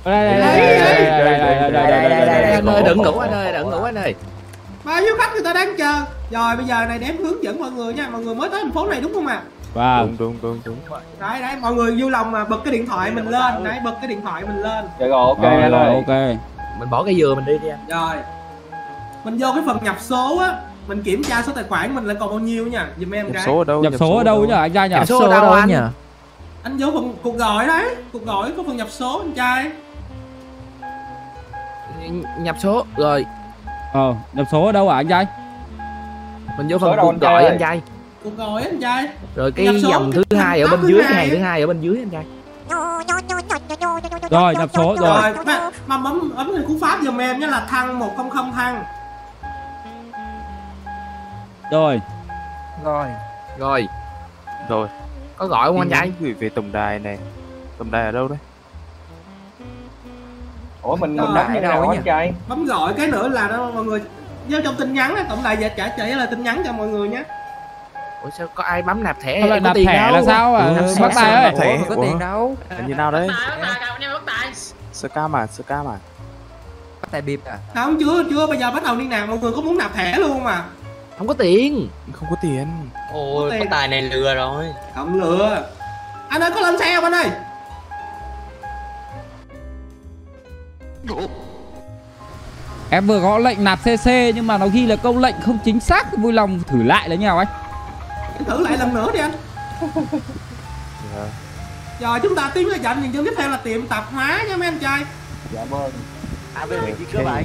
Anh ơi đừng ngủ anh ơi, đừng ngủ anh ơi. Bao nhiêu khách người ta đang chờ. Rồi bây giờ này để em hướng dẫn mọi người nha. Mọi người mới tới thành phố này đúng không ạ? Vâng. Đúng. Đấy mọi người vui lòng mà bật cái điện thoại mình lên. Đấy bật cái điện thoại mình lên. Rồi ok anh ơi. Ok. Mình bỏ cái dừa mình đi anh. Rồi. Mình vô cái phần nhập số á, mình kiểm tra số tài khoản mình là còn bao nhiêu nha. Giùm em cái. Nhập số ở đâu? Nhập số ở đâu nhỉ anh trai nhỉ? Nhập số ở đâu anh nhỉ? Anh vô phần cuộc gọi đấy. Cuộc gọi có phần nhập số anh trai. Nhập số rồi. Nhập số ở đâu hả anh trai? Mình vô phần cuộc gọi anh trai. Cuộc gọi anh trai. Rồi cái dòng thứ hai ở bên dưới, cái hàng thứ hai ở bên dưới anh trai. Rồi nhập số rồi. Mà bấm cái cú pháp giùm em nhé là thăng 100 thăng. Rồi. Có gọi không anh trai? Gửi về tổng đài này. Tổng đài ở đâu đấy? Ủa mình đặt như nào anh trai? Bấm gọi cái nữa là đó mọi người. Vô trong tin nhắn á, tổng đài giờ trả là tin nhắn cho mọi người nhé. Ủa sao có ai bấm nạp thẻ? Không lại nạp thẻ là sao à? Bác Tài ơi. Thẻ có tiền đâu. Như nào đấy? Bác Tài. Scam à? Bác Tài bịp à? Không chưa bây giờ bắt đầu liên lạc mọi người có muốn nạp thẻ luôn mà. Không có tiền. Không có tiền. Ôi bác Tài này lừa rồi. Không lừa. Anh ơi có lên xe không anh ơi? Em vừa gõ lệnh nạp CC nhưng mà nó ghi là câu lệnh không chính xác, vui lòng thử lại là như nào anh? Thử lại lần nữa đi anh. Rồi chúng ta tiến vào trận nhìn tiếp theo là tiệm tạp hóa nha mấy anh trai. Dạ vâng. Bên mình đi trước bạn.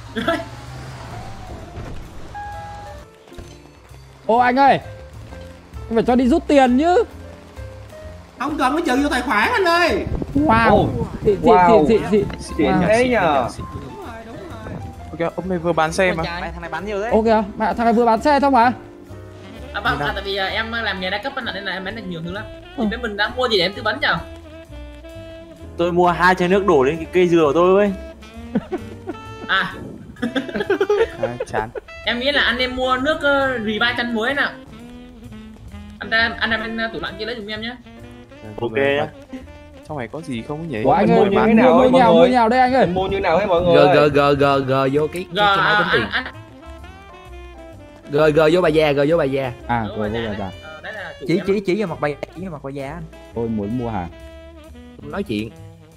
Ô anh ơi, em phải cho đi rút tiền chứ. Không cần phải trừ vô tài khoản anh ơi. Wow. Xịn thế nhờ. Đúng rồi. Ok, ông này vừa bán xe mà. Thằng này bán nhiều đấy. Ok, mẹ thằng này vừa bán xe xong hả? Vâng, tại vì em làm nghề đa cấp nên là em bán được nhiều thứ lắm. Thì bên mình đã mua gì để em tư vấn nhờ? Tôi mua 2 chai nước đổ lên cái cây dừa của tôi ấy. Chán. Em nghĩ là anh em mua nước rì 300 muối nào. Anh ra bên tủ lạnh kia lấy giùm em nhé. Ok. Trong này có gì không nhỉ? Ủa anh ơi, mua nhau đây anh ơi. Mua như nào hết mọi người? G vô cái máy tính tiền. G vô bà già, vô bà già. Vô bà già. Chỉ vào mặt bà già anh. Tôi muốn mua hàng. Nói chuyện.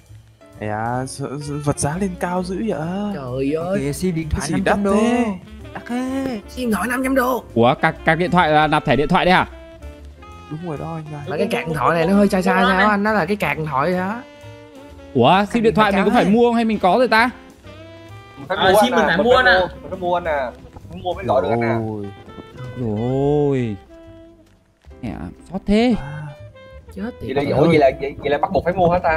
Vật giá lên cao dữ vậy. Trời ơi. Kìa sim điện thoại Gì 500 đắt đô. thế? Đắt thế. Sim thoại 500 đô. Ủa các điện thoại là nạp thẻ điện thoại đấy hả? Đúng rồi đó anh ơi. Mà cái card điện thoại này nó hơi sai sao anh, nó là cái card điện thoại đó. Ủa sim điện thoại mình có phải mua hay mình có rồi ta? Sim mình phải mua nè. Mình phải mua nè. Muốn mua mới gọi được nè. Rồi. Mẹ xót thế. Chết Vậy là bắt buộc phải mua hả ta?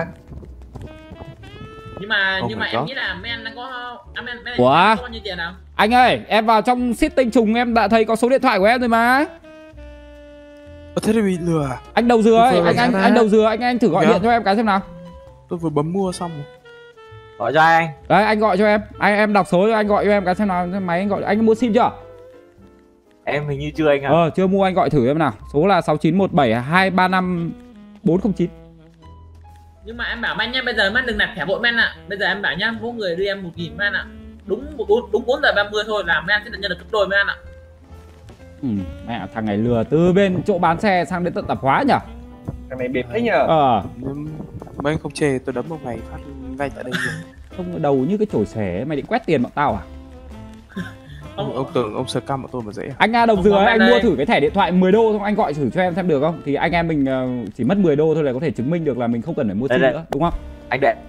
Nhưng mà em nghĩ là mấy anh có Ủa? có bao nhiêu tiền nào? Anh ơi, em vào trong setting trùng em đã thấy có số điện thoại của em rồi mà. Thế thì bị lừa. Anh đầu dừa ơi, anh đầu dừa, anh thử gọi điện cho em cái xem nào. Tôi vừa bấm mua xong rồi. Gọi cho anh. Đấy, anh gọi cho em. Em đọc số cho anh gọi cho em cái xem nào. Máy anh gọi. Anh mua sim chưa? Em hình như chưa anh ạ. Chưa mua, anh gọi thử em nào. Số là 6917235409. Nhưng mà em bảo anh nhá, bây giờ anh đừng nạp thẻ vội men ạ. Bây giờ em bảo nhá, mỗi người đưa em 1.000 men ạ. Đúng 4:30 thôi là mấy anh sẽ nhận được gấp đôi mấy anh ạ. Mẹ thằng này lừa từ bên chỗ bán xe sang đến tận tạp hóa nhỉ? Thằng này bịp thế nhờ. Mấy anh không chê tôi đấm một ngày phát ngay tại đây luôn. Không đầu như cái chổi xẻ, mày định quét tiền bọn tao à? Ông tưởng ông scam bọn tôi mà dễ à? Anh đồng dừa anh mua thử cái thẻ điện thoại 10 đô xong anh gọi thử cho em xem được không? Thì anh em mình chỉ mất 10 đô thôi là có thể chứng minh được là mình không cần phải mua sim nữa, đúng không? Anh đệ.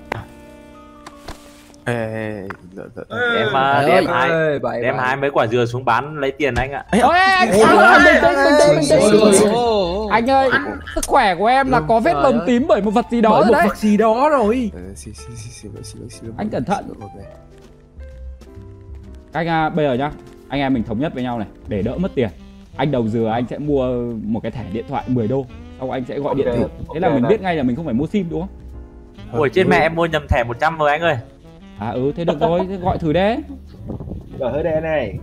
Em hai mấy quả dừa xuống bán lấy tiền anh ạ. Anh ơi, sức khỏe của em là có vết bầm tím bởi một vật gì đó rồi đấy. Một vật gì đó rồi. Anh cẩn thận. Anh bây giờ nhá, anh em mình thống nhất với nhau này để đỡ mất tiền. Anh đầu dừa anh sẽ mua một cái thẻ điện thoại 10 đô, sau anh sẽ gọi điện thử. Thế là mình biết ngay là mình không phải mua sim đúng không? Ủa trên mẹ em mua nhầm thẻ 100 rồi anh ơi. Thế được rồi, thế gọi thử đấy. Rồi hơi đây này.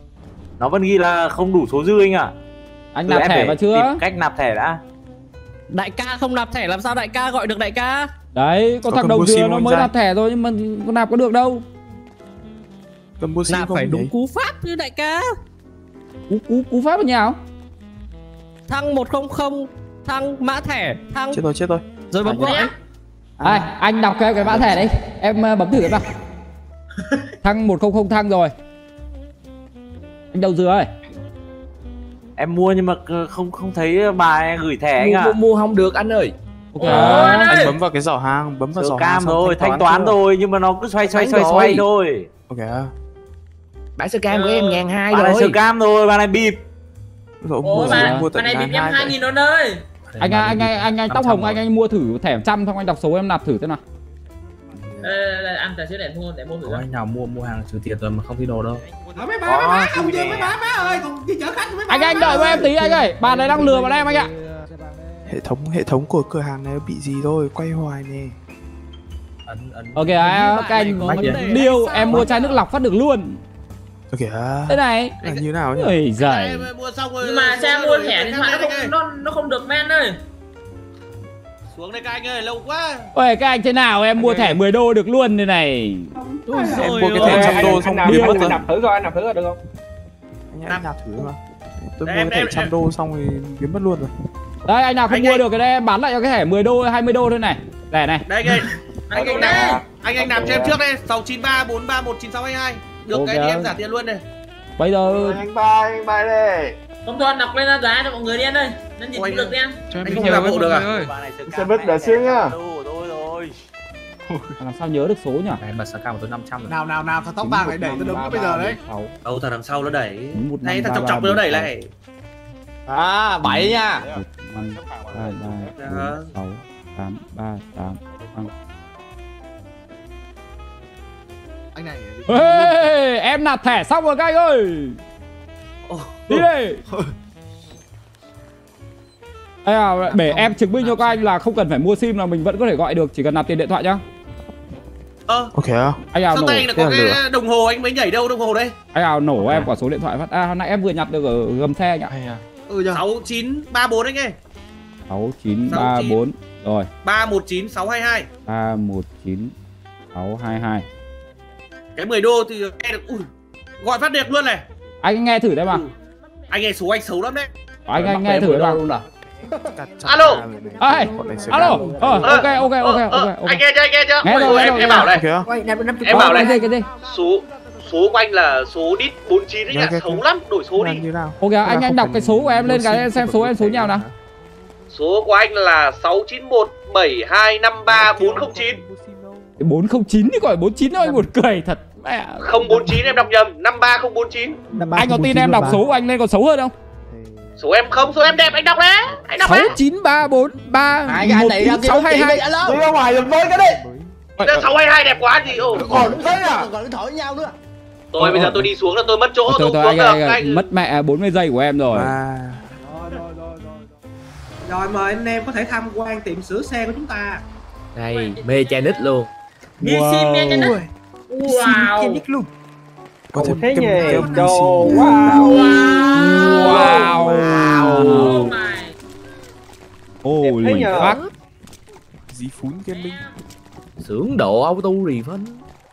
Nó vẫn ghi là không đủ số dư anh ạ. Anh nạp thẻ vào chưa? Cách nạp thẻ đã. Đại ca không nạp thẻ làm sao đại ca gọi được đại ca? Đấy, có thằng đầu dừa nó mới nạp thẻ thôi nhưng mà có nạp có được đâu. Nạp phải đúng cú pháp như đại ca. Cú pháp là như nào? Thăng 100, thăng mã thẻ, thăng. Chết rồi. Rồi bấm gọi. Anh đọc cho em cái mã thẻ đấy. Em bấm thử vào. Thăng 100 thăng rồi. Anh đầu dừa ơi. Em mua nhưng mà không thấy bà gửi thẻ anh ạ. Mua không được anh ơi. Anh bấm vào cái giỏ hàng, bấm vào giỏ hàng cam rồi, thanh toán rồi nhưng mà nó cứ xoay thôi. Ok. Bản sơ cam của em 1.200 Bà rồi. này sơ cam rồi, bà này bịp. Ủa bà này bịp em 2.000 luôn ơi. Anh tóc hồng anh mua thử thẻ 100 xong anh đọc số em nạp thử thế nào. Ăn tài xế để mua thử. Có anh nào mua hàng trừ tiền rồi mà không thấy đồ đâu. Mấy bá, ông Dương mấy bá ơi, còn đi chở khách mấy bá. Anh đợi với em tí anh ơi, bà này đang lừa vào em anh ạ. Hệ thống của cửa hàng này bị gì rồi, quay hoài nè. Ok các anh điêu em mua chai nước lọc phát được luôn. Ok. Thế này là như nào nhỉ? Ôi giời. Nhưng mà xe mua thẻ điện thoại nó không được men ơi. Xuống đây các anh ơi, lâu quá. Ôi các anh thế nào em mua thẻ 10 đô được luôn đây này. Em mua cái thẻ 100 đô xong biến mất rồi. Nạp thử coi được không? Anh nạp thử mà. Tôi mua cái thẻ 100 đô xong rồi biến mất luôn rồi. Đấy anh nào không mua được cái đây em bán lại cho cái thẻ 10 đô 20 đô thôi này. Đây này. Đây anh nạp cho em trước đây, 693431962. Được cái thì em trả tiền luôn này. Bây giờ Anh bài đây. Không thôi đọc lên giá cho mọi người đi anh ơi. Nên nhìn được đi anh. Anh không làm bộ được à? Xe buýt đã xuyên nhá. làm sao nhớ được số nhỉ? Em bật sơ cam của tôi 500 rồi. Nào thằng tóc vàng này đẩy tôi đúng bây giờ đấy. Đâu thằng đằng sau nó đẩy. Này Thằng chọc nó đẩy lại. 7 nha. 5 3 3 6 8 3 8 Anh này. Ê, em nạp thẻ xong rồi các anh ơi. Đi đi. Để em chứng minh cho các anh là không cần phải mua sim là mình vẫn có thể gọi được, chỉ cần nạp tiền điện thoại nhá. Ok. Anh nào nổ. Sao có cái đồng hồ anh mới nhảy đâu đồng hồ đây? Anh nào nổ em quả số điện thoại phát. Hôm nay em vừa nhặt được ở gầm xe anh ạ. 6934 anh ơi. 6934 rồi. 319622. 319622. Cái 10 đô thì nghe được. Gọi phát được luôn này. Anh nghe thử đấy mà. Anh nghe số anh xấu lắm đấy. Anh nghe thử đấy mà. Alo. Alo. Ok. Anh nghe chưa? Nghe rồi, em bảo này. Em bảo này. Cái gì? Số của anh là số đít 49 đấy nhá, xấu lắm, đổi số đi. Ok, anh đọc cái số của em lên cái xem số em số nào nào. Số của anh là 6917253409. 409 thì gọi 49 thôi, buồn cười thật. Mẹ. 049 em đọc nhầm, 53049. Anh có tin em đọc số của anh lên còn xấu hơn không? Số em không, số em đẹp anh đọc đấy. Anh đọc đấy. 693431622. Đi ra ngoài giùm tôi cái đi. 622 đẹp quá gì. Còn thế à? Còn thổi nhau nữa. Tôi bây giờ tôi đi xuống là tôi mất chỗ, tôi thôi, xuống được anh. Mất mẹ 40 giây của em rồi. Rồi mời anh em có thể tham quan tiệm sửa xe của chúng ta. Đây, mechanic luôn. Đi sim mechanic. Wow. Có thêm thế nhỉ? Wow. Holy fuck. Dí phún gaming. Xưởng độ auto refund.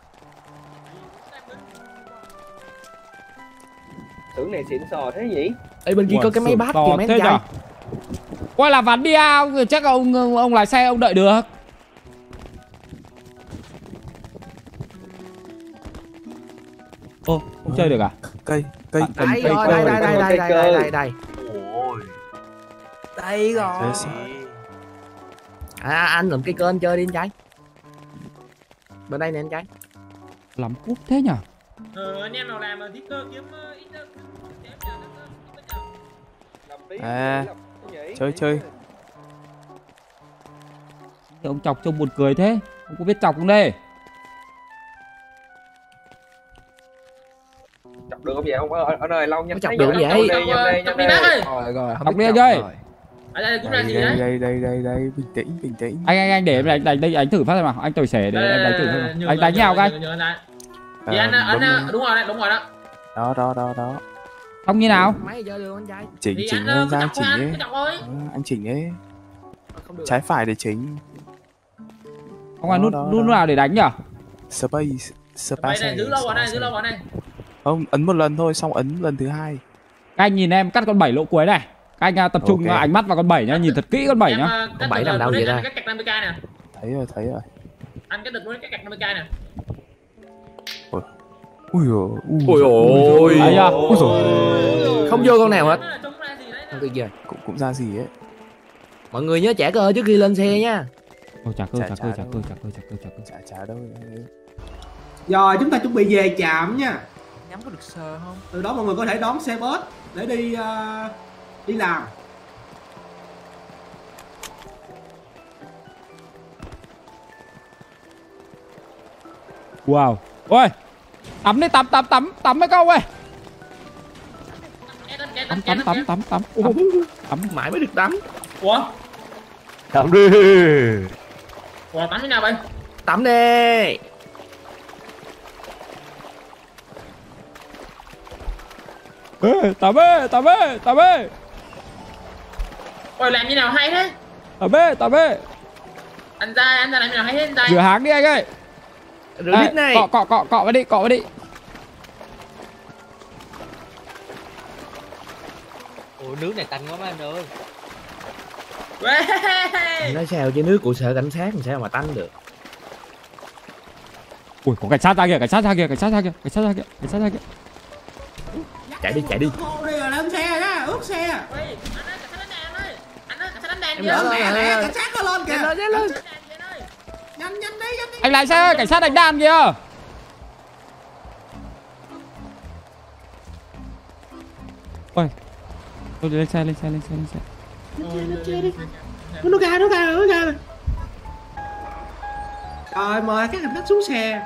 Xưởng này xịn sò thế nhỉ? Ê bên kia có cái máy bát kìa mấy anh trai. Quay là ván đi chắc ông lái xe ông đợi được. Ô, không chơi được à? Cây. Đây rồi, đây. Đây rồi. Anh làm cái kênh chơi đi anh trai. Bên đây nè anh trai. Lắm cúp thế nhỉ? Anh em nào làm mà thích cơ kiếm ít Chơi. Ông chọc trông buồn cười thế. Ông có biết chọc không đây? Chọc được không vậy? Không ở nơi lâu nhanh. Chọc được vậy. Chọc đi bác ơi. Rồi, Chọc đi anh ơi. Ở đây cũng là gì đấy? Đây, bình tĩnh. Anh để em đánh thử phát xem nào. Anh tồi xể để em đánh thử xem nào. Anh đánh nhau cái. Thì anh đúng rồi đó. Đó. Không như nào? Máy giờ được anh trai. Chỉnh Thì ra anh chỉnh ấy. chọc thôi. Anh chỉnh ấy. Trái phải để chính. Không ai nút nào để đánh nhở? Space. Space này giữ lâu vào đây, giữ lâu vào đây. Không, ấn một lần thôi, xong ấn lần thứ hai. Các anh nhìn em cắt con 7 lỗ cuối này. Các anh tập trung ánh mắt vào con 7 nhá, nhìn thật kỹ con 7 nhá. Con 7 làm đâu vậy ta? Cách cạch 50k nè. Thấy rồi. Anh cái được luôn cách cạch 50k nè. Ui ôi. Đấy nhá. Không vô con nào hết. Không tuyệt vời. Cũng ra gì ấy. Mọi người nhớ trả cơ trước khi lên xe nha. Ôi trả cơ. Trả đâu. Rồi chúng ta chuẩn bị về trạm nha. Nhắm có được sờ không? Từ đó mọi người có thể đón xe bus để đi làm. Wow. Ôi. Tắm đi, tắm mấy câu ơi. Tắm mãi mới được tắm. Ủa? Tắm đi. Ủa tắm thế nào vậy? Tắm đi. Tắm ơi. Ôi làm như nào hay thế? Tắm ơi. Anh ra làm như nào hay thế anh ra? Rửa háng đi anh ơi. Rửa đít này. Cọ vào đi. Ủa nước này tanh quá mấy anh ơi. Nói sao chứ nước của sở cảnh sát làm sao mà tanh được. Ui có cảnh sát ra kìa. Chạy đi. Cô đi rồi lên xe đó, ướt xe. Anh ơi cảnh sát đánh đèn Em đỡ lên nè. Cảnh sát nó lên kìa. Lên. Nhanh đi. Anh lái xe cảnh sát đánh đàn kìa. Ôi. Tôi lên xe. Nó ra. Rồi mời các hành khách xuống xe.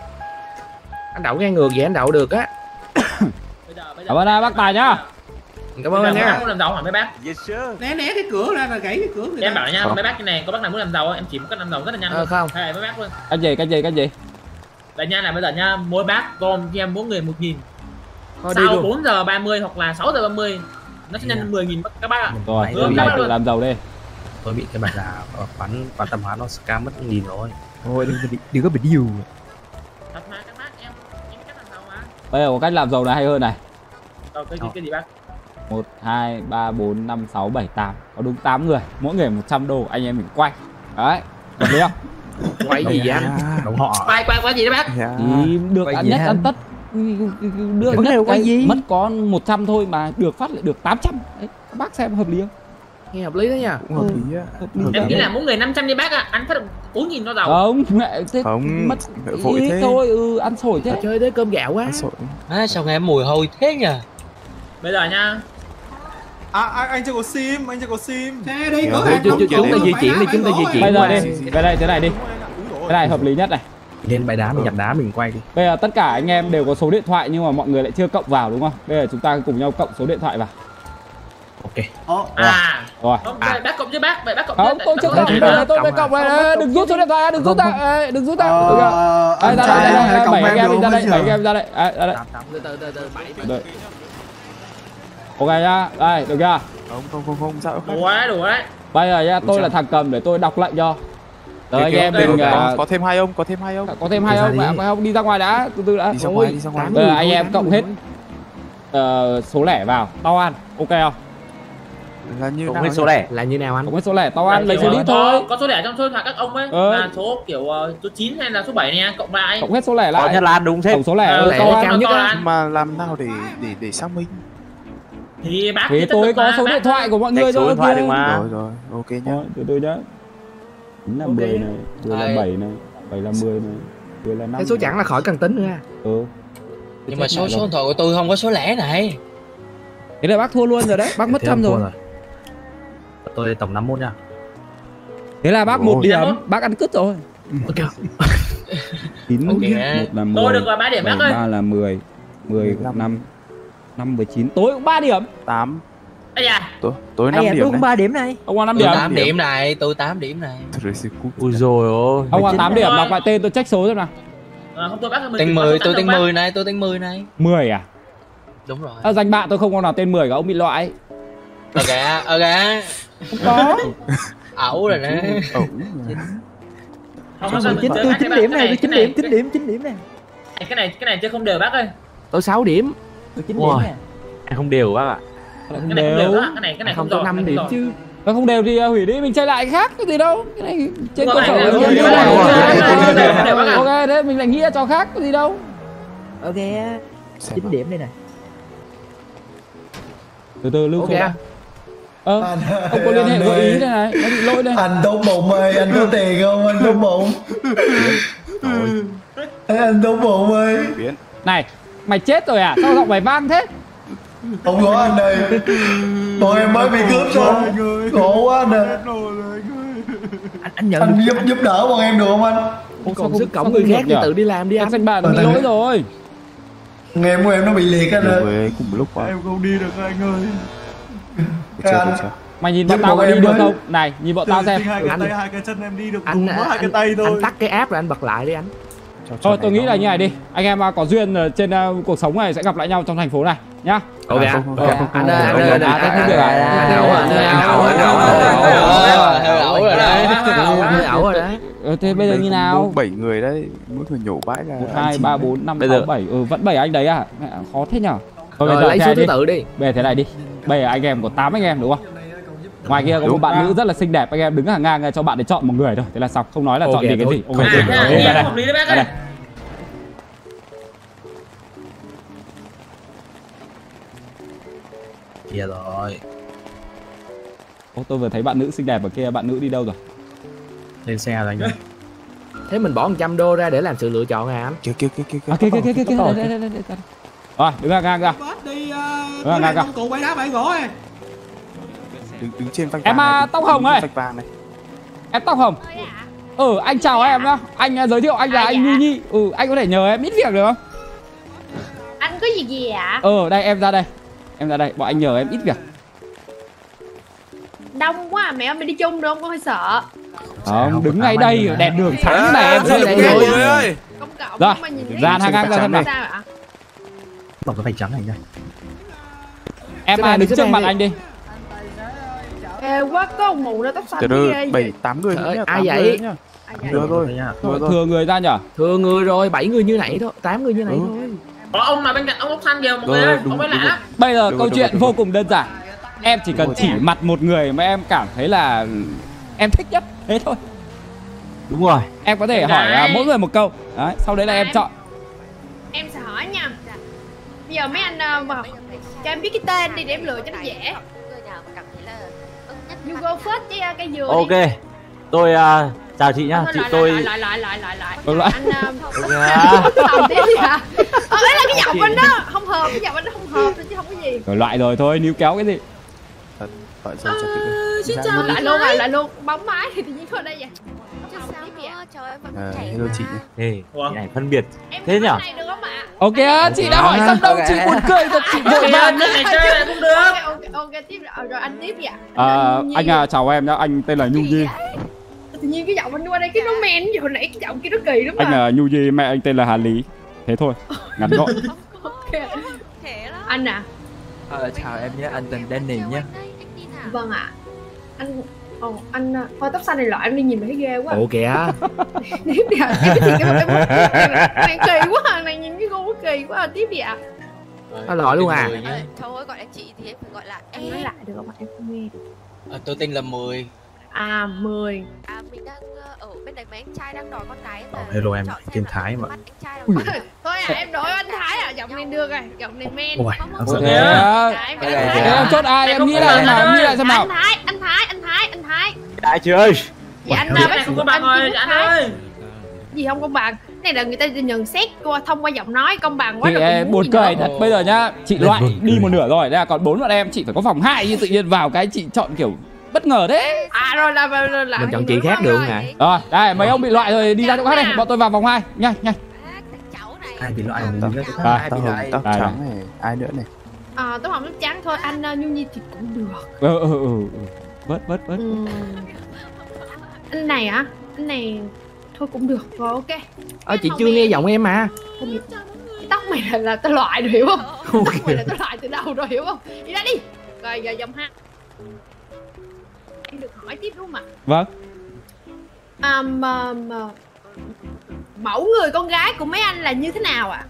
Anh đậu ngang ngược vậy anh đậu được á. Cảm ơn bác Tài nhá. Cảm ơn anh nha. Muốn làm giàu hả mấy bác? Yes sir. Né cái cửa ra là gãy cái cửa. Em bảo nha mấy bác cái này có bác nào muốn làm giàu em chỉ một cách làm giàu rất là nhanh luôn. Không. Hay mấy bác luôn. Cái gì? Đây nha là bây giờ nha, mỗi bác gom cho em mỗi người 1.000. Thôi Sau đi luôn. 4 giờ 30 hoặc là 6 giờ 30 nó sẽ nhân 10.000 các bác ạ. Rồi, này tự làm giàu đi. Tôi bị cái bà già ở quán tạp hóa nó scam mất 1.000 rồi. Thôi đừng có bị điều. Thật mà các bác em cách làm giàu mà. Bây giờ có cách làm giàu này hay hơn này. Cái gì bác? 1, 2, 3, 4, 5, 6, 7, 8. Có đúng 8 người, mỗi người 100 đô, anh em mình quay. Đấy, được không? Quay gì vậy anh? Đúng họ. Quay gì đấy bác? Thì được ăn nhất ăn tất. Được nhất quay gì? mất có 100 thôi mà được phát lại được 800. Đấy, các bác xem hợp lý không? Nghe hợp lý đó nha. Cũng hợp lý á. Em nghĩ là mỗi người 500 đi bác ạ, ăn phát được 4.000 nó giàu. Không, mẹ thế Không, mất vội ít thế. thôi, ăn sổi thế. Chơi tới cơm gạo quá. Sao nghe mùi hôi thế nhờ? Bây giờ nha. Anh chưa có sim. Xe đi, cửa Chúng hàng công ta di chuyển đi, chúng ta di chuyển. Bây giờ đi, về đây thế này đi. Cái này hợp lý nhất này. Lên bãi đá mình nhặt đá mình quay đi. Bây giờ tất cả anh em đều có số điện thoại nhưng mà mọi người lại chưa cộng vào đúng không? Bây giờ chúng ta cùng nhau cộng số điện thoại vào. Ok. Rồi. Không, bác cộng chứ bác, vậy bác cộng. Không, tôi chưa cộng. Tôi phải cộng này. Đừng rút số điện thoại ra, đừng rút ra. Đừng rút ra. Đây, ra đây. 7 anh em mình ra đây, 7 anh em ra đây. Ra đây. Từ. Ok nhá. Đây, được chưa? Không, sao Đủ đấy. Bây giờ nhá, tôi là thằng cầm để tôi đọc lệnh cho. Rồi anh em mình có thêm hai ông. có thêm hai ông, phải không? Đi ra ngoài đã, từ từ đã. Đi ra ngoài. Bây giờ anh em cộng hết số lẻ vào, tao ăn. Ok không? Là như Cộng hết số lẻ. Là như nào anh? Cộng hết số lẻ, tao ăn lấy số đi thôi. Có số lẻ trong số điện thoại các ông ấy là số kiểu số 9 hay là số 7 nè, cộng lại. Cộng hết số lẻ Có lại. nhất là đúng thế. Tổng số lẻ lẻ tao cao ăn. nhất á. mà làm nào để xác minh? Thì bác Thì tôi có số điện thoại của mọi người số rồi. điện thoại được mà. Rồi, ok nhá. Từ từ nhá. 9 là 10 này, 10 là 7 này, 7 là 10 này, 10 là 5. Cái số chẵn là khỏi cần tính nữa. Nhưng mà số điện thoại của tôi không có số lẻ này. Thế là bác thua luôn rồi đấy, bác mất trăm rồi. Tôi đây tổng 51 nha. Thế là bác 1 điểm, bác ăn cứt rồi. Ok. 9 1 là 10. Tôi được là 3 điểm bác ơi. 3 là 10, 10 5 5 19. Tối cũng 3 điểm. 8. Ây da. Tối 5 điểm. Tôi cũng 3 điểm này. Ông Hoàng 5 Tôi điểm. 8 điểm này, tôi 8 điểm này. Ui rồi ôi. Ông Hoàng 8 điểm, đọc lại tên tôi check số xem nào. Không tôi bác ơi. Tên 10, tôi tên 10 này, tôi tên 10 này. 10 à? Đúng rồi. Danh bạn tôi không có nào tên 10 cả, ông bị loại. Ok. Không có. ẩu rồi nè. Không, 9 điểm này, 9 điểm này. Cái này chơi không đều bác ơi. Tôi 6 điểm. Tôi 9 điểm nè. Anh không đều bác ạ. Cái này không đều đó, cái này không, tôi 5 điểm chứ. Nó không đều thì hủy đi, mình chơi lại khác cái gì đâu. Cái này trên cơ sở ok đấy, mình lại nghĩ cho khác cái gì đâu. Ok, 9 điểm đây này. Từ từ lưu Ok. Ông có liên hệ gợi ý đây này, nó bị lỗi đây. Anh tốt bụng ơi, anh có tiền không? Anh tốt bụng. Anh tốt bụng ơi. Này, mày chết rồi à? Sao giọng mày vang thế? Không có anh ơi. Bọn em mới bị cướp xong. Khổ quá anh ơi. Anh nhận Anh giúp đỡ bọn em được không anh? còn sức cổng người khác thì tự đi làm đi anh. Xanh bạn bị lỗi rồi. Nghe của em nó bị liệt anh ơi. Cùng lúc quá. Em không đi được anh ơi. Mày nhìn bọn tao có đi được không? Này, nhìn bọn tao xem. Hai cái chân em đi được anh, đúng hai cái tay thôi. Anh tắt cái app rồi anh bật lại đi anh. Thôi tôi nghĩ là như này đi. Anh em có duyên trên cuộc sống này sẽ gặp lại nhau trong thành phố này nhá. Ok. Anh ơi, ẩu rồi đấy. Thế bây giờ như nào? 7 người đấy, mỗi người nhổ bãi là 1 2 3 4 5 6 7. Vẫn 7 anh đấy à? Mẹ, khó thế nhở. Thôi bây giờ lấy số thứ tự đi. Bây giờ thế này đi. Bây giờ anh em có 8 anh em đúng không? Ngoài kia có một bạn nữ rất là xinh đẹp, anh em đứng hàng ngang cho bạn để chọn một người thôi. Thế là xong, không nói là chọn gì cái gì. Ok. Hợp lý đấy bác ơi. Kia rồi. Ô, tôi vừa thấy bạn nữ xinh đẹp ở kia, bạn nữ đi đâu rồi? Lên xe rồi anh ơi. Thế mình bỏ 100 đô ra để làm sự lựa chọn à anh? Kia. Rồi, đứng hàng ngang ra. Đi công cụ bãi đá bãi gỗ ấy. Đứng trên vách Em tóc hồng ơi. Em tóc hồng. Anh chào em nhá. Anh giới thiệu anh là anh Nhi. Anh có thể nhờ em ít việc được không? Anh có gì ạ? Đây em ra đây. Em ra đây, bọn anh nhờ em ít việc. Đông quá à, mẹ ơi, mày đi chung được không? Con hơi sợ. Không, đứng ngay đây, đèn đường sáng này em sẽ đây ơi. Công cộng rồi, mà nhìn dàn hàng ngang ra thân này. Bọc cái vạch trắng này nha. Em đứng trước mặt anh đi. Ê quá, có ông mù đó tóc xanh ghê. 7 8 người nữa. Ai vậy? Thừa thôi. Thừa người ra nhở? Thừa người rồi, 7 người như nãy thôi, 8 người như nãy thôi. Có ông mà bên cạnh ông tóc xanh kìa mọi người ơi, ông ấy lạ lắm. Bây giờ câu chuyện vô cùng đơn giản. Em chỉ cần chỉ mặt một người mà em cảm thấy là em thích nhất, thế thôi. Đúng rồi. Em có thể hỏi mỗi người một câu. Đấy, sau đấy là em chọn. Em sẽ hỏi nha. Bây giờ mấy anh cho em biết cái tên đi để em lựa cho nó dễ. You go first chứ cây dừa. Ok. Tôi chào chị nhá. Chị tôi lại. Anh làm tiếp đi hả? Đấy là cái giọng anh đó không hợp, cái giọng anh nó không hợp chứ không có gì. rồi loại rồi thôi, níu kéo cái gì. Xin chào lại luôn bóng mái thì tự nhiên thôi đây vậy. Hello chị. Ê, chị này phân biệt thế nhở? Ok, chị đã hỏi xong đâu, chị buồn cười thật, chị vội vàng này chơi lại cũng được. Ok tiếp rồi anh tiếp vậy. Anh chào em nhá, anh tên là Nhu Di. Tự nhiên cái giọng anh qua đây cái nó men gì hồi nãy cái giọng kia nó kỳ lắm mà. Anh là Nhu Di, mẹ anh tên là Hà Lý. Thế thôi, ngắn gọn. Anh à? Chào em nhé, anh tên Danny nhé. Vâng ạ. Anh thôi tóc xanh này loại em đi nhìn mà thấy ghê quá. Ồ kìa. Tiếp đi ạ. Này kỳ quá à, này nhìn cái gu kỳ quá à, tiếp đi ạ. Nó loại luôn à? Thôi gọi là chị thì em phải gọi là em. Nói lại được không ạ? Em không nghe được. Tôi tên là Mười. À 10. Mình đang ở bên đấy mấy anh trai đang đòi con gái mà. Hello em, tên Thái mà. Thôi à, em đổi anh Thái à, giọng này được rồi, giọng này men. Ôi, em chốt ai, em nghĩ lại xem nào. Anh Thái. Đại chị ơi. Dạ anh Cái này không có bằng rồi, anh ơi. Gì không công bằng? Này là người ta nhận xét thông qua giọng nói, công bằng quá. Thì buồn cười thật, bây giờ nhá, chị loại đi một nửa rồi, đây là còn 4 bọn em, chị phải có vòng 2 nhưng tự nhiên vào cái chị chọn kiểu bất ngờ thế. Rồi là mình chọn chị khác được hả? Rồi, đây mấy ông bị loại rồi, đi ra chỗ khác đây, bọn tôi vào vòng 2, nhanh. ai bị loại tóc trắng này, ai nữa này? Tóc hồng tóc trắng thôi, anh Nhu Nhi thì cũng được. Bớt. Anh này hả? Anh này thôi cũng được rồi, ok. Chị chưa nghe giọng em mà. Cái tóc mày là tao loại rồi hiểu không? Tóc mày là tao loại từ đầu rồi hiểu không? Đi ra đi. Rồi giờ vòng 2. em được hỏi tiếp đúng không ạ? Vâng. Mẫu người con gái của mấy anh là như thế nào ạ?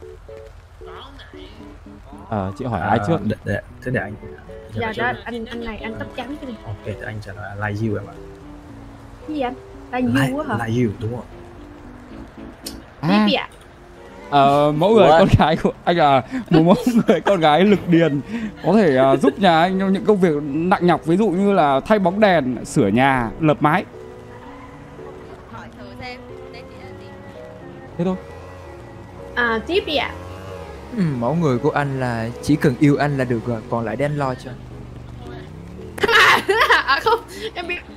Chị hỏi ai trước? Thế để anh. Dạ đó, anh này, anh tóc trắng cái này. Ok, thì anh trả lời là Like You em ạ. Cái gì anh? Like You á hả? Like You, đúng không? Tiếp đi ạ. Mẫu người con gái của anh là một mẫu người con gái lực điền, có thể giúp nhà anh trong những công việc nặng nhọc, ví dụ như là thay bóng đèn, sửa nhà, lợp mái. Thế thôi. Tiếp đi ạ. Mẫu người của anh là chỉ cần yêu anh là được rồi, còn lại để anh lo cho. Không, em biết.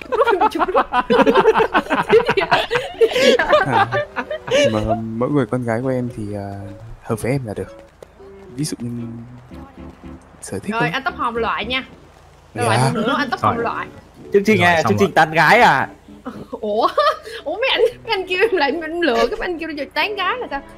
Mà mỗi người con gái của em thì hợp với em là được. Ví dụ như sở thích. Rồi đấy. anh tóc hồng loại nha. Loại một nữa anh tóc hồng loại. Chương trình à, chương trình tán gái à? Ủa mấy anh kêu em lại anh lựa các anh kêu cho tán gái là sao?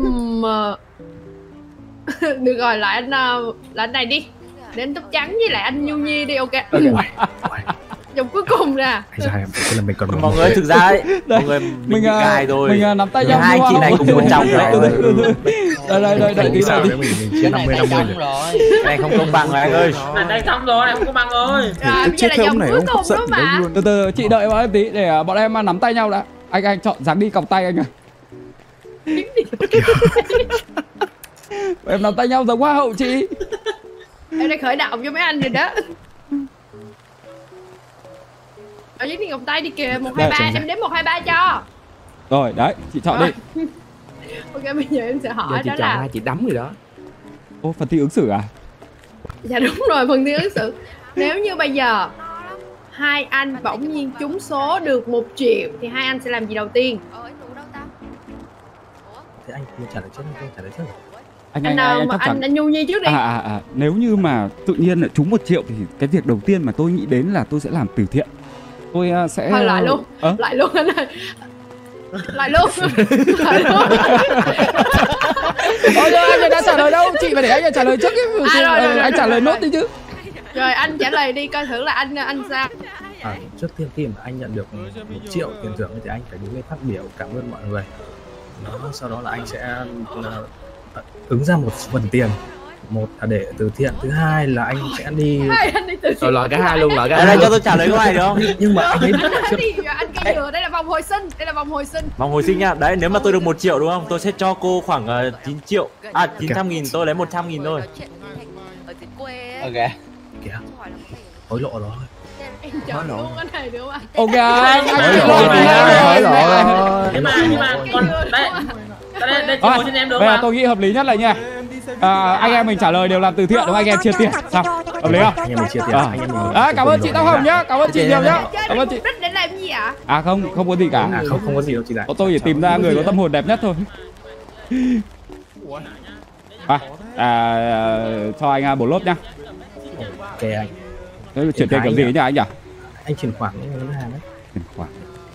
Được rồi, lại anh này đi. Để anh tóc trắng với lại anh Nhu Nhi đi, ok. Dòng cuối cùng nè. Thế là mình còn mọi người thực ra ấy, mọi người mình bị gài rồi. Mình nắm tay nhau. Hai chị này cùng một chồng đấy. Đây tí nào đi. Cái này tay xong rồi. Cái này không công bằng rồi anh ơi. Này tay xong rồi, không công bằng rồi. Rồi bây giờ là dòng cuối cùng đúng không ạ? Từ từ chị đợi em tí để bọn em nắm tay nhau đã. Anh chọn dáng đi còng tay anh ơi. Em nắm tay nhau giống hoa hậu chị. Em đã khởi động cho mấy anh rồi đó. Ở dưới đi còng tay đi kìa, 1, 2, 3, em đếm 1, 2, 3 cho. Rồi đấy, chị chọn đi. Ok, bây giờ em sẽ hỏi chị đó chọn là ai chị đấm rồi đó. Ô, phần thi ứng xử à? Dạ đúng rồi, phần thi ứng xử. Nếu như bây giờ hai anh bỗng nhiên trúng số được 1 triệu thì hai anh sẽ làm gì đầu tiên? Thế anh trả lời trước, anh trả lời trước. Anh Nhu Nhi trước đi. Nếu như mà tự nhiên lại trúng 1 triệu thì cái việc đầu tiên mà tôi nghĩ đến là tôi sẽ làm từ thiện. Tôi sẽ thôi lại luôn. Lại luôn anh ơi. Lại luôn. Lại luôn. Ôi anh đã trả lời đâu, chị phải để anh trả lời trước chứ. Anh trả lời nốt đi chứ. Rồi anh trả lời đi coi thử là anh sao. Trước tiên khi mà anh nhận được 1 triệu tiền thưởng thì anh phải đứng lên phát biểu cảm ơn mọi người. Sau đó là anh sẽ ứng ra một phần tiền, một là để từ thiện, thứ hai là anh sẽ đi rồi loại cả hai luôn, loại cả hai. Đây cho tôi trả lời có ai được không? Nhưng mà anh ấy anh cây dừa, đây là vòng hồi sinh, đây là vòng hồi sinh. Vòng hồi sinh nha. Đấy, nếu mà tôi được 1 triệu đúng không? Tôi sẽ cho cô khoảng 9 triệu. 900.000, tôi lấy 100.000 thôi. Ok. Kìa. Hối lộ rồi. Em chọn luôn cái này được không ạ? Ok anh nhưng mà còn đây ngồi trên em được bây giờ không? tôi nghĩ hợp lý nhất là nha. Anh em mình trả lời đều làm từ thiện đúng không? Anh em chia tiền sao? Hợp lý không? Anh em mình chia tiền. Cảm ơn chị Tóc Hồng nhá, cảm ơn chị nhiều nhá. Cảm ơn chị. Đích để làm gì ạ? Không có gì cả. Không có gì đâu chị đại. Tôi chỉ tìm ra người có tâm hồn đẹp nhất thôi. Cho anh bổ lốp nhá. Ok anh. Thế chuyển tiền kiểu gì nhỉ anh nhỉ? Anh chuyển khoản với ngân hàng đấy. Chuyển khoản.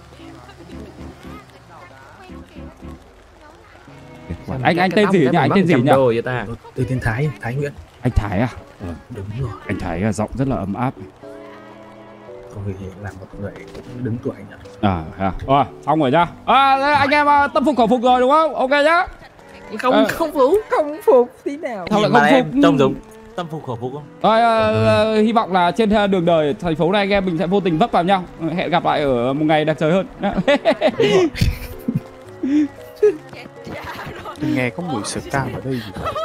Anh tên gì nhỉ? Anh tên gì nhỉ? Tôi tên Thái, Thái Nguyễn. Anh Thái à? Đúng rồi. Anh Thái giọng rất là ấm áp. Tôi là một người cũng đứng tuổi nhỉ. Xong rồi nhá. Anh em tâm phục khẩu phục rồi đúng không? Ok nhá. Không phục tí nào. Sao lại không phục? Trông giống tâm phục khẩu phục không? Hy vọng là trên đường đời thành phố này anh em mình sẽ vô tình vấp vào nhau. Hẹn gặp lại ở một ngày đẹp trời hơn. Nghe có mùi sữa cam ở đây gì vậy?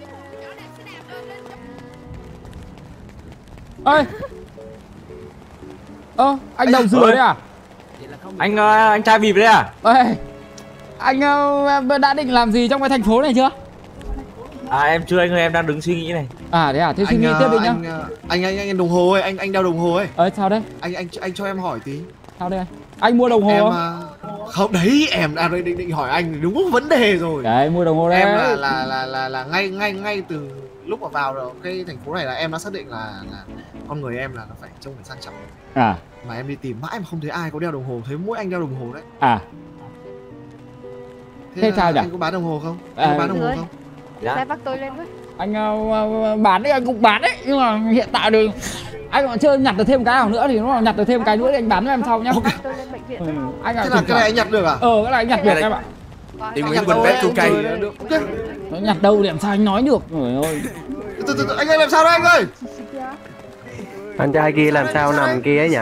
Anh đầu dừa đấy à? Anh trai bịp đấy à? Anh đã định làm gì trong cái thành phố này chưa? Em chưa anh ơi, em đang đứng suy nghĩ này. Thế à? Thế suy nghĩ tiếp đi nhá. Anh đồng hồ ơi, anh đeo đồng hồ ấy. Sao đấy? Anh cho em hỏi tí. Sao đây anh mua đồng hồ không? Không đấy, em đang định hỏi anh đúng vấn đề rồi. Đấy, mua đồng hồ đấy. Em là ngay từ lúc mà vào rồi cái thành phố này là em đã xác định là con người em là nó phải trông phải sang trọng. Mà em đi tìm mãi mà không thấy ai có đeo đồng hồ, thấy mỗi anh đeo đồng hồ đấy. Thế sao nhỉ? Anh có bán đồng hồ không? Anh có bán đồng hồ không? Dạ. Bắt tôi lên với. Anh bán đấy, anh cũng bán đấy, nhưng mà hiện tại Anh còn chưa nhặt được thêm cái nào nữa thì nó nhặt được thêm cái nữa thì anh bán cho em sau nhá. Anh thế là cái này anh nhặt được à? Cái này anh nhặt được em ạ. Đi Nguyễn Quỳnh bé chua cay. Nó nhặt đâu thì làm sao anh nói được. Trời ơi. Anh ơi làm sao đấy anh ơi? Anh trai kia làm sao nằm kia ấy nhỉ?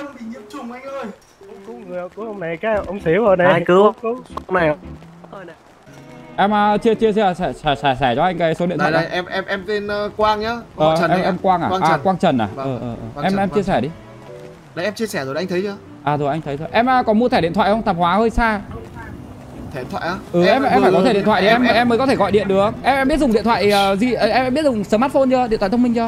Cứu ông này cái ông xỉu rồi nè. Ai cứu ông này? Em chia sẻ cho anh cái số điện thoại đây. Em tên Quang nhá. Trần em Quang à? Quang Trần à? Em chia sẻ đi. Đấy em chia sẻ rồi đấy, anh thấy chưa? À rồi anh thấy rồi. Em có mua thẻ điện thoại không? Tạp hóa hơi xa. Thẻ điện thoại á? Em phải có thẻ điện thoại thì em mới có thể gọi điện được. Em biết dùng điện thoại gì? Em biết dùng smartphone chưa? Điện thoại thông minh chưa?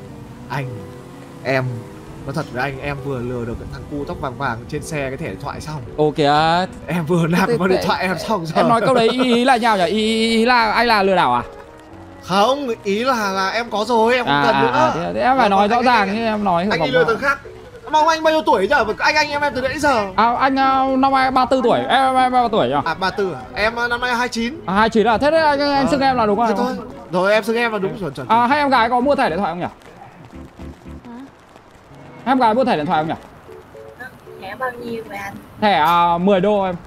Em nói thật với anh, em vừa lừa được cái thằng cu tóc vàng vàng trên xe cái thẻ điện thoại xong. Ok. Em vừa nạp vào điện thoại em xong rồi. Em nói câu đấy ý là nhau nhỉ? Ý là anh là lừa đảo à? Không, ý là em có rồi, em không cần nữa. Thế em phải nói rõ ràng như em nói. Anh đi lừa thằng khác. Mong anh bao nhiêu tuổi nhở? Anh em từ nãy giờ. Anh năm nay 34 tuổi, em bao tuổi nhỉ? 34 à? Em năm nay 29. 29 à? Thế đấy anh xưng em là đúng không? Thôi. Rồi em xưng em là đúng chuẩn. Hai em gái có mua thẻ điện thoại không nhỉ? Hai em gái mua thẻ điện thoại không nhỉ? Thẻ bao nhiêu vậy anh? Thẻ 10 đô em.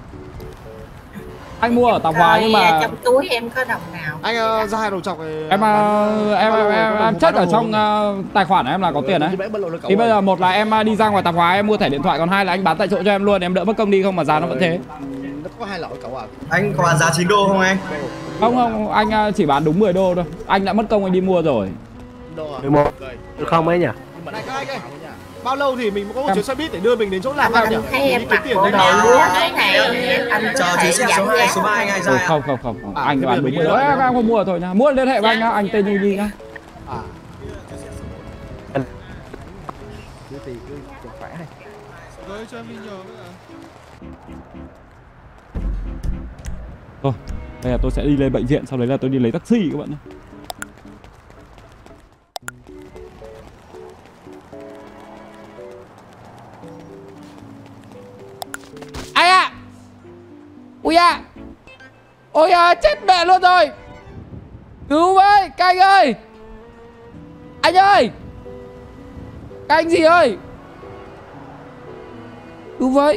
Anh mua ở tạp hóa nhưng mà trong túi em có đồng nào? Anh ra hai đầu chọc này. Em check ở trong tài khoản em là có tiền đấy. Thì bây giờ một là em đi ra ngoài tạp hóa em mua thẻ điện thoại, còn hai là anh bán tại chỗ cho em luôn, em đỡ mất công đi không mà giá nó vẫn thế. Nó có hai loại cậu à. Anh có bán giá 9 đô không anh? Không, anh chỉ bán đúng 10 đô thôi. Anh đã mất công anh đi mua rồi. Được không ấy nhỉ? Này các anh ơi, bao lâu thì mình có một chuyến xe buýt để đưa mình đến chỗ làm anh thấy em mặc bộ đồ cái này anh chờ chuyến xe số 2, số 3 anh ai ra? Không, anh bán đúng 10 đô. Em không mua thôi nhá. Mua liên hệ với anh nhá, anh tên Nhi nhá. Thôi, bây giờ tôi sẽ đi lên bệnh viện, sau đấy là tôi đi lấy taxi các bạn nhé. Ai à? Ôi à, chết mẹ luôn rồi. Cứu với, các anh ơi. Anh ơi. Các anh gì ơi? Cứu với.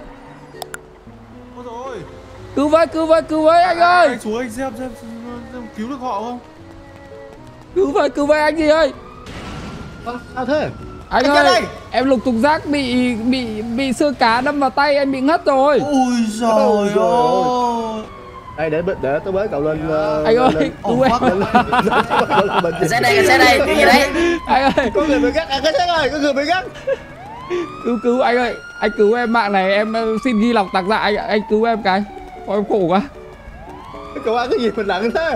Cứu với anh ơi. Anh xuống anh xem cứu được họ không? Cứu với anh gì ơi? Sao thế? Anh ơi, em lục thùng rác bị xương cá đâm vào tay, em bị ngất rồi. Ôi giời ơi. Đây để tôi bế cậu lên. Anh ơi, cứu em. Xe đây, cái gì đấy? Anh ơi, có người bị gắt, cái xe ơi, có người bị gắt. Cứu anh ơi, anh cứu em, mạng này em xin ghi lọc tạc dạ, anh cứu em cái. Ôi em khổ quá. Cậu ăn cái gì mình nặng thế?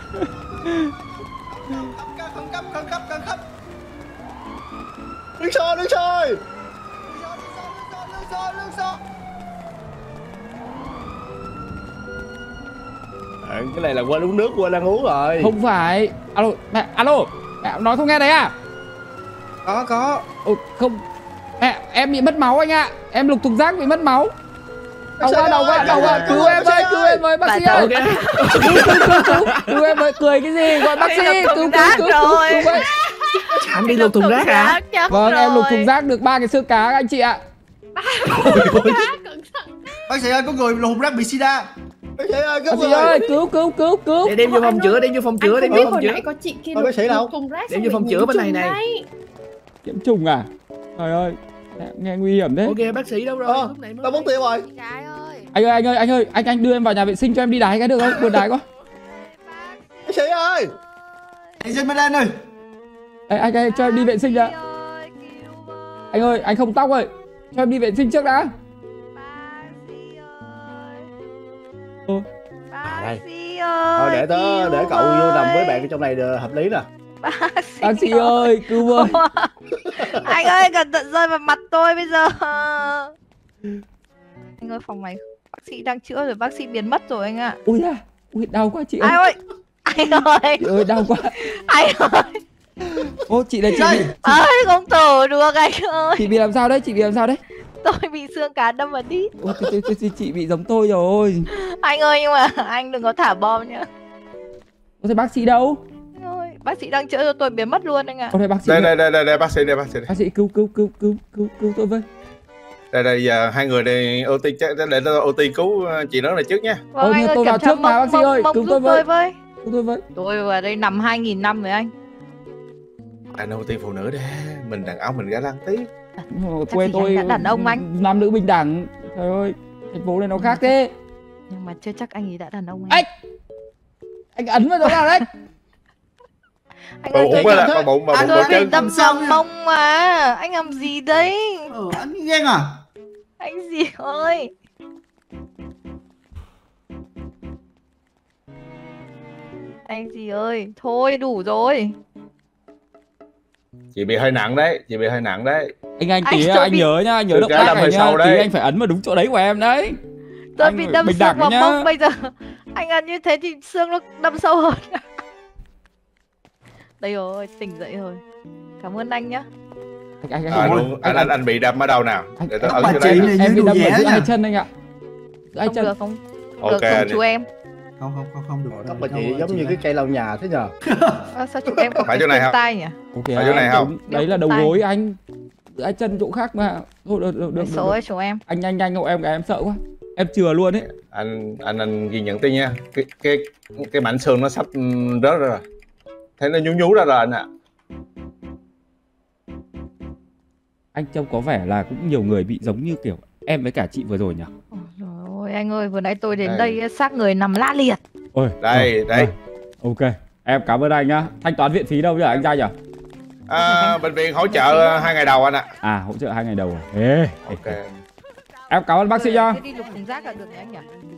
Khẩn cấp. Nước sôi. Cái này là quên uống nước, quên đang uống rồi. Không phải. Alo, mẹ nói không nghe đấy à? Có. Không. Mẹ, em bị mất máu anh ạ. Em lục thùng rác bị mất máu. Đầu quá. Cứu em với bác sĩ ơi. Cứu em với, cười cái gì? Gọi bác sĩ, cứu với. Anh đi lục thùng rác à? Vâng, em lục thùng rác được 3 cái xương cá anh chị ạ. Bác sĩ ơi, có người lục thùng rác bị sida. Bác sĩ ơi, cứu. Để đem vô phòng chữa, Nãy có chị kia bác sĩ đâu? Đem vô phòng chữa bên này này. Nhiễm trùng à? Trời ơi, nghe nguy hiểm thế. Ok, bác sĩ đâu rồi? Tao mất tiêu rồi. Anh ơi, anh đưa em vào nhà vệ sinh cho em đi đái cái được không? Buồn đái quá. Bác sĩ ơi. Anh xin bên đây ơi. Anh cho em đi vệ sinh đã. Anh ơi, anh không tóc ơi. Cho em đi vệ sinh trước đã. Đây. Thôi để cậu vô nằm với bạn trong này hợp lý nè. Bác sĩ ơi, cứu với. Anh ơi, cẩn thận rơi vào mặt tôi bây giờ. Anh ơi, phòng này bác sĩ đang chữa rồi, bác sĩ biến mất rồi anh ạ. Ui đau quá chị ơi. Anh ơi. Chị ơi, đau quá. Anh ơi. Ô, chị đây, chị bị... không thở được anh ơi. Chị bị làm sao đấy? Tôi bị xương cá đâm vào đít. Ôi, chị bị giống tôi rồi. Anh ơi, nhưng mà anh đừng có thả bom nhá. Thế bác sĩ đâu? Bác sĩ đang chữa cho tôi biến mất luôn anh ạ. Đây bác sĩ. Đây bác sĩ đây. Bác sĩ cứu tôi với. Đây giờ hai người đây ưu tiên để tôi cứu chị nó này trước nha. Vâng, anh ơi, tôi vào trước mà bác sĩ ơi, cứu tôi với. Cứu tôi với. Tôi vào đây nằm 2000 năm rồi anh. Anh ưu tiên phụ nữ đi, mình đàn ông mình gã lăng tí. Quê tôi đàn ông anh. Nam nữ bình đẳng. Trời ơi, thành phố này nó khác thế. Nhưng mà chưa chắc anh ấy đã đàn ông anh. Anh ấn vào chỗ nào đấy? Anh ơi, tôi bị đâm sòng mông mà. Anh làm gì đấy? Anh ghen à? Anh gì ơi? Anh gì ơi, thôi đủ rồi. Chị bị hơi nặng đấy, Anh tí anh nhớ nhá, nhớ động tác này nhá, tí anh phải ấn vào đúng chỗ đấy của em đấy. Tôi bị đâm xương vào mông bây giờ. Anh ăn như thế thì xương nó đâm sâu hơn. Đây rồi, tỉnh dậy rồi. Cảm ơn anh nhá. Anh bị đâm ở đâu nào? Để tôi ấn vô đây. đây. Em bị đâm ở giữa hai chân anh ạ. Hai chân. Được không? Được không chú em? Không được. Tóc của chị giống như cái cây lau nhà thế nhờ. Sao chú em có phải chỗ này không? tay nhỉ? Phải chỗ này không? Đấy là đầu gối anh. Hai chân chỗ khác mà. Thôi được. Số ấy chú em. Anh hộ em sợ quá. Em chừa luôn ấy. Anh ghi nhận tin nha. Cái mảnh xương nó sắp rớt ra rồi. Thấy nó nhú ra rồi anh ạ. Anh trông có vẻ là cũng nhiều người bị giống như kiểu em với cả chị vừa rồi nhỉ? Ôi anh ơi, vừa nãy tôi đến đây xác người nằm la liệt. Ôi, đây. Ok, em cảm ơn anh nhá. Thanh toán viện phí đâu nhỉ anh trai nhỉ? Bệnh viện hỗ trợ 2 ngày đầu anh ạ. Hỗ trợ 2 ngày đầu rồi. Ok. Em cảm ơn bác sĩ nhá. Đi lục thùng rác là được nhỉ anh nhỉ?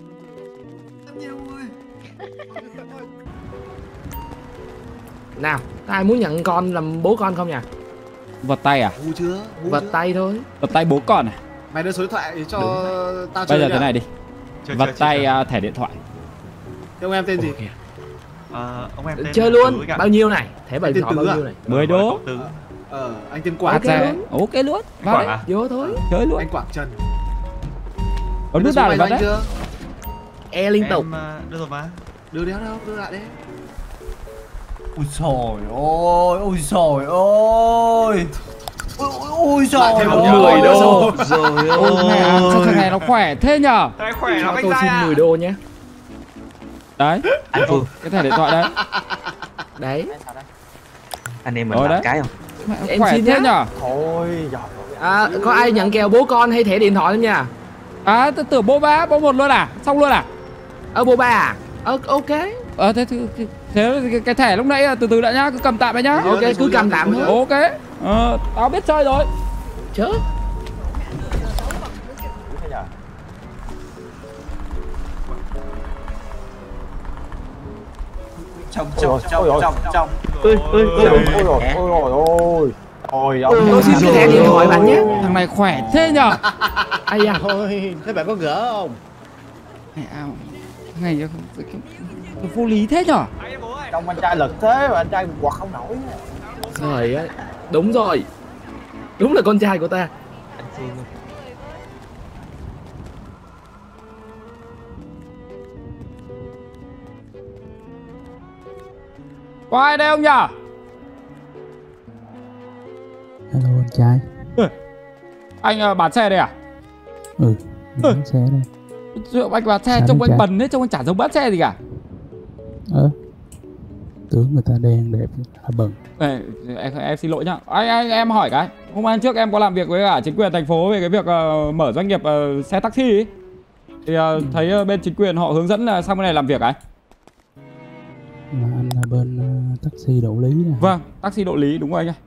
Nào, có ai muốn nhận con làm bố con không nhỉ? Vật tay à? Vật tay thôi. Vật tay bố con à? Mày đưa số điện thoại cho tao chơi. Bây giờ thế này đi. Vật tay thẻ điện thoại. Thế ông em tên gì? Ông em tên chơi luôn. Bao nhiêu này? Thẻ điện thoại bao nhiêu này? 10 đô. Anh tên Quảng. Ok luôn. Vào đấy, vô thôi. Chơi luôn. Anh Quảng Trần. Có nút nào để bắt đấy? E liên tục. Đưa rồi mà. Đưa đéo đâu, đưa lại đi. Ôi trời ơi, ôi trời ơi. Ôi trời ơi. 10 đô. Rồi ơi. Sao thằng này nó khỏe thế nhở? Khỏe lắm anh tôi xin 10 đô nhé. Đấy. Cái thẻ điện thoại đấy. Đấy. Anh em mình làm cái không? Em khỏe xin thế nhở? Thôi giời. Có ai nhận kèo bố con hay thẻ điện thoại không nha? Tôi tưởng bố ba, bố một luôn à? Xong luôn à? Bố ba à? Ok. Thế cái thẻ lúc nãy từ đã nhá, cứ cầm tạm đấy nhá. Ok, cứ cầm tạm thôi. Ok. Tao biết chơi rồi. Chớ. Trong. Ôi tôi xin cái thẻ điện thoại bạn nhé. Thằng này khỏe thế nhở? Ai da. thôi, thế bạn có gỡ không? Này vô lý thế nhở? Trong anh trai lực thế mà anh trai quạt không nổi. Trời ơi, đúng rồi. Đúng là con trai của ta. Anh xin luôn. Có ai đây không nhở? Hello anh trai. Anh bán xe đây à? Bán xe đây. Anh bán xe trông anh bần đấy, trông anh chả giống bán xe gì cả. Tướng người ta đen đẹp là bần. Em xin lỗi nhá. Em hỏi cái. Hôm nay trước em có làm việc với cả chính quyền thành phố về cái việc mở doanh nghiệp xe taxi ấy. Thì thấy bên chính quyền họ hướng dẫn là sang bên này làm việc ấy. Mà anh là bên taxi độ lý nè. Vâng, taxi độ lý đúng rồi anh ơi.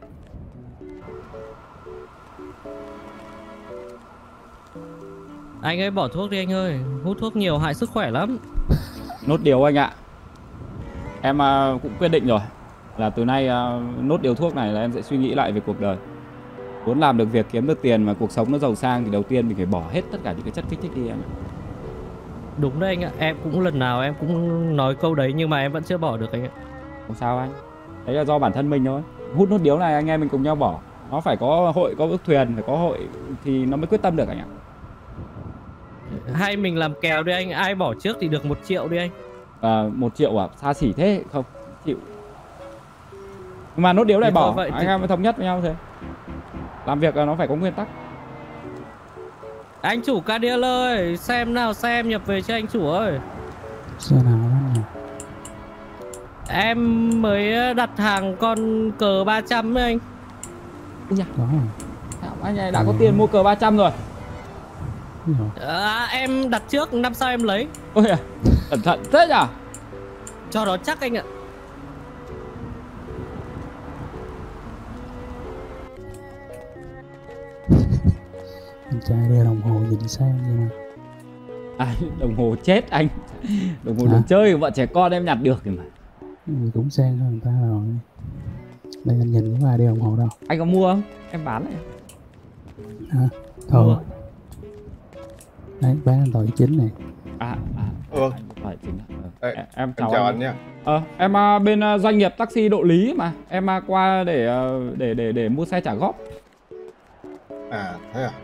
Anh ơi bỏ thuốc đi anh ơi, hút thuốc nhiều hại sức khỏe lắm. Nốt điều anh ạ. Em cũng quyết định rồi là từ nay nốt điều thuốc này là em sẽ suy nghĩ lại về cuộc đời. Muốn làm được việc kiếm được tiền mà cuộc sống nó giàu sang thì đầu tiên mình phải bỏ hết tất cả những cái chất kích thích đi em ạ. Đúng đấy anh ạ, em cũng lần nào em cũng nói câu đấy nhưng mà em vẫn chưa bỏ được anh ạ. Không sao anh, đấy là do bản thân mình thôi. Hút nốt điếu này anh em mình cùng nhau bỏ. Nó phải có hội, có ước thuyền, phải có hội thì nó mới quyết tâm được anh ạ. Hay mình làm kèo đi anh, ai bỏ trước thì được 1 triệu đi anh. 1 triệu à? Xa xỉ thế không? Chịu. Mà nốt điếu này Thì bỏ, thôi vậy anh thì- em phải thống nhất với nhau thế. Làm việc là nó phải có nguyên tắc. Anh chủ Cadillac ơi, xem nào, xem nhập về cho anh chủ ơi. Xe nào lắm nhỉ? Em mới đặt hàng con cờ 300 ấy anh. Ui da. Có rồi. Anh này đã có tiền mua cờ 300 rồi. Em đặt trước, năm sau em lấy. Ôi à, cẩn thận thế nhỉ? Cho nó chắc anh ạ. Anh trai đeo đồng hồ nhìn sang nhưng mà À, đồng hồ chết anh. Đồng hồ đồ chơi của vợ trẻ con em nhặt được kìa mà. gì cũng sang hơn người ta rồi. Đây anh nhìn cũng ai đeo đồng hồ đâu. Anh có mua không? Em bán này. Hả? Thôi. Đấy, bán anh tỏi chính này. Phải chính. Em chào chào anh. anh nha. Em bên doanh nghiệp taxi Độ Lý mà. Em qua để mua xe trả góp. À thế à.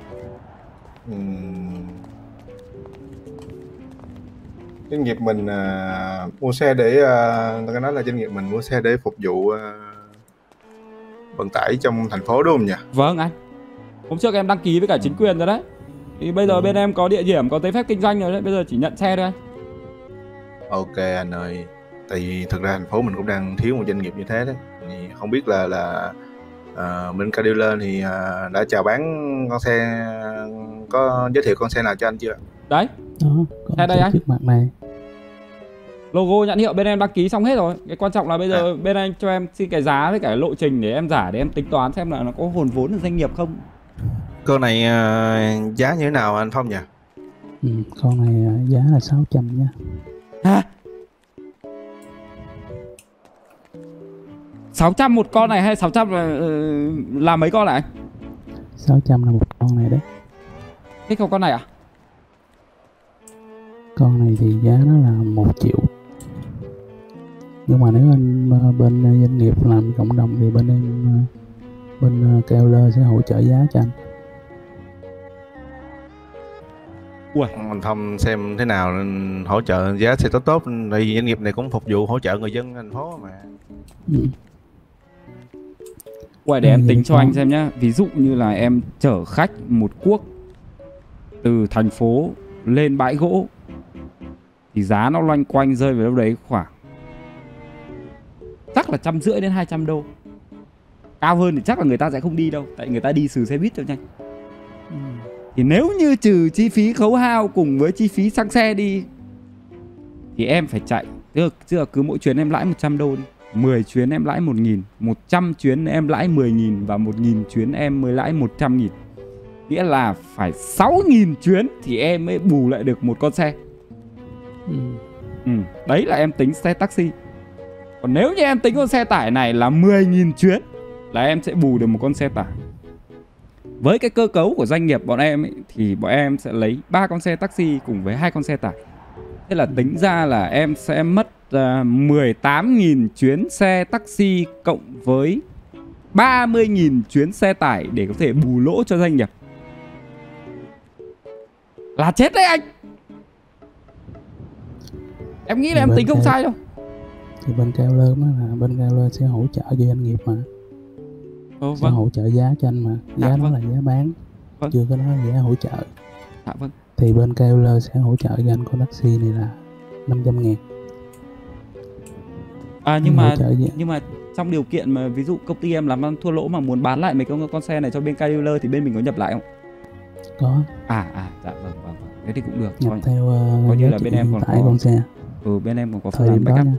Doanh nghiệp mình mua xe để tôi nói là doanh nghiệp mình mua xe để phục vụ vận tải trong thành phố đúng không nhỉ? Vâng anh. Hôm trước em đăng ký với cả chính quyền rồi đấy. Thì bây giờ bên em có địa điểm, có giấy phép kinh doanh rồi đấy. Bây giờ chỉ nhận xe thôi anh. Ok anh ơi. Tại vì thực ra thành phố mình cũng đang thiếu một doanh nghiệp như thế đấy. Thì không biết là bên Cadillac thì đã chào bán con xe, có giới thiệu con xe nào cho anh chưa? Đấy. Đó, Xe đây anh. trước mặt này. Logo nhãn hiệu bên em đăng ký xong hết rồi. Cái quan trọng là bây giờ bên anh cho em xin cái giá với cả lộ trình để em giả, để em tính toán xem là nó có hồn vốn được doanh nghiệp không. Con này giá như thế nào anh Phong nhỉ? Con này giá là 600 nha. Hả? 600 một con này hay 600 là mấy con này anh? 600 là một con này đấy. Thế không con này à? Con này thì giá nó là 1 triệu. Nhưng mà nếu anh bên doanh nghiệp làm cộng đồng thì bên em bên Cadillac sẽ hỗ trợ giá cho anh. Anh Thông xem thế nào nên hỗ trợ giá sẽ tốt, tại vì doanh nghiệp này cũng phục vụ hỗ trợ người dân thành phố mà. Uầy, để em tính cho anh xem nhá. Ví dụ như là em chở khách một cuốc từ thành phố lên bãi gỗ thì giá nó loanh quanh rơi vào đâu đấy khoảng chắc là 150 đến 200 đô. Cao hơn thì chắc là người ta sẽ không đi đâu, tại người ta đi sử xe buýt cho nhanh. Thì nếu như trừ chi phí khấu hao cùng với chi phí xăng xe đi thì em phải chạy, tức là cứ mỗi chuyến em lãi 100 đô đi, 10 chuyến em lãi 1.000, 100 chuyến em lãi 10.000 và 1.000 chuyến em mới lãi 100.000. Nghĩa là phải 6.000 chuyến thì em mới bù lại được một con xe. Đấy là em tính xe taxi. Còn nếu như em tính con xe tải này là 10.000 chuyến là em sẽ bù được một con xe tải. Với cái cơ cấu của doanh nghiệp bọn em ấy, thì bọn em sẽ lấy 3 con xe taxi cùng với 2 con xe tải. Thế là tính ra là em sẽ mất 18.000 chuyến xe taxi cộng với 30.000 chuyến xe tải để có thể bù lỗ cho doanh nghiệp. Là chết đấy anh. Em nghĩ là em tính không sai đâu. Thì bên Cadillac là bên Cadillac sẽ hỗ trợ cho doanh nghiệp mà. Sẽ hỗ trợ giá cho anh mà. Giá đó là giá bán, chưa có nói là giá hỗ trợ. Vâng. Thì bên Cadillac sẽ hỗ trợ cho anh con taxi này là 500.000. Nhưng mà trong điều kiện mà ví dụ công ty em làm ăn thua lỗ mà muốn bán lại mấy con xe này cho bên Cadillac thì bên mình có nhập lại không? Có. Dạ vâng. Thế thì cũng được. Nhập theo coi như là bên em còn có con xe. Bên em còn có thời điểm đó nha.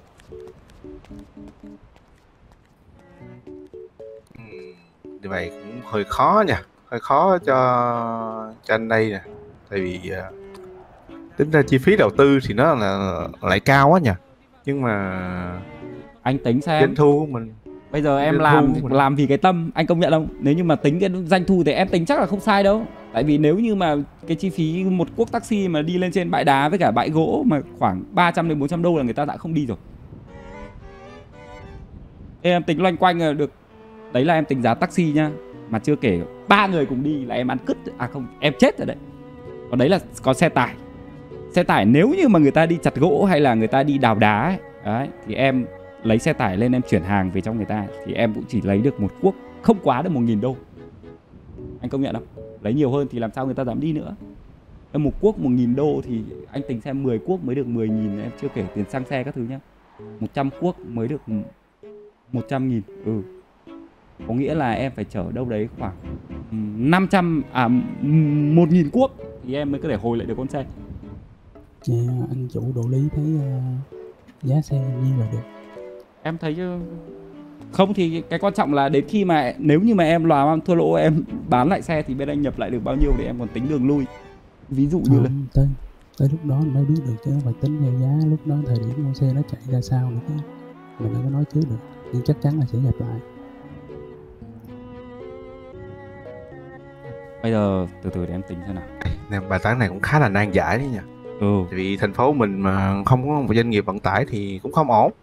Như vậy cũng hơi khó nha, hơi khó cho anh đây nè. Tại vì tính ra chi phí đầu tư thì nó là lại cao quá nha. Nhưng mà anh tính xem doanh thu của mình bây giờ em làm vì cái tâm, anh công nhận không? Nếu như mà tính cái doanh thu thì em tính chắc là không sai đâu. Tại vì nếu như mà cái chi phí một cuốc taxi mà đi lên trên bãi đá với cả bãi gỗ mà khoảng 300 đến 400 đô là người ta đã không đi rồi. Em tính loanh quanh là được. Đấy là em tính giá taxi nha. Mà chưa kể 3 người cùng đi là em ăn cứt. Không, em chết rồi đấy. Còn đấy là có xe tải. Xe tải nếu như mà người ta đi chặt gỗ hay là người ta đi đào đá ấy, đấy, thì em lấy xe tải lên em chuyển hàng về cho người ta thì em cũng chỉ lấy được một cuốc, không quá được 1.000 đô. Anh công nhận không? Lấy nhiều hơn thì làm sao người ta dám đi nữa. Một cuốc 1.000 đô thì anh tính xem 10 cuốc mới được 10.000, em chưa kể tiền xăng xe các thứ nhá. 100 cuốc mới được 100.000. Có nghĩa là em phải chở đâu đấy khoảng 1.000 cuốc thì em mới có thể hồi lại được con xe. Dạ, anh chủ độ lý thấy giá xe nhiêu là được. Em thấy không thì cái quan trọng là đến khi mà nếu như mà em làm thua lỗ, em bán lại xe thì bên anh nhập lại được bao nhiêu để em còn tính đường lui. Ví dụ như là tới lúc đó mới biết được chứ không phải tính theo giá lúc đó thời điểm con xe nó chạy ra sao nữa chứ. Mình đâu có nói trước được, nhưng chắc chắn là sẽ nhập lại. Bây giờ từ từ để em tính xem nào. Bài toán này cũng khá là nan giải đấy nha. Vì thành phố mình mà không có một doanh nghiệp vận tải thì cũng không ổn.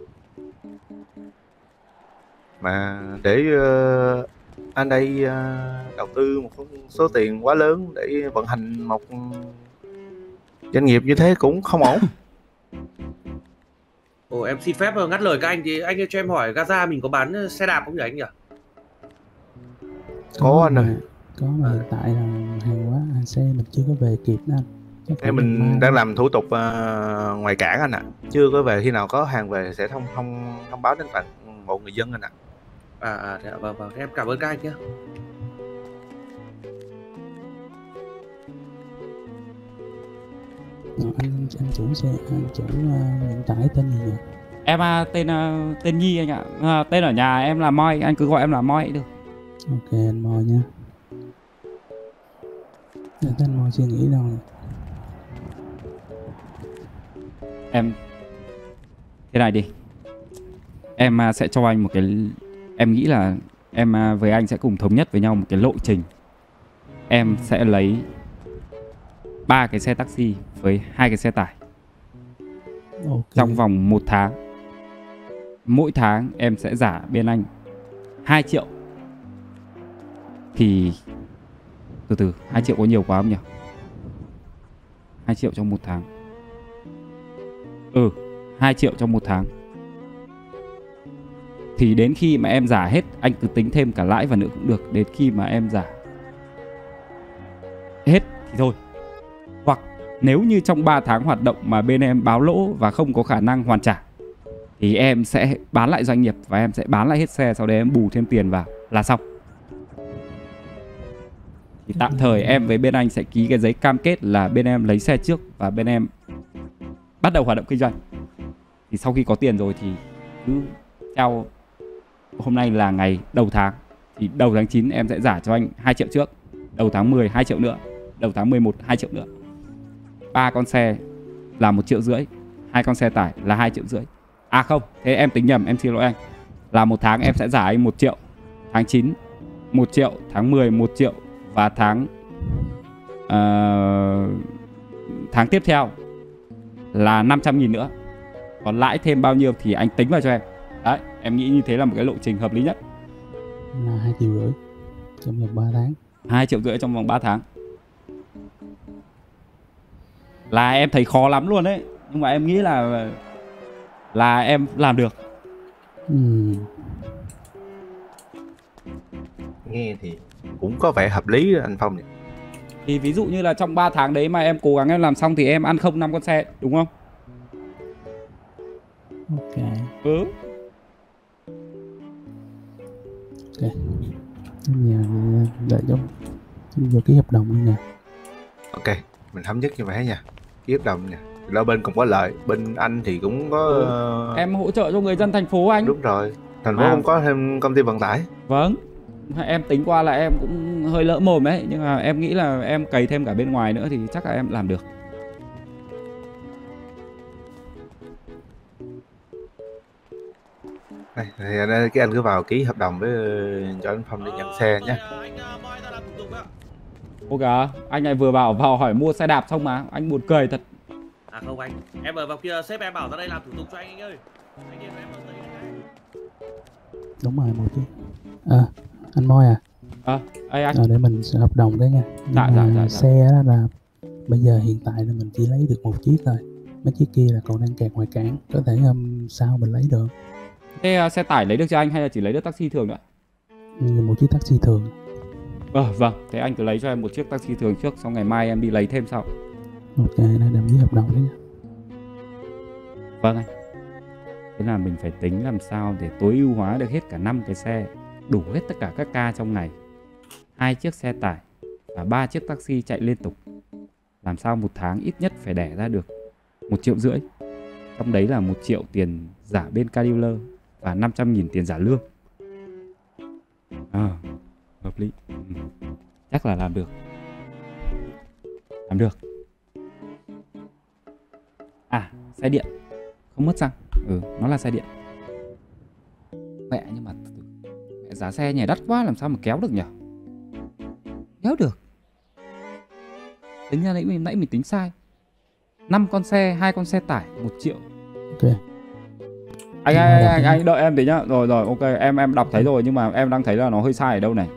Mà để anh đây đầu tư một số tiền quá lớn để vận hành một doanh nghiệp như thế cũng không ổn. Em xin phép ngắt lời các anh thì anh cho em hỏi Gaza mình có bán xe đạp không nhỉ anh nhỉ? Có anh ơi. Có mà hiện tại là hàng hóa, hàng xe mình chưa có về kịp đó anh. Em mình đang làm thủ tục ngoài cảng anh ạ. Chưa có về, khi nào có hàng về sẽ thông báo đến tận mọi người dân anh ạ. Vâng, em cảm ơn các anh nhé. Anh chủ xe, anh chủ hiện tại tên gì vậy? Em tên Nhi anh ạ. Tên ở nhà em là Moi, anh cứ gọi em là Moi được. Ok anh Moi nha. Để anh Moi suy nghĩ đâu. Em thế này đi. Em sẽ cho anh một cái, em nghĩ là em với anh sẽ cùng thống nhất với nhau một cái lộ trình. Em sẽ lấy 3 cái xe taxi với 2 cái xe tải trong vòng 1 tháng. Mỗi tháng em sẽ trả bên anh 2 triệu. Thì từ từ 2 triệu có nhiều quá không nhỉ? 2 triệu trong 1 tháng. 2 triệu trong 1 tháng. Thì đến khi mà em trả hết, anh cứ tính thêm cả lãi vào nữa cũng được. Đến khi mà em trả hết thì thôi. Hoặc nếu như trong 3 tháng hoạt động mà bên em báo lỗ và không có khả năng hoàn trả thì em sẽ bán lại doanh nghiệp và em sẽ bán lại hết xe, sau đấy em bù thêm tiền vào là xong. Thì tạm thời em với bên anh sẽ ký cái giấy cam kết là bên em lấy xe trước và bên em bắt đầu hoạt động kinh doanh. Thì sau khi có tiền rồi thì cứ theo hôm nay là ngày đầu tháng, thì đầu tháng 9 em sẽ trả cho anh 2 triệu trước, đầu tháng 10 2 triệu nữa, đầu tháng 11 2 triệu nữa. 3 con xe là 1,5 triệu, 2 con xe tải là 2,5 triệu. À không, thế em tính nhầm, em xin lỗi anh. Là 1 tháng em sẽ trả anh 1 triệu, tháng 9 1 triệu, tháng 10 1 triệu và tháng tiếp theo là 500.000 nữa. Còn lãi thêm bao nhiêu thì anh tính vào cho em. Đấy, em nghĩ như thế là một cái lộ trình hợp lý nhất. Là 2,5 triệu trong vòng 3 tháng. 2,5 triệu trong vòng 3 tháng. Là em thấy khó lắm luôn đấy, nhưng mà em nghĩ là em làm được. Nghe thì cũng có vẻ hợp lý đó anh Phong nhỉ. Thì ví dụ như là trong 3 tháng đấy mà em cố gắng em làm xong thì em ăn không 5 con xe, đúng không? Ok. Ok. Giờ đợi cho vừa ký hợp đồng luôn nè. Ok, mình thống nhất như vậy nha. Ký hợp đồng nha. Đôi bên cũng có lợi, bên anh thì cũng có em hỗ trợ cho người dân thành phố anh. Đúng rồi. Thành phố cũng có thêm công ty vận tải. Vâng. Em tính qua là em cũng hơi lỡ mồm ấy, nhưng mà em nghĩ là em cày thêm cả bên ngoài nữa thì chắc là em làm được. Đây, thì cái anh cứ vào ký hợp đồng với cho anh Phong để nhận xe nhé. Ok, anh này vừa bảo vào hỏi mua xe đạp xong mà, anh buồn cười thật. À không anh, em ở vào kia sếp em bảo ra đây làm thủ tục cho anh ơi. Anh em ở đây. Đúng rồi, một chứ. Anh Moi à? Anh. Để mình sẽ hợp đồng đấy nha. Dạ. Xe đó là bây giờ hiện tại là mình chỉ lấy được 1 chiếc thôi. Mấy chiếc kia là còn đang kẹt ngoài cảng, có thể hôm sau mình lấy được. Thế xe tải lấy được cho anh hay là chỉ lấy được taxi thường nữa? Một chiếc taxi thường. Vâng, thế anh cứ lấy cho em một chiếc taxi thường trước, xong ngày mai em đi lấy thêm sau. Ok, nó đem với hợp đồng đấy. Vâng anh. Thế là mình phải tính làm sao để tối ưu hóa được hết cả 5 cái xe, đủ hết tất cả các ca trong ngày. 2 chiếc xe tải và 3 chiếc taxi chạy liên tục. Làm sao một tháng ít nhất phải đẻ ra được 1,5 triệu. Trong đấy là 1 triệu tiền giả bên car dealer và 500.000 tiền giả lương. Hợp lý. Chắc là làm được. Xe điện không mất xăng. Nó là xe điện. Mẹ, nhưng mà giá xe nhảy đắt quá, làm sao mà kéo được nhỉ? Kéo được. Tính ra nãy mình tính sai. 5 con xe, 2 con xe tải, 1 triệu. Ok. Anh đợi em tí nhá. Rồi ok, em đọc thấy rồi, nhưng mà em đang thấy là nó hơi sai ở đâu này.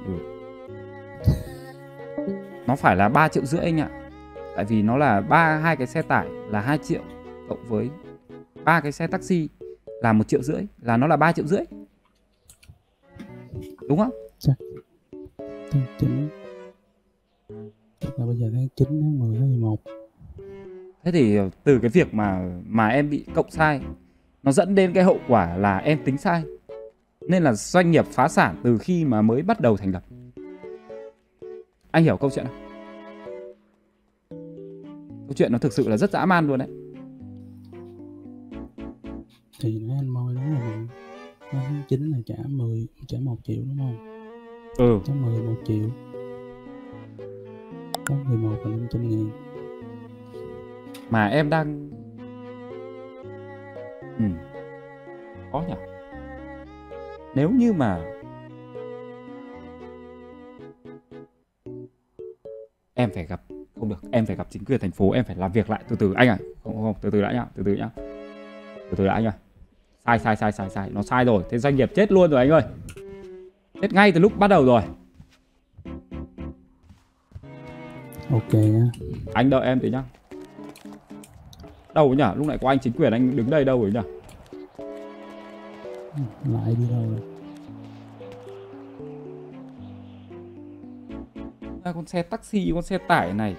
Nó phải là 3,5 triệu anh ạ. Tại vì nó là 2 cái xe tải là 2 triệu cộng với 3 cái xe taxi là 1,5 triệu, là nó là 3,5 triệu. Đúng không? Tháng 9. Tức là bây giờ tháng 9, tháng 10, tháng 11. Thế thì từ cái việc mà em bị cộng sai, nó dẫn đến cái hậu quả là em tính sai. Nên là doanh nghiệp phá sản từ khi mà mới bắt đầu thành lập. Anh hiểu câu chuyện không? Câu chuyện nó thực sự là rất dã man luôn đấy. Thì nãy anh Moi nói là tháng 9 là trả 1 triệu đúng không? Tháng 10 1 triệu. Tháng 11 là 500.000. Mà em đang khó nhỉ. Nếu như mà em phải gặp, không được, em phải gặp chính quyền thành phố, em phải làm việc lại. Từ anh ạ. Không, từ từ đã nhá. Từ từ đã anh ơi. Sai. Nó sai rồi. Thế doanh nghiệp chết luôn rồi anh ơi. Chết ngay từ lúc bắt đầu rồi. Ok nhá. Anh đợi em tí nhá. Đâu nhỉ? Lúc nãy có anh chính quyền anh đứng đây đâu rồi nhỉ? Lại đi đâu rồi? Con xe taxi, con xe tải này,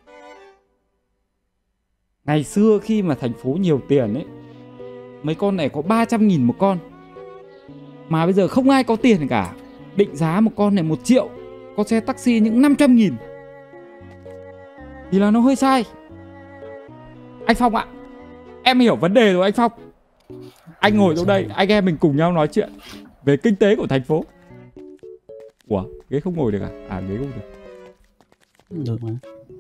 ngày xưa khi mà thành phố nhiều tiền ấy, mấy con này có 300.000 một con. Mà bây giờ không ai có tiền cả. Định giá một con này 1 triệu, con xe taxi những 500.000 thì là nó hơi sai. Anh Phong ạ, em hiểu vấn đề rồi anh Phong. Anh ngồi xuống đây, anh em mình cùng nhau nói chuyện về kinh tế của thành phố. Ủa, ghế không ngồi được à? Ghế không được. Được mà.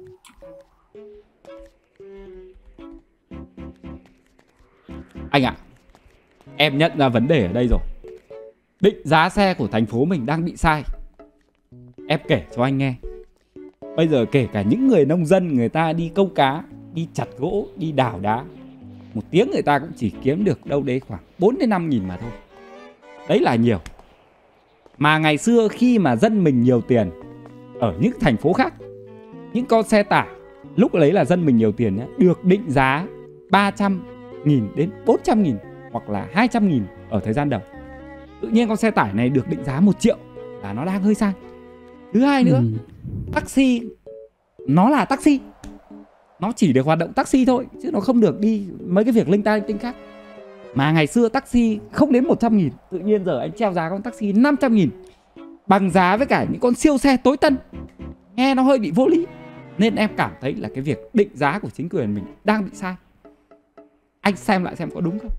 Anh ạ, em nhận ra vấn đề ở đây rồi. Định giá xe của thành phố mình đang bị sai. Em kể cho anh nghe. Bây giờ kể cả những người nông dân, người ta đi câu cá, đi chặt gỗ, đi đào đá, 1 tiếng người ta cũng chỉ kiếm được đâu đấy khoảng 4 đến 5 nghìn mà thôi. Đấy là nhiều. Mà ngày xưa khi mà dân mình nhiều tiền ở những thành phố khác, những con xe tải lúc đấy là dân mình nhiều tiền nhé, được định giá 300.000 đến 400.000 hoặc là 200.000 ở thời gian đầu. Tự nhiên con xe tải này được định giá 1 triệu là nó đang hơi sai. Thứ hai nữa, taxi nó là taxi, nó chỉ được hoạt động taxi thôi, chứ nó không được đi mấy cái việc linh ta linh tinh khác. Mà ngày xưa taxi không đến 100.000, tự nhiên giờ anh treo giá con taxi 500.000, bằng giá với cả những con siêu xe tối tân. Nghe nó hơi bị vô lý. Nên em cảm thấy là cái việc định giá của chính quyền mình đang bị sai. Anh xem lại xem có đúng không?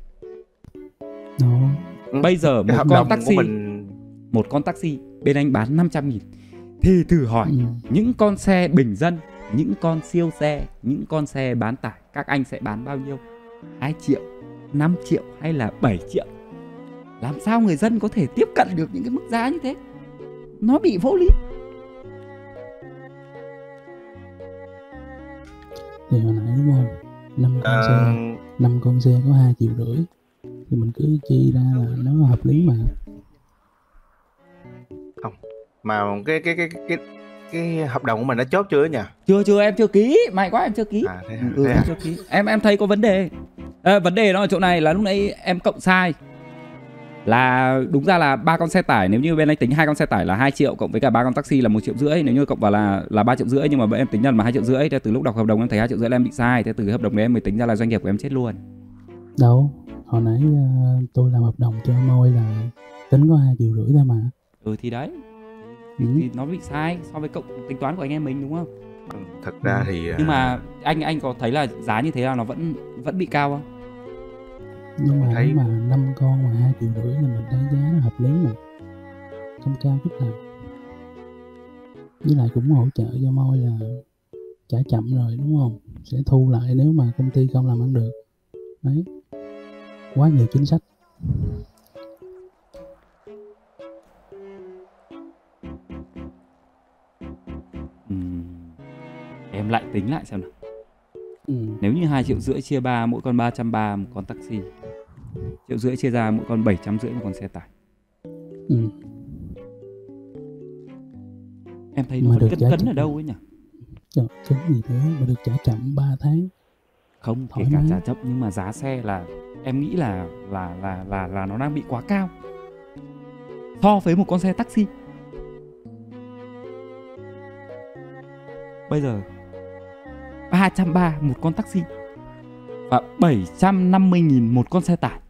Bây giờ một con taxi bên anh bán 500.000 thì thử hỏi những con xe bình dân, những con siêu xe, những con xe bán tải, các anh sẽ bán bao nhiêu? 2 triệu, 5 triệu hay là 7 triệu? Làm sao người dân có thể tiếp cận được những cái mức giá như thế? Nó bị vô lý. Thì hồi nãy đúng không? 5 con xe có 2,5 triệu thì mình cứ chi ra là nó hợp lý mà. Không. Mà cái hợp đồng của mình đã chốt chưa nhỉ? Chưa, em chưa ký. May quá em chưa ký. Em chưa ký. Em thấy có vấn đề. Vấn đề nó ở chỗ này là lúc nãy em cộng sai. là đúng ra là 3 con xe tải, nếu như bên anh tính 2 con xe tải là 2 triệu cộng với cả 3 con taxi là 1,5 triệu, nếu như cộng vào là 3,5 triệu, nhưng mà bên em tính nhận mà 2,5 triệu. Thế từ lúc đọc hợp đồng em thấy 2,5 triệu là em bị sai, thế từ cái hợp đồng đấy em mới tính ra là doanh nghiệp của em chết luôn. Đâu, hồi nãy tôi làm hợp đồng cho Môi là tính có 2,5 triệu thôi mà. Thì đấy, thì nó bị sai so với cộng tính toán của anh em mình đúng không? Thật ra thì nhưng mà anh có thấy là giá như thế là nó vẫn bị cao không? Nhưng mà thấy... mà 5 con mà 2,5 triệu thì mình thấy giá nó hợp lý mà, không cao chút nào. Với lại cũng hỗ trợ cho Môi là trả chậm rồi đúng không? Sẽ thu lại nếu mà công ty không làm ăn được. Đấy, quá nhiều chính sách. Em lại tính lại xem nào. Nếu như 2,5 triệu chia 3, mỗi con 330 một con taxi, 1,5 triệu chia ra mỗi con 750 một con xe tải. Em thấy nó vẫn cấn ở đâu ấy nhỉ? Trời, cấn gì thế mà được trả chậm 3 tháng. Không, kể cả trả chậm nhưng mà giá xe là em nghĩ là nó đang bị quá cao so với một con xe taxi. Bây giờ 330 một con taxi và 750.000 một con xe tải.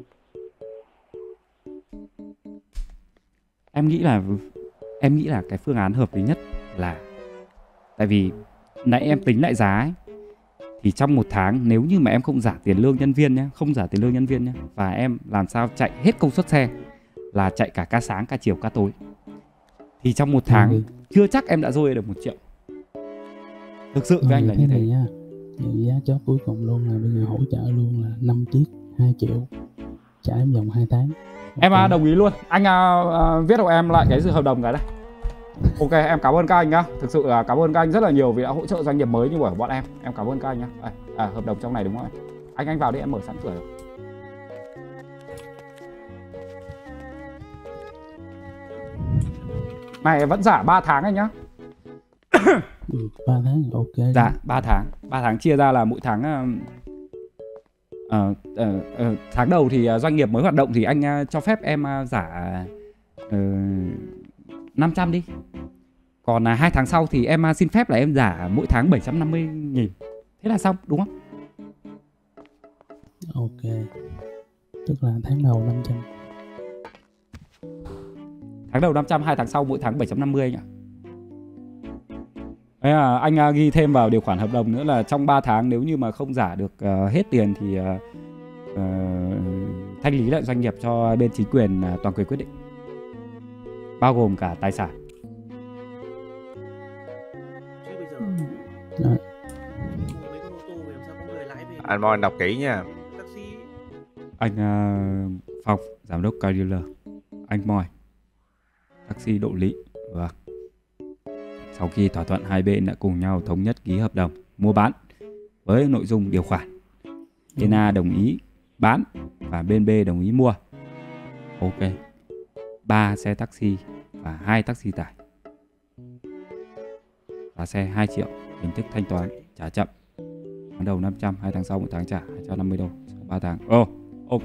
Em nghĩ là cái phương án hợp lý nhất là, tại vì nãy em tính lại giá ấy, thì trong một tháng nếu như mà em không trả tiền lương nhân viên nhé, và em làm sao chạy hết công suất xe là chạy cả ca sáng, ca chiều, ca tối, thì trong một tháng chưa chắc em đã dôi được 1 triệu. Thực sự với anh là như thế. Nha. Giá chót cuối cùng luôn là bây giờ hỗ trợ luôn là 5 chiếc 2 triệu, trả em vòng 2 tháng. Em đồng ý luôn. Anh viết hộ em lại cái hợp đồng cái đây. Ok, em cảm ơn các anh nhá. Thực sự là cảm ơn các anh rất là nhiều vì đã hỗ trợ doanh nghiệp mới như của bọn em. Em cảm ơn các anh nhá. Hợp đồng trong này đúng không anh vào đi, em mở sẵn cửa rồi. Này vẫn giả 3 tháng anh nhá. 3 tháng ok. Dạ, 3 tháng. 3 tháng chia ra là mỗi tháng tháng đầu thì doanh nghiệp mới hoạt động thì anh cho phép em giả 500 đi. Còn 2 tháng sau thì em xin phép là em giả mỗi tháng 750.000. Thế là xong đúng không? Ok. Tức là tháng đầu 500. Tháng đầu 500, 2 tháng sau mỗi tháng 750 anh ạ. Đấy là anh ghi thêm vào điều khoản hợp đồng nữa là trong 3 tháng nếu như mà không giả được hết tiền thì thanh lý lại doanh nghiệp cho bên chính quyền toàn quyền quyết định, bao gồm cả tài sản. Anh Moi đọc kỹ nha. Anh Phong, giám đốc car dealer. Anh Moi, taxi Độ Lý. Vâng. Sau khi thỏa thuận hai bên đã cùng nhau thống nhất ký hợp đồng mua bán với nội dung điều khoản bên A đồng ý bán và bên B đồng ý mua. Ok. 3 xe taxi và 2 taxi tải. Giá xe 2 triệu, hình thức thanh toán trả chậm. Tháng đầu 500, 2 tháng sau 1 tháng trả 250 đô, 3 tháng. Ok.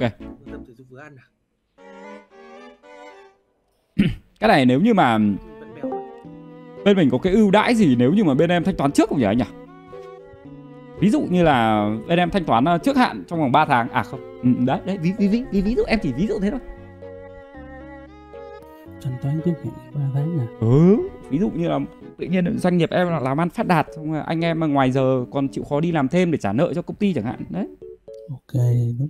Cái này nếu như mà bên mình có cái ưu đãi gì nếu như mà bên em thanh toán trước không nhỉ anh nhỉ? Ví dụ như là bên em thanh toán trước hạn trong vòng 3 tháng. À không, đấy ví dụ em chỉ ví dụ thế thôi. Thanh toán trước hạn 3 tháng à? Ví dụ như là tự nhiên doanh nghiệp em là làm ăn phát đạt, xong rồi anh em mà ngoài giờ còn chịu khó đi làm thêm để trả nợ cho công ty chẳng hạn. Đấy. Ok, lúc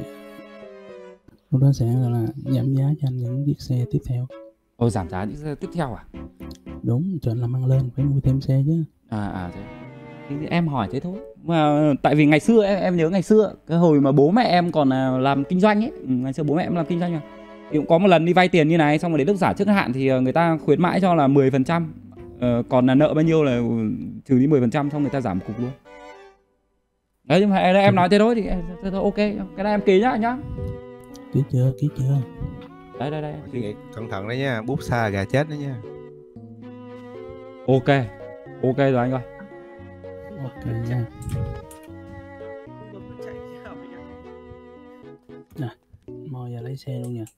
đó sẽ là giảm giá cho anh những chiếc xe tiếp theo. Giảm giá những xe tiếp theo à? Đúng, chuyện làm ăn lên phải mua thêm xe chứ. Thế. Thì em hỏi thế thôi. Mà tại vì ngày xưa em nhớ ngày xưa cái hồi mà bố mẹ em còn làm kinh doanh ấy, ngày xưa bố mẹ em làm kinh doanh mà. Thì cũng có một lần đi vay tiền như này, xong rồi đến lúc giả trước hạn thì người ta khuyến mãi cho là 10%. Còn là nợ bao nhiêu là trừ đi 10%, xong người ta giảm một cục luôn. Đấy, nhưng mà em nói thế thôi thì thôi ok, cái này em ký nhá. Ký chưa? Đây. Cẩn thận đấy nha, bút xa gà chết đấy nha. Ok rồi anh ơi. Ok nha. Nè, Moi giờ lấy xe luôn nha.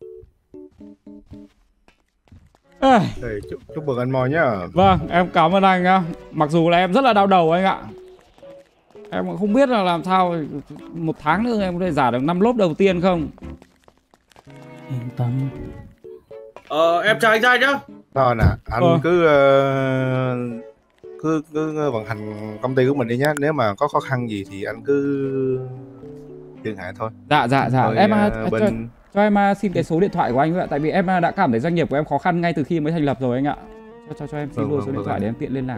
Chúc mừng anh Moi nhá. Vâng, em cảm ơn anh nhá. Mặc dù là em rất là đau đầu anh ạ. Em cũng không biết là làm sao 1 tháng nữa em có thể giả được 5 lốp đầu tiên không. Yên tâm. Em chào anh trai nhá. Thôi nè, anh cứ vận hành công ty của mình đi nhá. Nếu mà có khó khăn gì thì anh cứ liên hệ thôi. Dạ. Rồi, Em cho em xin cái số điện thoại của anh ạ. Tại vì em đã cảm thấy doanh nghiệp của em khó khăn ngay từ khi mới thành lập rồi anh ạ. Cho em xin luôn số điện thoại để em tiện liên lạc.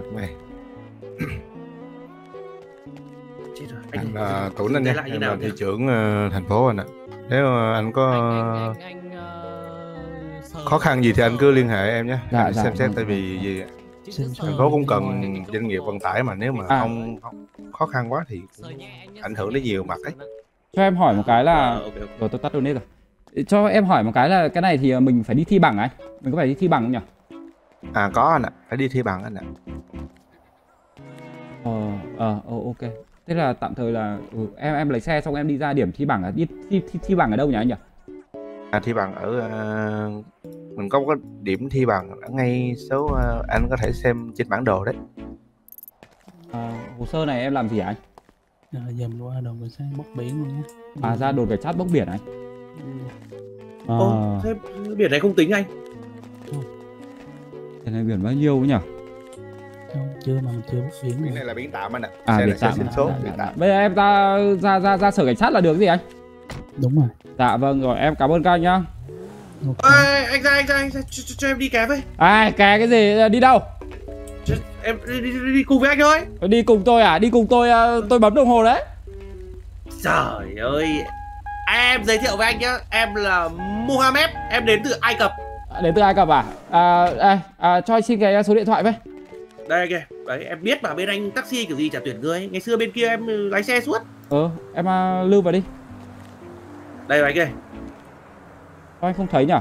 Anh Tuấn anh nha, em là thị trưởng thành phố anh ạ. Nếu anh có khó khăn gì thì anh cứ liên hệ em nhé. Xem xét tại vì thành phố cũng cần doanh nghiệp vận tải mà nếu mà không khó khăn quá thì ảnh hưởng đến nhiều mặt ấy. Cho em hỏi một cái là rồi tôi tắt donate rồi. Cho em hỏi một cái là cái này thì mình phải đi thi bằng anh. Mình có phải đi thi bằng không nhỉ? Có anh ạ, phải đi thi bằng anh ạ. Ok. Thế là tạm thời là em lấy xe xong em đi ra điểm thi bằng thi bằng ở đâu nhỉ anh nhỉ? Thi bằng ở mình có điểm thi bằng ở ngay số anh có thể xem trên bản đồ đấy. Hồ sơ này em làm gì hả anh? Dầm qua đồn cảnh sát bốc biển luôn nhé. Ra đồn cảnh sát bốc biển anh. Thế biển này không tính anh. Cái này biển bao nhiêu nhỉ? Chưa mà chưa bốc biển. Biển này là biển tạm anh ạ. Biển tạm. Bây giờ em ra sở cảnh sát là được gì anh? Đúng rồi. Dạ vâng rồi, em cảm ơn các anh nhá. Anh ra cho em đi ké với. Ké cái gì, đi đâu? Em đi cùng với anh thôi. Đi cùng tôi à? Đi cùng tôi bấm đồng hồ đấy. Trời ơi. Em giới thiệu với anh nhá, em là Mohammed, em đến từ Ai Cập. Đến từ Ai Cập à? Cho anh xin cái số điện thoại với. Đây kìa, đấy em biết mà bên anh taxi kiểu gì chả tuyển người. Ngày xưa bên kia em lái xe suốt. Em lưu vào đi. Đây anh kìa. Anh không thấy nhỉ?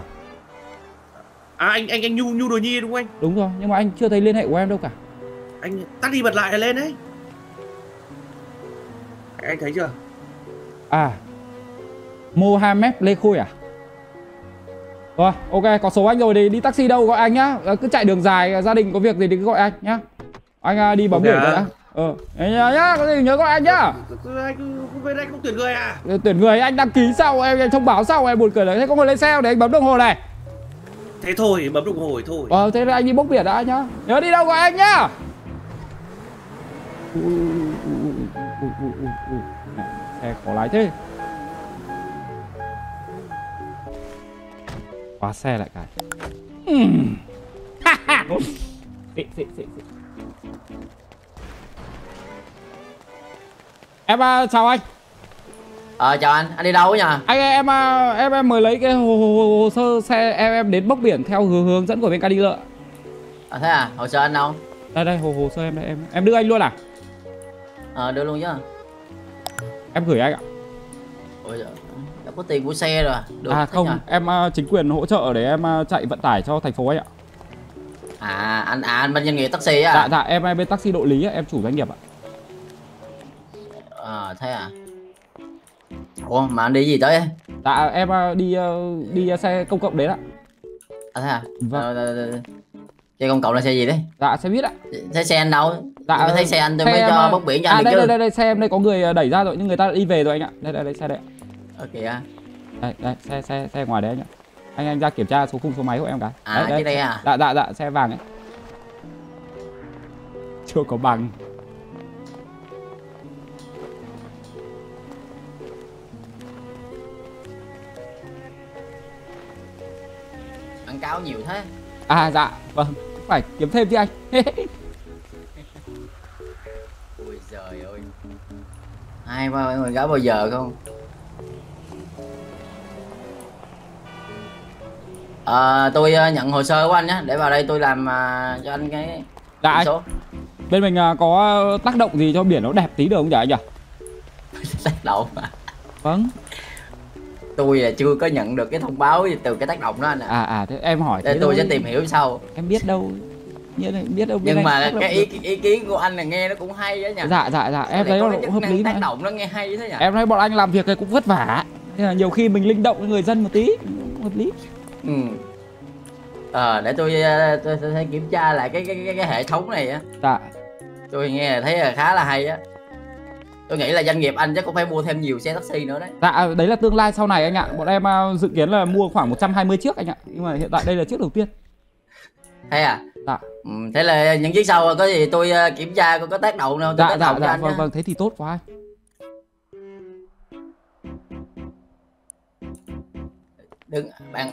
Anh Nhu Đồ Nhi đúng không anh? Đúng rồi, nhưng mà anh chưa thấy liên hệ của em đâu cả. Anh tắt đi bật lại là lên đấy. Anh thấy chưa? Mohammed Lê Khôi à? Rồi, ok, có số anh rồi thì đi taxi đâu gọi anh nhá. Cứ chạy đường dài, gia đình có việc gì thì cứ gọi anh nhá. Anh đi bấm biển rồi đã. Nhá, có gì nhớ gọi anh nhá. Anh bên anh không tuyển người à? Tuyển người anh đăng ký sau, em thông báo sau, em buồn cười đấy. Thế có người lên xe để anh bấm đồng hồ này. Thế thôi, bấm đồng hồ thôi. Thế là anh đi bốc biển đã nhá. Nhớ đi đâu gọi anh nhá. Xe khó lái thế. Khóa xe lại cái. Em chào anh. Chào anh đi đâu nhỉ? Em mới lấy cái hồ sơ xe em đến bốc biển theo hướng dẫn của bên Cadillac. Thế à? Hồ sơ anh đâu? Đây hồ sơ em đây, em đưa anh luôn à? Đưa luôn chứ. Em gửi anh ạ. Ôi giời, đã có tiền của xe rồi. Được không, nhờ? Em chính quyền hỗ trợ để em chạy vận tải cho thành phố anh ạ. Anh bên doanh nghiệp taxi á? Dạ, em bên taxi độ lý, em chủ doanh nghiệp ạ. Thế à? Ủa mà anh đi gì tới? Dạ em đi xe công cộng đến ạ. Thế à? Vâng. Xe công cộng là xe gì đấy? Dạ xe buýt ạ. Thế xe anh đâu? Dạ thấy xe anh tôi mới cho bốc biển cho anh được chứ. Đây xe em đây có người đẩy ra rồi nhưng người ta đã đi về rồi anh ạ. Đây xe đây. Ok. Đây xe ngoài đấy anh ạ. Anh ra kiểm tra số khung số máy của em cái. Cái đây à? Dạ xe vàng ấy. Chưa có bằng. Ăn cáo nhiều thế. Dạ vâng, phải kiếm thêm chứ anh. Ôi trời ơi. Ai mà người gái bao giờ không? Tôi nhận hồ sơ của anh nhé, để vào đây tôi làm cho anh cái số. Bên mình có tác động gì cho biển nó đẹp tí được không vậy anh nhỉ? Tác động à? Vâng. Tôi là chưa có nhận được cái thông báo từ cái tác động đó anh ạ. Thế em hỏi thế tôi sẽ tìm hiểu sau. Em biết đâu. Nhưng mà cái ý kiến của anh là nghe nó cũng hay đó nhỉ. Dạ em thấy nó cũng hợp lý. Tác động nó nghe hay thế nhỉ. Em thấy bọn anh làm việc này cũng vất vả. Thế là nhiều khi mình linh động với người dân một tí, hợp lý. Để tôi kiểm tra lại cái hệ thống này á. Dạ. Tôi nghe thấy là khá là hay á. Tôi nghĩ là doanh nghiệp anh chắc cũng phải mua thêm nhiều xe taxi nữa đấy. Dạ, đấy là tương lai sau này anh ạ. Bọn em dự kiến là mua khoảng 120 chiếc anh ạ. Nhưng mà hiện tại đây là chiếc đầu tiên. Thế à? Dạ. Thế là những chiếc sau có gì tôi kiểm tra có tác động đâu. Dạ, vâng, thế thì tốt quá. Đừng, bạn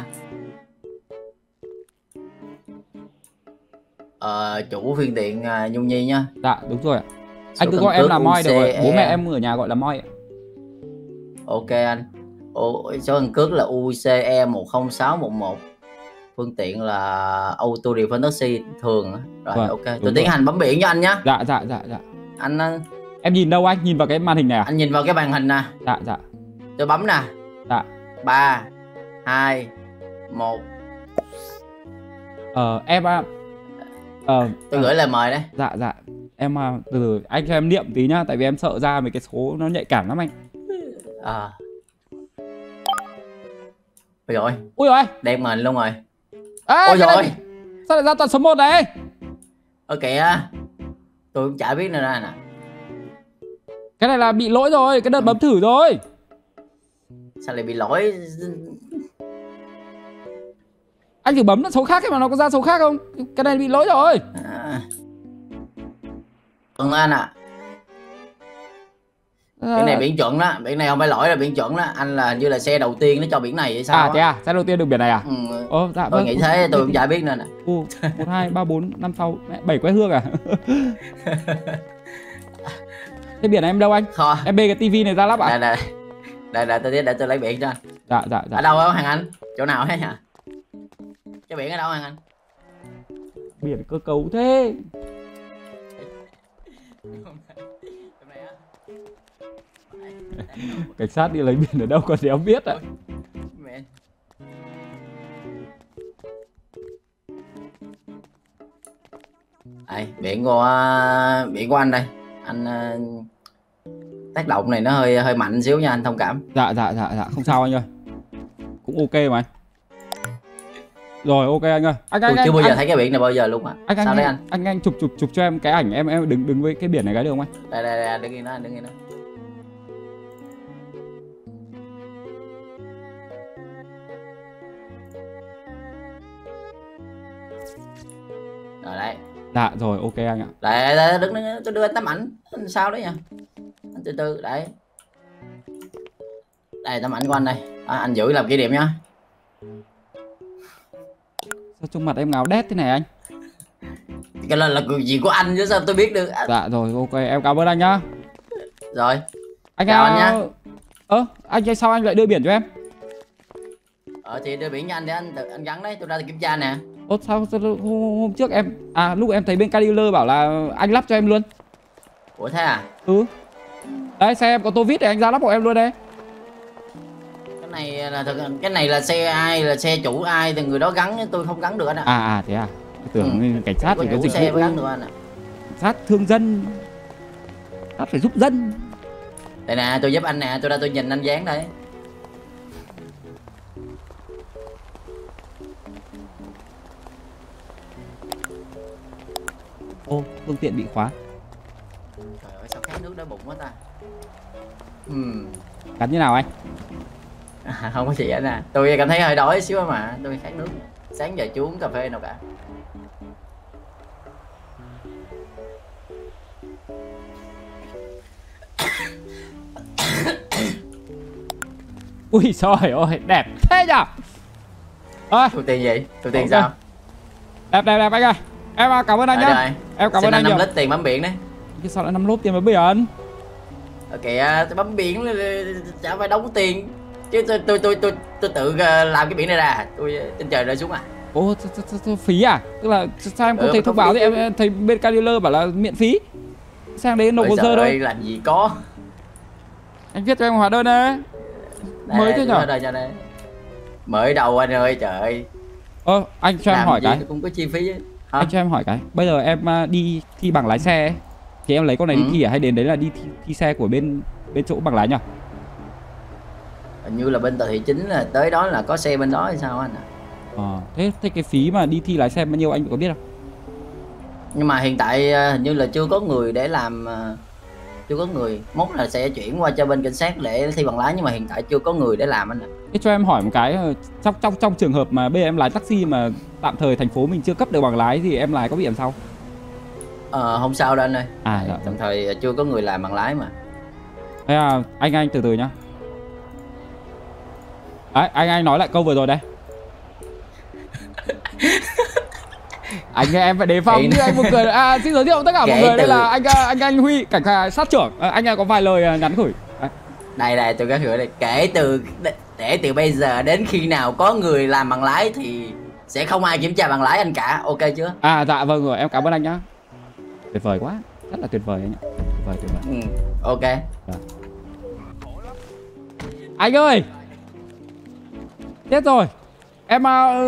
chủ phương tiện Nhung Nhi nhá. Dạ, đúng rồi ạ. Anh cứ gọi em là Moi được rồi, bố mẹ em ở nhà gọi là Moi. Ok anh. Số căn cước là UCE 10611. Phương tiện là auto refund taxi thường. Rồi vâng, ok, tôi tiến hành bấm biển cho anh nhá. Dạ. Anh em nhìn đâu anh? Nhìn vào cái màn hình này à? Anh nhìn vào cái màn hình nè. Dạ. Tôi bấm nè. Dạ. 3 2 1. Tôi gửi lời mời đấy. Dạ. Em từ anh cho em niệm tí nhá, tại vì em sợ ra mấy cái số nó nhạy cảm lắm anh. Ôi ui rồi, đẹp mền luôn rồi. Ôi rồi, sao lại ra toàn số 1 này? Kìa, tôi cũng chả biết nữa nè. Cái này là bị lỗi rồi, cái đợt bấm thử rồi. Sao lại bị lỗi? Anh thử bấm số khác mà nó có ra số khác không? Cái này bị lỗi rồi. Anh ạ. Biển này biển chuẩn đó, biển này không phải lỗi là biển chuẩn đó. Anh là như là xe đầu tiên nó cho biển này vậy sao? Thế à? Xe đầu tiên được biển này à? Dạ, tôi nghĩ thế, tôi cũng chả biết nữa nè. 1, 2, 3, 4, 5, 6, 7 quái hương à? Cái biển này em đâu anh? Em bê cái tivi này ra lắp à? Đây, để tôi lấy biển cho anh. Dạ. Ở đâu hả Hoàng Anh? Chỗ nào hết hả? Cái biển ở đâu Hoàng Anh? Biển cơ cấu thế. Cảnh sát đi lấy biển ở đâu còn đéo biết ạ. Biển của anh đây. Anh tác động này nó hơi mạnh xíu nha, anh thông cảm. Dạ, không sao anh ơi. Cũng ok mà anh. Rồi ok anh ơi. Tôi chưa bao giờ thấy cái biển này bao giờ luôn à. Sao đấy anh? Anh chụp cho em cái ảnh em đứng với cái biển này cái được không anh? Đây, đứng yên đó. Rồi đấy. Dạ rồi ok anh ạ. Đây, đứng tôi đưa anh tấm ảnh. Sao đấy nha. Anh từ từ đấy. Đây tấm ảnh của anh đây. Anh giữ làm kỷ niệm nhá. Sao trong mặt em ngáo đét thế này anh? Cái là gì của anh chứ sao tôi biết được. Dạ rồi ok, em cảm ơn anh nhá. Rồi. Anh chào anh nhá. Anh sao anh lại đưa biển cho em? Thì đưa biển cho anh để anh gắn đấy, tôi ra kiểm tra nè. Sao hôm trước em lúc em thấy bên car dealer bảo là anh lắp cho em luôn. Ủa thế à? Đấy, xe em có tô vít để anh ra lắp hộ em luôn đây. Cái này là xe ai, là xe chủ ai thì người đó gắn, tôi không gắn được anh ạ. Thế à? Tôi tưởng cảnh sát thì có dịch vụ gắn được anh ạ. Cảnh sát thương dân, cảnh sát phải giúp dân. Đây nè, tôi giúp anh nè, tôi ra tôi nhìn anh dán đây. Phương tiện bị khóa. Trời ơi, sao khát nước đói bụng quá ta. Cắn như nào anh? Không có gì anh à. Tôi cảm thấy hơi đói xíu mà. Tôi khát nước. Sáng giờ chú uống cà phê nào cả. Ui trời ơi, đẹp thế nhở. Thu tiền gì? Thu tiền sao? Đẹp anh ơi. Em cảm ơn anh nhá. Em cảm ơn anh nhiều. 5 lít tiền bấm biển đấy. Cái sao lại 5 lít tiền bấm biển? Kìa, tôi bấm biển chả phải đóng tiền. Chứ tôi tự làm cái biển này ra. Tôi trên trời rơi xuống à. Phí à? Tức là sao em không thấy thông báo thì em thấy bên car dealer bảo là miễn phí. Sang đấy nộp hồ sơ thôi. Làm gì có. Anh viết cho em hóa đơn đấy. Mới thế nhở? Mới đầu anh ơi, trời ơi. Anh cho em hỏi cái. Cũng có chi phí chứ. Anh cho em hỏi cái. Bây giờ em đi thi bằng lái xe ấy, thì em lấy con này đi thi à? Hay đến đấy là đi thi xe của bên chỗ bằng lái nhỉ? Hình như là bên tòa thị chính là tới đó là có xe bên đó hay sao anh ạ? Thế cái phí mà đi thi lái xe bao nhiêu anh có biết không? Nhưng mà hiện tại hình như là chưa có người để làm, chưa có người. Mốt là sẽ chuyển qua cho bên cảnh sát để thi bằng lái, nhưng mà hiện tại chưa có người để làm anh ạ. Thế cho em hỏi một cái, trong trường hợp mà bây giờ em lái taxi mà tạm thời thành phố mình chưa cấp được bằng lái thì em lái có bị làm sao? Không sao đâu anh ơi. Dạ. Tạm thời chưa có người làm bằng lái mà. Thế à, anh từ từ nhá. Đấy, anh nói lại câu vừa rồi đây. Em phải đề phòng như anh một người. Xin giới thiệu tất cả mọi người, đây là anh Huy, cảnh sát trưởng. Anh có vài lời nhắn gửi. Đây tôi có gửi đây. Kể từ bây giờ đến khi nào có người làm bằng lái thì sẽ không ai kiểm tra bằng lái anh cả, ok chưa? Dạ vâng rồi, em cảm ơn anh nhá. Tuyệt vời quá, rất là tuyệt vời anh ạ. Tuyệt vời. Ok. Dạ. Anh ơi, chết rồi. Em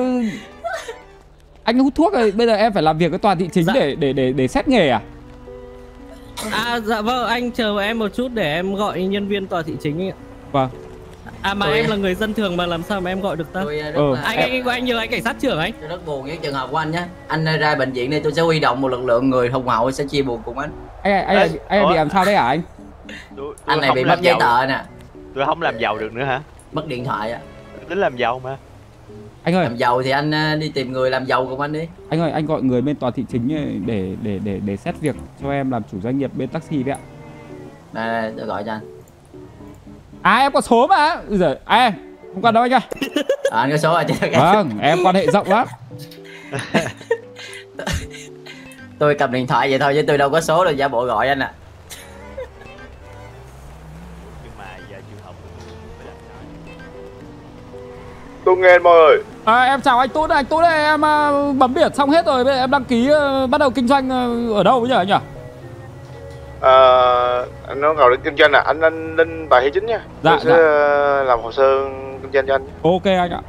anh hút thuốc rồi, bây giờ em phải làm việc với tòa thị chính để xét nghề à? Dạ vâng, anh chờ em một chút để em gọi nhân viên tòa thị chính ạ. Vâng. Em là người dân thường mà làm sao mà em gọi được ta? Anh nhờ anh cảnh sát trưởng anh. Tôi rất buồn với trường hợp của anh nhé. Anh ra bệnh viện đây tôi sẽ huy động một lực lượng người hùng hậu sẽ chia buồn cùng anh. Anh bị làm sao đấy hả anh? Anh này bị mất giấy tờ nè. Tôi không làm giàu được nữa hả? Mất điện thoại á. Tính làm giàu mà. Anh ơi, làm giàu thì anh đi tìm người làm giàu cùng anh đi. Anh ơi, anh gọi người bên tòa thị chính để xét việc cho em làm chủ doanh nghiệp bên taxi vậy ạ. Đây, tôi gọi cho anh. Em có số mà. Giời, không cần đâu anh ơi. Anh có số à? Vâng, em quan hệ rộng lắm. Tôi cầm điện thoại vậy thôi chứ tôi đâu có số đâu, giả bộ gọi anh ạ. Tôi nghe anh Moi ơi. Em chào anh Tú đây, em bấm biển xong hết rồi, bây giờ em đăng ký bắt đầu kinh doanh ở đâu bây giờ anh nhỉ? Anh nói ngồi để kinh doanh à? Anh lên tòa thị chính nha. Tôi sẽ làm hồ sơ kinh doanh cho anh. Ok anh ạ.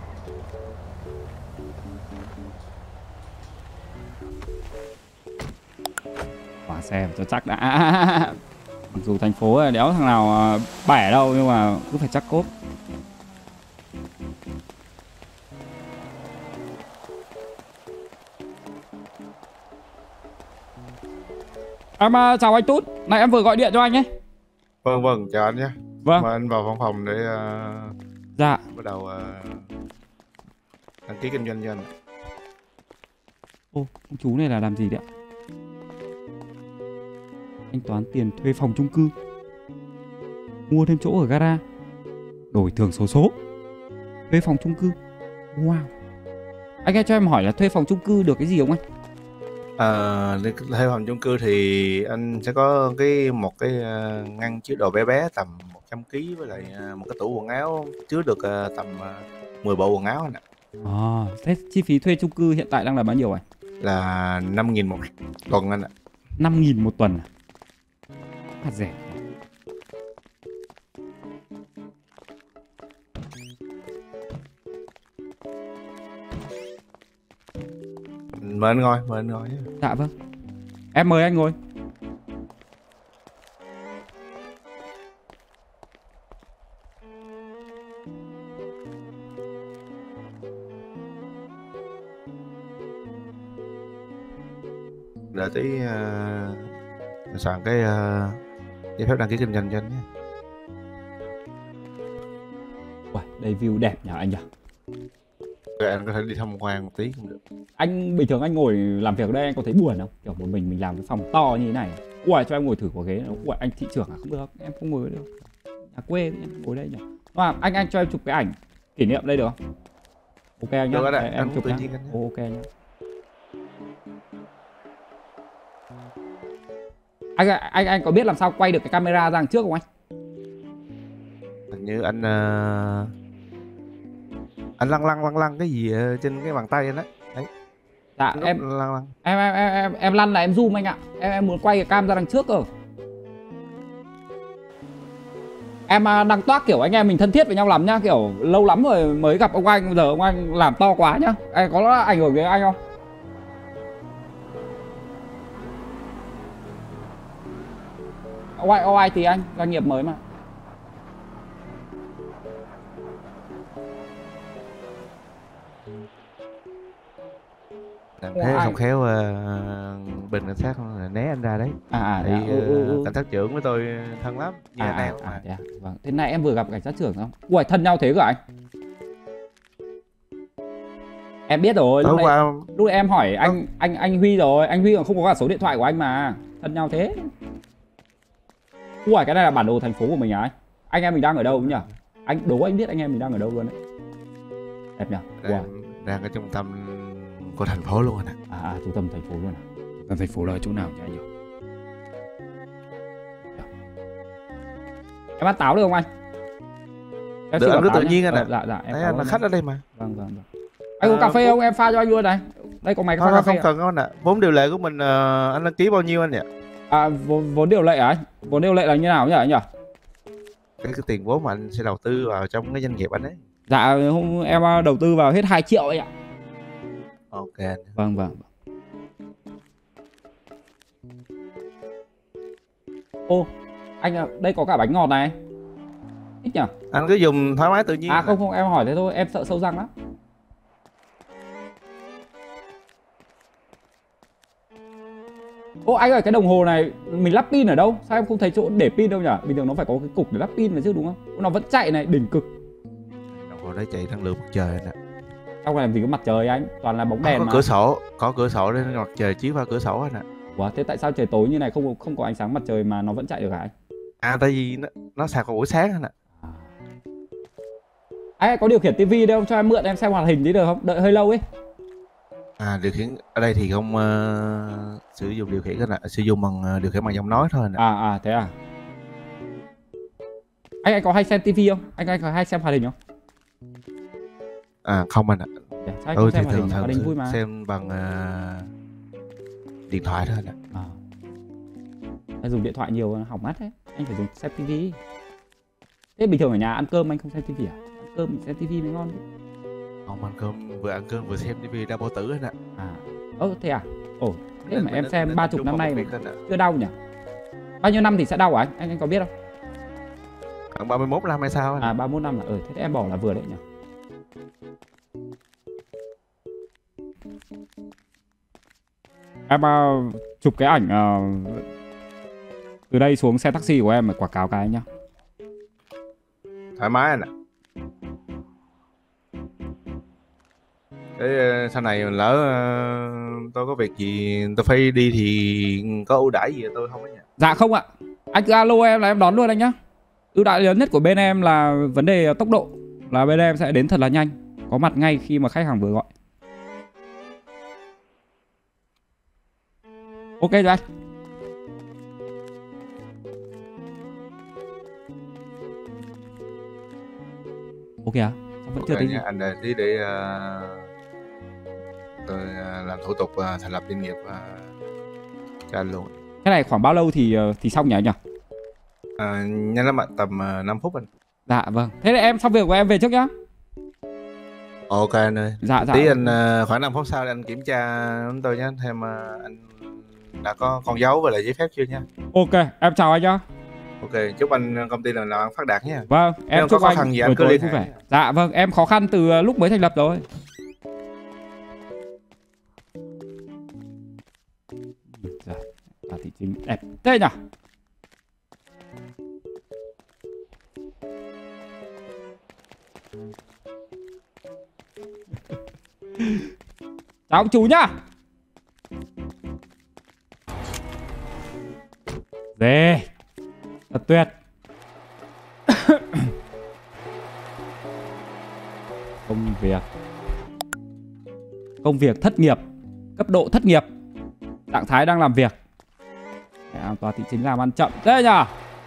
Quả xe cho chắc đã. Mặc dù thành phố đéo thằng nào bẻ đâu nhưng mà cứ phải chắc cốp. Em chào anh Tút, này em vừa gọi điện cho anh ấy. Vâng, chào anh nhé. Vâng. Mời anh vào văn phòng để dạ bắt đầu đăng ký kinh doanh cho anh. Ông chú này là làm gì đấy ạ? Thanh toán tiền thuê phòng chung cư, mua thêm chỗ ở gara, đổi thường xổ số, thuê phòng chung cư. Wow. Anh ơi cho em hỏi là thuê phòng chung cư được cái gì không anh? Thuê phòng chung cư thì anh sẽ có một cái ngăn chứa đồ bé bé tầm 100 kg với lại một cái tủ quần áo chứa được tầm 10 bộ quần áo anh ạ. Thế chi phí thuê chung cư hiện tại đang là bao nhiêu anh? Là 5.000 một tuần anh ạ. 5.000 một tuần à? Thật rẻ. Mời anh ngồi nhé. Dạ vâng. Em mời anh ngồi. Đợi tí soạn cái giấy phép đăng ký kinh doanh cho anh nhé. Wow, đây view đẹp nhỉ anh nhỉ? Rồi anh có thể đi tham quan một tí cũng được. Anh bình thường anh ngồi làm việc ở đây anh có thấy buồn không? Kiểu một mình làm cái phòng to như thế này. Ui, cho em ngồi thử có ghế. Ui, anh thị trưởng à? Không được, em không ngồi được. Nhà quê em ngồi đây nhỉ? Anh cho em chụp cái ảnh kỷ niệm đây được không? Ok anh nhá. Được, em chụp nhá. Ok nhá. Anh có biết làm sao quay được cái camera ra đằng trước không anh? Hình như anh lăng cái gì trên cái bàn tay anh đấy. Đấy. Dạ em lăn là em zoom anh ạ. Em muốn quay cái cam ra đằng trước cơ. Em đang toát kiểu anh em mình thân thiết với nhau lắm nhá, kiểu lâu lắm rồi mới gặp ông anh, giờ ông anh làm to quá nhá. Anh có ảnh hưởng với anh không? OI thì anh, doanh nghiệp mới mà. Làm thế không khéo bên cảnh sát né anh ra đấy. Cảnh sát trưởng với tôi thân lắm, như anh em mà. Vâng. Thế này em vừa gặp cảnh sát trưởng không? Ui, thân nhau thế cơ anh? Em biết rồi, lúc em hỏi anh Huy rồi, anh Huy còn không có cả số điện thoại của anh mà. Thân nhau thế. Ui, cái này là bản đồ thành phố của mình à? Anh em mình đang ở đâu nhỉ? Anh đố anh biết anh em mình đang ở đâu luôn đấy. Đẹp nhỉ? Đang ở trung tâm của thành phố luôn anh ạ. Trung tâm thành phố luôn à? Trung tâm thành phố là ở chỗ nào nhỉ anh nhỉ? Em ăn táo được không anh? Được, anh cứ tự nhiên anh ạ. Dạ, em anh là khách ở đây mà. Vâng. Anh có cà phê không? Em pha cho anh luôn này. Đây có máy pha cà phê. Không cần anh ạ. Vốn điều lệ của mình anh đăng ký bao nhiêu anh nhỉ? Vốn điều lệ anh? Vốn điều lệ là như nào nhỉ anh nhỉ? Cái tiền vốn mà anh sẽ đầu tư vào trong cái doanh nghiệp anh ấy. Dạ, em đầu tư vào hết 2 triệu ấy ạ. Ok. Vâng. Ô, anh đây có cả bánh ngọt này. Thích nhỉ? Anh cứ dùng thoải mái tự nhiên. Không, em hỏi thế thôi, em sợ sâu răng lắm. Ô anh ơi, cái đồng hồ này mình lắp pin ở đâu? Sao em không thấy chỗ để pin đâu nhỉ? Bình thường nó phải có cái cục để lắp pin mà chứ đúng không? Nó vẫn chạy này, đỉnh cực. Đồng hồ đấy chạy năng lượng mặt trời nè. Trong này làm gì có mặt trời anh? Toàn là bóng đèn mà. Có cửa sổ để mặt trời chiếu qua cửa sổ anh ạ. Ủa, thế tại sao trời tối như này không có ánh sáng mặt trời mà nó vẫn chạy được hả anh? Tại vì nó sạc vào buổi sáng anh ạ. Anh có điều khiển tivi đâu, cho em mượn em xem hoạt hình tí được không? Đợi hơi lâu ấy. Điều khiển ở đây thì không sử dụng điều khiển anh ạ, sử dụng bằng điều khiển bằng giọng nói thôi anh ạ. Thế à? Anh có hay xem tivi không? Anh có hay xem hoạt hình không? Không anh ạ. Sao anh xem hoạt hình vui mà. Xem bằng điện thoại thôi anh ạ. Anh dùng điện thoại nhiều hỏng mắt đấy. Anh phải dùng xem tivi. Thế bình thường ở nhà ăn cơm anh không xem tivi à? Ăn cơm mình xem tivi mới ngon chứ. Không, ăn cơm vừa xem tivi đau bao tử anh ạ. Thế à? Thế mà em xem 30 năm nay mà chưa đau nhỉ? Bao nhiêu năm thì sẽ đau hả anh? Anh có biết không? Khoảng 31 năm hay sao anh? 31 năm là thế em bỏ là vừa đấy nhỉ? Em chụp cái ảnh từ đây xuống xe taxi của em mà quảng cáo cái nhá. Thoải mái anh ạ. Thế sau này lỡ tôi có việc gì tôi phải đi thì có ưu đãi gì tôi không ấy nhỉ? Dạ không ạ. Anh cứ alo em là em đón luôn anh nhá. Ưu đãi lớn nhất của bên em là vấn đề tốc độ, là bên em sẽ đến thật là nhanh, có mặt ngay khi mà khách hàng vừa gọi. Ok rồi anh. Ok à? Sao vẫn chưa tính? Anh tí để tôi làm thủ tục thành lập doanh nghiệp cho anh luôn. Cái này khoảng bao lâu thì xong nhỉ anh nhỉ? Nhanh lắm ạ, tầm 5 phút anh. Dạ vâng. Thế là em xong việc của em về trước nhá. Ok anh ơi. Dạ. Tí anh khoảng 5 phút sau anh kiểm tra chúng tôi nhé, thêm anh đã có con dấu và lại giấy phép chưa nha. Ok, em chào anh nhá. Ok, chúc anh công ty làm phát đạt nhé. Vâng, em chúc có anh khó khăn gì anh cứ liên hệ. Dạ vâng, em khó khăn từ lúc mới thành lập rồi. Thị chính đẹp thế nhỉ? Chào ông chủ nhá. Về thật tuyệt. Công việc thất nghiệp, cấp độ thất nghiệp, trạng thái đang làm việc. An toàn thị chính làm ăn chậm thế nhỉ?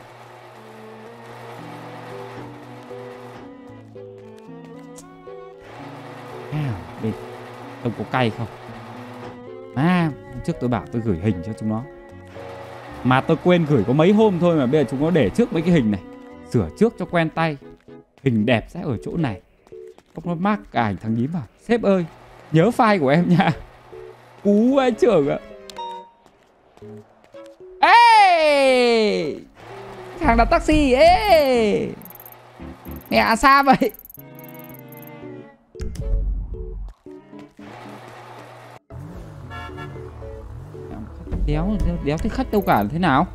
Bên trông có cay không? Hôm trước tôi bảo tôi gửi hình cho chúng nó mà tôi quên gửi có mấy hôm thôi, mà bây giờ chúng nó để trước mấy cái hình này. Sửa trước cho quen tay. Hình đẹp sẽ ở chỗ này. Không nó mắc cả ảnh thằng nhím vào. Sếp ơi, nhớ file của em nha. Cú anh trưởng ạ. Ê, hàng đặt taxi. Ê, mẹ sao vậy? Đéo thích khách đâu cả, thế nào?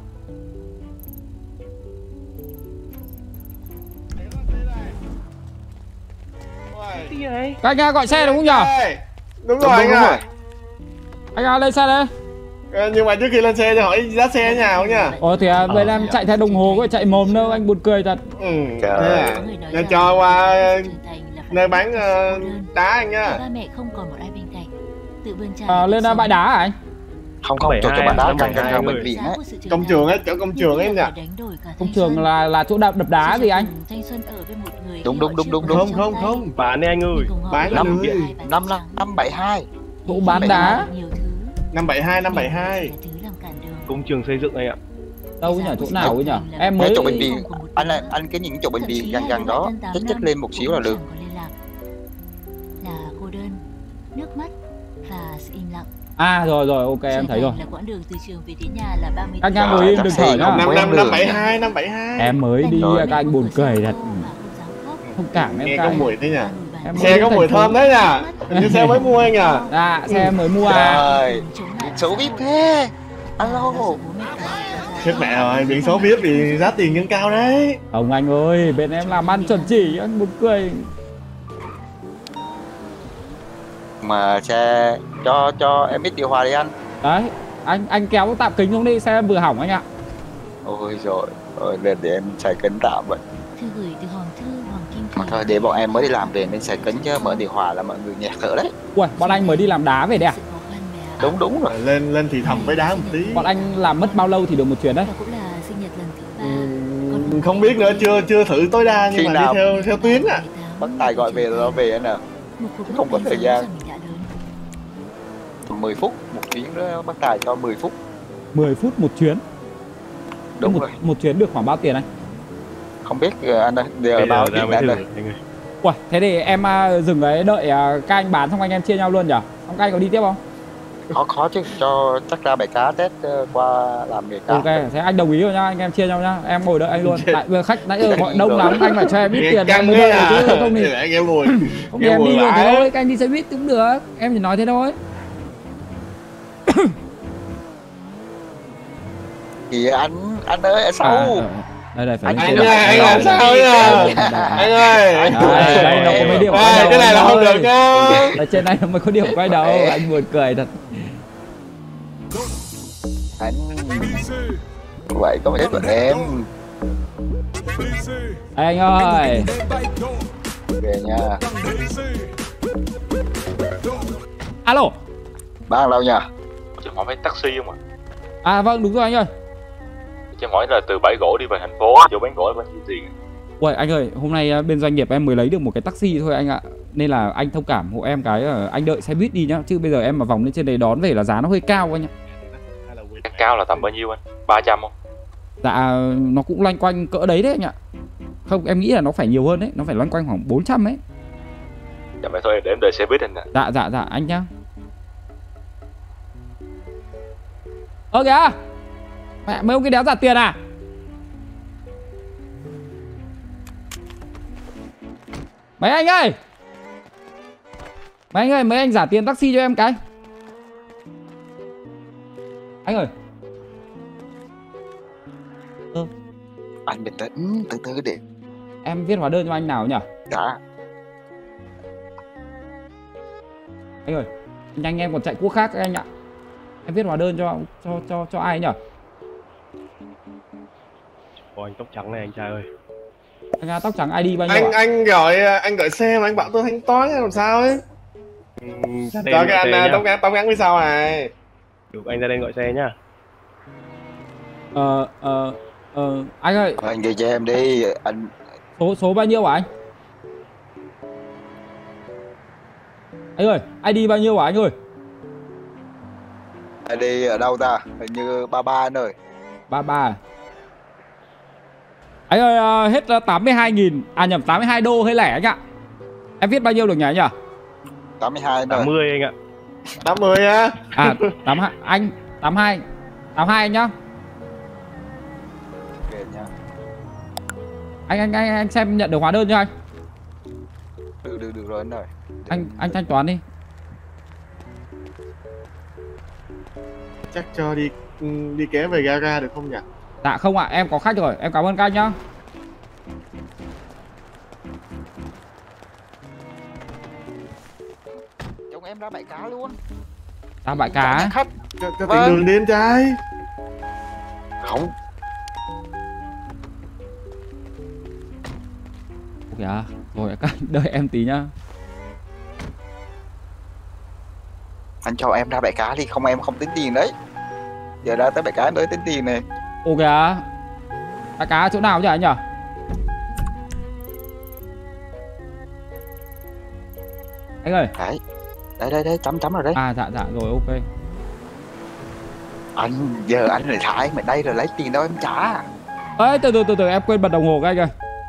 Các anh gọi xe đúng không nhỉ? Đúng rồi anh ạ. Anh lên xe đây. Nhưng mà trước khi lên xe cho hỏi giá xe thế nào nhá. Ồ thì bên em chạy theo đồng hồ có chạy mồm đâu, anh buồn cười thật. Nên cho qua nơi bán đá anh nhá. Ba mẹ không còn một ai bên cạnh. Tự bươn trải. Lên bãi đá hả anh? Không, chỗ bãi đá gần bệnh viện ấy. Công trường ấy, chỗ công trường ấy em nhỉ. Công trường là chỗ đập đá gì anh? Đúng. Không. Bán đi anh ơi. Bán 572. Chỗ bán đá. 572. Công trường xây dựng anh ạ. Đâu nhỉ, chỗ nào ấy nhỉ? Em mới chỗ bệnh viện. Anh cái những chỗ bệnh viện gần đó, chất lên một xíu là được. Là cô đơn, nước mắt và sự im lặng. À rồi ok em thấy rồi. Là quãng đường từ trường về đến nhà là 30. Các anh ngồi im đừng thở nhá. 572. Em mới đi các anh buồn cười thật. Thông cảm em nghe cái. có mùi thế nhỉ? Xe có mùi thơm đấy nhỉ? Hình như xe mới mua anh à? Dạ, xe mới mua à? Trời, biển số VIP thế. Alo. Chết mẹ rồi, biển số VIP thì giá tiền nhân cao đấy. Ông anh ơi, bên em làm ăn chuẩn chỉ, anh buồn cười. Mà xe cho em biết điều hòa đi anh. Đấy, anh kéo tạm kính xuống đi, xe em vừa hỏng anh ạ. Ôi rồi, để em xài kính tạm vậy. Thư gửi từ hòm thư Hoàng Kim Mà thôi để bọn em mới đi làm về nên xài kính chứ mở điều hòa là mọi người nhạt thở đấy. Ui, bọn anh mới đi làm đá về đây à? Đúng rồi. Lên thì thầm với đá một tí. Bọn anh làm mất bao lâu thì được một chuyến đấy? Cũng là sinh nhật lần thứ 3. Không biết nữa, chưa thử tối đa nhưng mà đi theo tuyến à. Bác Tài gọi về rồi nó về anh à. Không có thời gian. 10 phút một chuyến đó, bác Tài cho 10 phút. 10 phút một chuyến. Đúng rồi. Một chuyến được khoảng bao tiền anh? Không biết anh ơi, giờ báo tiền anh ơi. Ui, thế thì em dừng đấy đợi các anh bán xong anh em chia nhau luôn nhỉ? Xong các anh có đi tiếp không? Khó chứ, cho chắc ra bể cá Tết qua làm nghề cá. Ok, thế anh đồng ý rồi nhá, anh em chia nhau nhá, em ngồi đợi anh luôn. Tại vừa khách nãy giờ gọi đông lắm, anh phải cho em ít tiền em mới đợi chứ không thì em ngồi. Không thì em đi rồi thế thôi, các anh đi xe buýt cũng được, em chỉ nói thế thôi. Thì anh ơi ở sau. Đây phải anh làm sao nhá. Anh ơi. Đây nó có mấy điểm quay đầu. Cái này là không được nhá. Ở trên này nó mới có điểm quay đầu, anh buồn cười thật. Anh vậy có hết bọn em. Anh ơi. Về nha. Alo. Bác đâu nhỉ? Cho hỏi mấy taxi không ạ? À vâng đúng rồi anh ơi. Cho hỏi là từ bãi gỗ đi về thành phố, chỗ bán gỗ bao nhiêu tiền? Ui anh ơi, hôm nay bên doanh nghiệp em mới lấy được một cái taxi thôi anh ạ. Nên là anh thông cảm hộ em cái anh đợi xe buýt đi nhá. Chứ bây giờ em mà vòng lên trên đấy đón về là giá nó hơi cao anh ạ. Cao là tầm bao nhiêu anh? 300 không? Dạ nó cũng loanh quanh cỡ đấy đấy anh ạ. Không em nghĩ là nó phải nhiều hơn đấy, nó phải loanh quanh khoảng 400 ấy. Dạ vậy thôi để em đợi xe buýt anh ạ. Dạ anh nhá. Ơ kìa. Mẹ mấy ông kia đéo trả tiền à? Mấy anh ơi. Mấy anh trả tiền taxi cho em cái. Anh ơi. Anh bình tĩnh, từ từ để em viết hóa đơn cho anh nào nhỉ? Dạ. Anh ơi, nhanh em còn chạy quốc khác anh ạ. Em viết hóa đơn cho ai nhỉ? Ôi anh tóc trắng này anh trai ơi. Anh tóc trắng ID bao nhiêu ạ? Anh gọi xe mà anh bảo tôi thanh toán làm sao ấy. Cho cái anh tóc ngắn phía sau này. Được anh ra đây gọi xe nhá. Anh ơi. Anh gửi cho em đi anh. Số bao nhiêu hả anh? Anh ơi, ID bao nhiêu hả anh ơi? ID ở đâu ta? Hình như 33 anh ơi. 33 à? Anh ơi, hết 82.000. À nhầm, 82 đô hơi lẻ anh ạ. Em viết bao nhiêu được nhỉ anh nhỉ? 82 anh ơi. 80 anh ạ. 80 á? À, 82 anh, 82 anh nhá. Ok nha. Anh xem nhận được hóa đơn cho anh. Được rồi anh ơi. Anh thanh toán đi. chắc cho đi ké về gara được không nhỉ? Dạ không ạ, em có khách rồi, em cảm ơn các anh nhá. Chúng em ra bãi cá luôn. Ra bãi cá. Khách. Cho tiền đường đi em trai. Không. Kìa, rồi các anh đợi em tí nhá. Anh cho em ra bãi cá đi, không em không tính tiền đấy. Giờ ra tới bãi cá tới tính tiền này. Ok á. Bãi cá chỗ nào chứ anh nhỉ? Anh ơi. Đấy, chấm rồi đấy. À dạ rồi ok. Anh giờ anh lại thả em ở đây rồi lấy tiền đâu em trả. Ê từ em quên bật đồng hồ các anh ơi.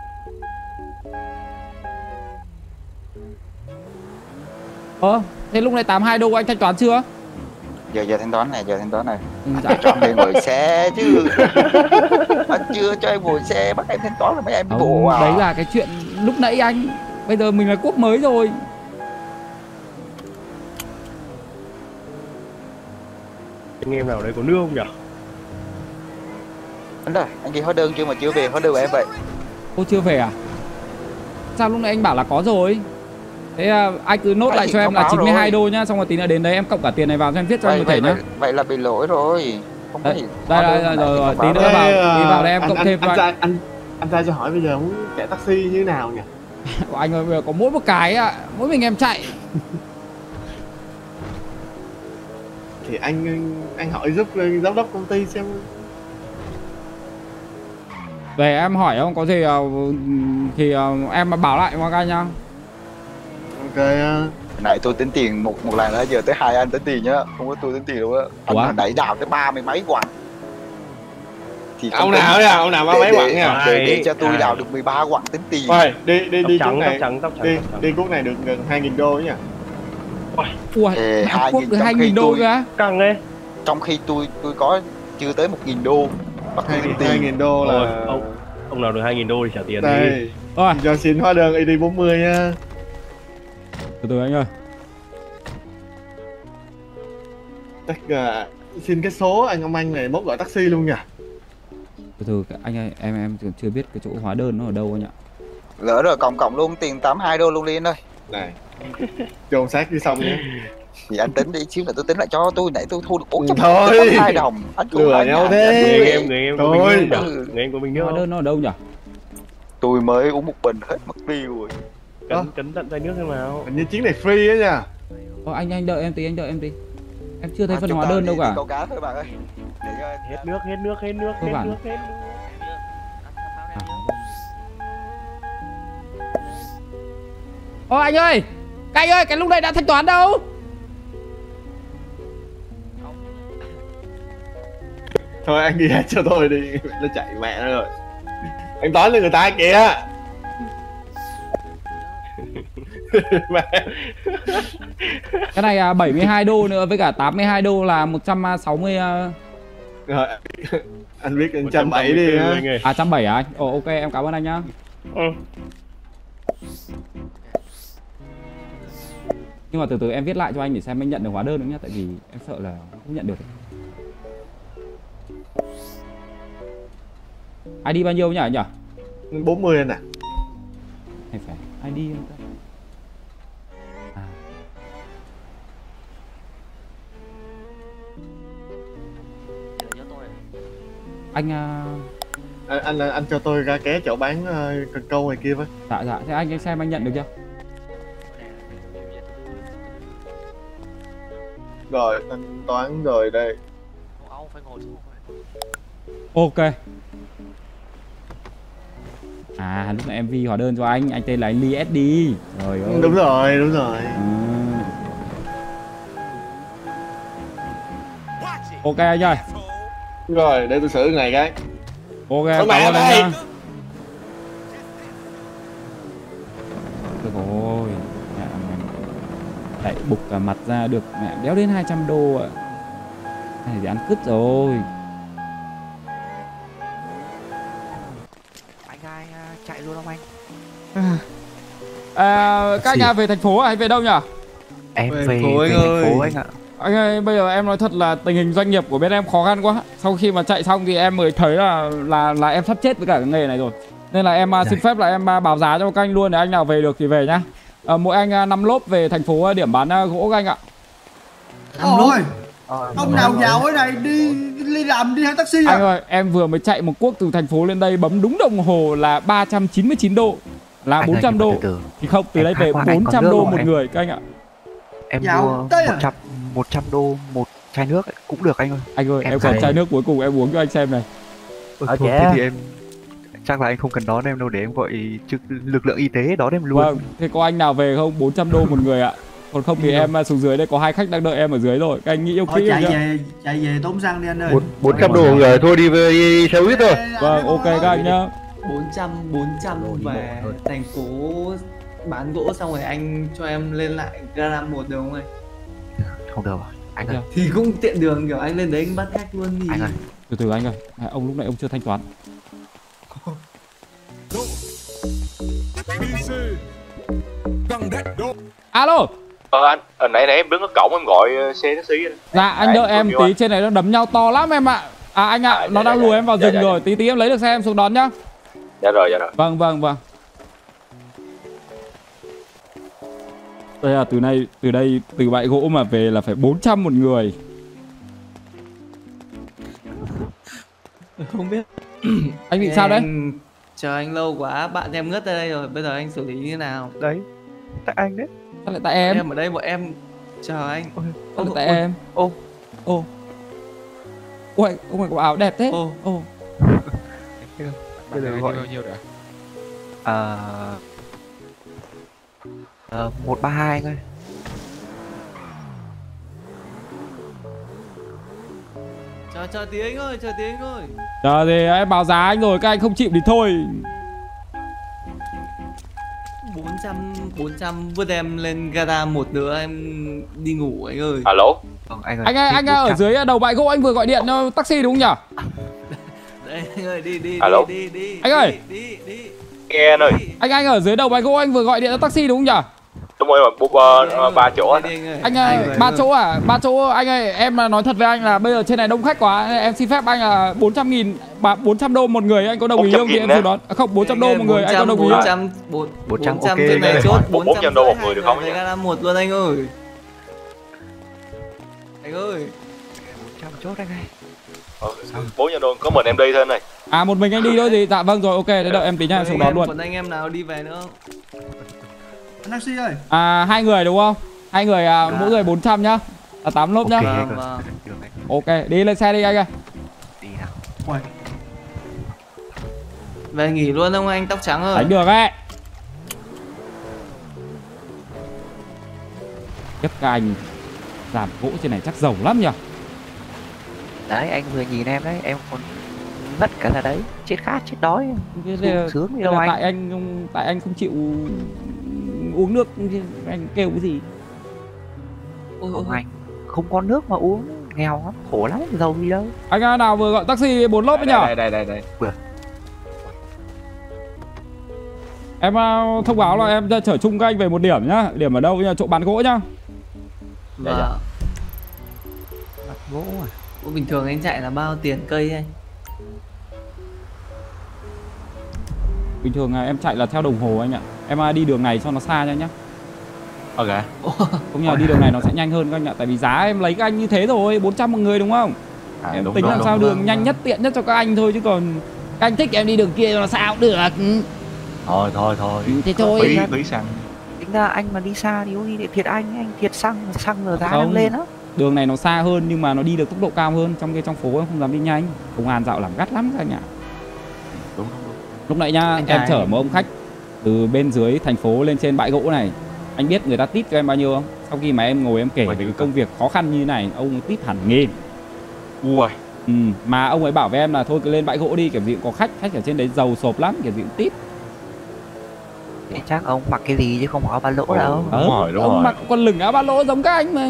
Thế lúc này 82 đô anh thanh toán chưa? Giờ thanh toán này, Dạ. Cho em ngồi xe chứ. Anh chưa cho em ngồi xe bắt em thanh toán là mấy em đi bộ à. Đấy là cái chuyện lúc nãy anh. Bây giờ mình là quốc mới rồi. Anh em nào đây có nước không nhỉ? Anh ơi, anh ghi hóa đơn chưa mà chưa về hóa đơn của em vậy? Ô chưa về à? Sao lúc nãy anh bảo là có rồi? Thế anh cứ nốt lại cho em là 92 đô nhá, xong rồi tí nữa đến đấy em cộng cả tiền này vào cho em viết cho anh một thể nhá. Vậy là bị lỗi rồi. Không có gì. Đây rồi, tí nữa vào đi vào đây em cộng thêm vào. Anh trai cho hỏi bây giờ muốn chạy taxi như thế nào nhỉ? Anh ơi, bây giờ có mỗi một cái ạ, mỗi mình em chạy. Thì anh hỏi giúp giám đốc công ty xem. Về em hỏi không có gì thì em mà bảo lại mọi người nha. Ok. Nãy tôi tính tiền một lần đó, giờ tới hai anh tính tiền nhá, không có tôi tính tiền đâu á. Anh đẩy đào tới 30 mấy quặng. Thì ông nào ba mấy quặng nha. Để cho tôi đào được 13 quặng tính tiền. Rồi, đi cuốc này. Đi cuốc này được gần 2.000 đô nhá. Ui, cuốc được 2.000 đô kìa. Căng đấy. Trong khi tôi có chưa tới 1.000 đô. 2.000 đô là ông nào được 2.000 đô thì trả tiền đi. Rồi, cho xin hóa đơn ID40 nha. Từ anh ơi. Xin cái số ông anh này mốt gọi taxi luôn nhỉ. Từ anh ơi, em chưa biết cái chỗ hóa đơn nó ở đâu anh ạ. Lỡ rồi cộng luôn tiền 82 đô luôn đi anh ơi. Này. Chôn xác đi xong nhé. Thì anh tính đi xíu nữa tôi tính lại cho tôi, nãy tôi thu được 400 2 đồng. Anh lừa nhau thế. Người em của mình nữa. Hóa đơn nó ở đâu nhỉ? Tôi mới uống một bình hết mất tiêu rồi. Cấn tận tay nước thế nào? Hình như chuyến này free á nha. Anh đợi em tí, Em chưa thấy phần hóa đơn đâu cả. Câu cá thôi bạn ơi. Hết nước. Anh ơi, cái lúc này đã thanh toán đâu? Thôi anh ghi hết cho tôi đi, nó chạy mẹ nó rồi. Anh toán cho người ta kìa. Cái này 72 đô nữa với cả 82 đô là 160. Rồi, anh biết 170 đi ha. 170 à anh? Ok em cảm ơn anh nhá. Nhưng mà từ từ em viết lại cho anh để xem anh nhận được hóa đơn nữa nhá, tại vì em sợ là không nhận được. ID bao nhiêu nhỉ anh nhỉ? 40 anh à. Hay phải ID không ta? Anh cho tôi ra ké chỗ bán cần câu này kia với. Dạ, thế anh xem anh nhận được chưa? Rồi, anh toán rồi đây. Ok. Lúc nãy em vi hóa đơn cho anh tên là anh Lee SD. Trời ơi. Đúng rồi. Ok anh ơi. Rồi, để tôi xử này cái. Ok, cảm ơn anh nha. Ôi, mẹ lại bục cả mặt ra được, mẹ đéo đến 200 đô ạ. Này thì ăn cứt rồi. Anh chạy luôn không anh? Các nhà về thành phố hay về đâu nhỉ? Em về thành phố anh ạ. Anh ơi, bây giờ em nói thật là tình hình doanh nghiệp của bên em khó khăn quá. Sau khi mà chạy xong thì em mới thấy là em sắp chết với cả cái nghề này rồi. Nên là em xin phép là em báo giá cho các anh luôn, để anh nào về được thì về nhá. Mỗi anh 5 lốp về thành phố điểm bán gỗ các anh ạ. Ôi, ông nào giàu ở đây đi làm đi hãng taxi à? Anh ơi, em vừa mới chạy một cuốc từ thành phố lên đây, bấm đúng đồng hồ là 399 đô, là anh 400 đô. Thì không, từ đây về 400 đô một người các anh ạ. Em mua 100 đô một chai nước ấy, cũng được anh ơi. Anh ơi, em còn chai nước cuối cùng em uống cho anh xem này. Thôi thế thì em chắc là anh không cần đón em đâu, để em gọi lực lượng y tế đón em luôn. Vâng, thế có anh nào về không? 400 đô một người ạ. Còn không thì em xuống dưới đây có 2 khách đang đợi em ở dưới rồi. Các anh nghĩ yêu kỹ chạy về tốn xăng đi anh ơi. 400 đô một người thôi, đi xe buýt thôi. Vâng, ok các anh nhá. 400 về thành phố bán gỗ xong rồi anh cho em lên lại gara 1 được không anh? Không được rồi anh ơi. Thì cũng tiện đường, kiểu anh lên đấy anh bắt khách luôn đi. Anh ơi, từ anh ơi, ông lúc nãy ông chưa thanh toán. Alo. Anh nãy em đứng ở cổng em gọi xe taxi. Dạ anh đợi em tí, trên này nó đấm nhau to lắm em ạ. Anh ạ, nó đang lùi em vào rừng rồi, tí em lấy được xe em xuống đón nhá. Dạ rồi. Vâng. Đây là từ bãi gỗ mà về là phải 400 một người. Không biết. Anh bị sao đấy? Chờ anh lâu quá, bạn em ngất ra đây rồi, bây giờ anh xử lý như nào? Đấy, tại anh đấy. Sao lại tại em? Em ở đây bọn em chờ anh. Sao lại tại em? Ôi, ông mày có áo đẹp thế. Bây giờ gọi bao nhiêu đã? 132 anh ơi. Chờ tí anh ơi, chờ thì em báo giá anh rồi, các anh không chịu thì thôi. 400 vứt em lên gara 1 nữa, em đi ngủ anh ơi. Alo. Anh ở dưới đầu bãi gỗ anh vừa gọi điện taxi đúng không nhỉ? Đây anh ơi, đi. Alo. Đi. Anh ơi. Đi. Nghe anh ơi. Anh ở dưới đầu bãi gỗ anh vừa gọi điện cho taxi đúng không nhỉ? Đúng rồi, 3 chỗ anh ơi, 3 chỗ à? 3 chỗ anh ơi, em nói thật với anh là bây giờ trên này đông khách quá, em xin phép anh là 400 đô một người, anh có đồng ý không thì em thử đón. Không, 400 đô một người, anh có đồng ý không? 400 trên này chốt 400 đô một người được không? Gara 1 luôn anh ơi. Anh ơi. 400 chốt anh ơi. 400 đô, có mình em đi thôi này. Một mình anh đi thôi gì? Dạ vâng rồi, ok, để đợi em tí nha, em xuống đón luôn. Còn anh em nào đi về nữa không? Anh taxi ơi. 2 người đúng không? 2 người mỗi người 400 nhá. 8 lốp nhá. Ok, đi lên xe đi anh ơi. Đi nào. Về nghỉ luôn không anh tóc trắng ơi? Đánh được ấy. Tiếp các anh làm gỗ trên này chắc giàu lắm nhỉ. Đấy, anh vừa nhìn em đấy, em còn mất cả là đấy, chết khát chết đói. Sướng gì đâu anh. Tại anh không chịu uống nước, anh kêu cái gì? Không anh, không có nước mà uống, nghèo lắm, khổ lắm, giàu gì đâu. Anh nào vừa gọi taxi 4 lốp với nhỉ? Đây. Vừa. Em thông báo là em chở chung các anh về một điểm nhá. Điểm ở đâu nhá? Chỗ bán gỗ nhá. Vâng. Bán gỗ à? Bình thường anh chạy là bao tiền cây anh? Bình thường em chạy là theo đồng hồ anh ạ. Em đi đường này cho nó xa cho nhá. Ok. Không nhờ đi đường này nó sẽ nhanh hơn các anh ạ. Tại vì giá em lấy các anh như thế rồi, 400 một người đúng không? Em tính làm sao đường nhanh nhất tiện nhất cho các anh thôi, chứ còn các anh thích em đi đường kia là sao cũng được. Thôi. Thế thôi. Phí xăng. Tính ra anh mà đi xa thì có gì để thiệt anh thiệt xăng rồi giá đang lên á. Đường này nó xa hơn nhưng mà nó đi được tốc độ cao hơn, trong phố em không dám đi nhanh. Công an dạo làm gắt lắm các anh ạ. Đúng. Lúc nãy nhá, em chở một ông khách từ bên dưới thành phố lên trên bãi gỗ này. Anh biết người ta tip cho em bao nhiêu không? Sau khi mà em ngồi em kể về cái công việc khó khăn như thế này, ông tip hẳn 1000. Ui. Mà ông ấy bảo với em là thôi cứ lên bãi gỗ đi, kiểu gì cũng có khách ở trên đấy giàu sộp lắm, kiểu gì cũng tip. Thế chắc ông mặc cái gì chứ không áo ba lỗ đâu. Đúng rồi. Ông mặc quần lửng áo ba lỗ giống các anh mà.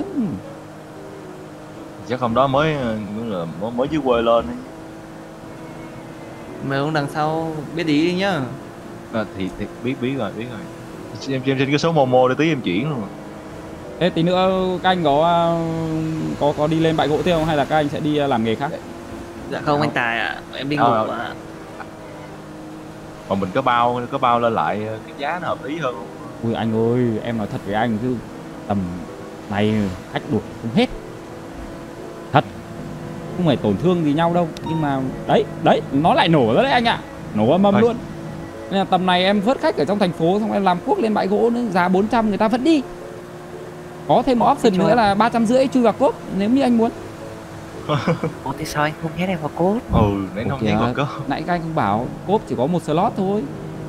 Chắc hôm đó mới dưới quê lên ấy. Mấy ông đằng sau biết ý đi nhá. Thì biết rồi. Em trên cái số Momo để tí em chuyển luôn. Thế tí nữa các anh có đi lên bãi gỗ tiếp không hay là các anh sẽ đi làm nghề khác? Dạ không anh Tài ạ, em đi ngủ ạ. Còn mình có bao lên lại cái giá nó hợp lý hơn không? Ui anh ơi, em nói thật với anh chứ tầm này khách đuổi không hết. Thật. Không phải tổn thương gì nhau đâu, nhưng mà đấy, nó lại nổ rồi đấy anh ạ. Nổ âm âm luôn. Nên là tầm này em vớt khách ở trong thành phố xong em làm cuốc lên bãi gỗ nữa, giá 400 người ta vẫn đi. Có thêm một option nữa là 350 chui vào cốp nếu như anh muốn. Ủa thì sao anh không nhét em vào cốp? Nãy không nhét vào cốp. Nãy các anh không bảo cốp chỉ có một slot thôi.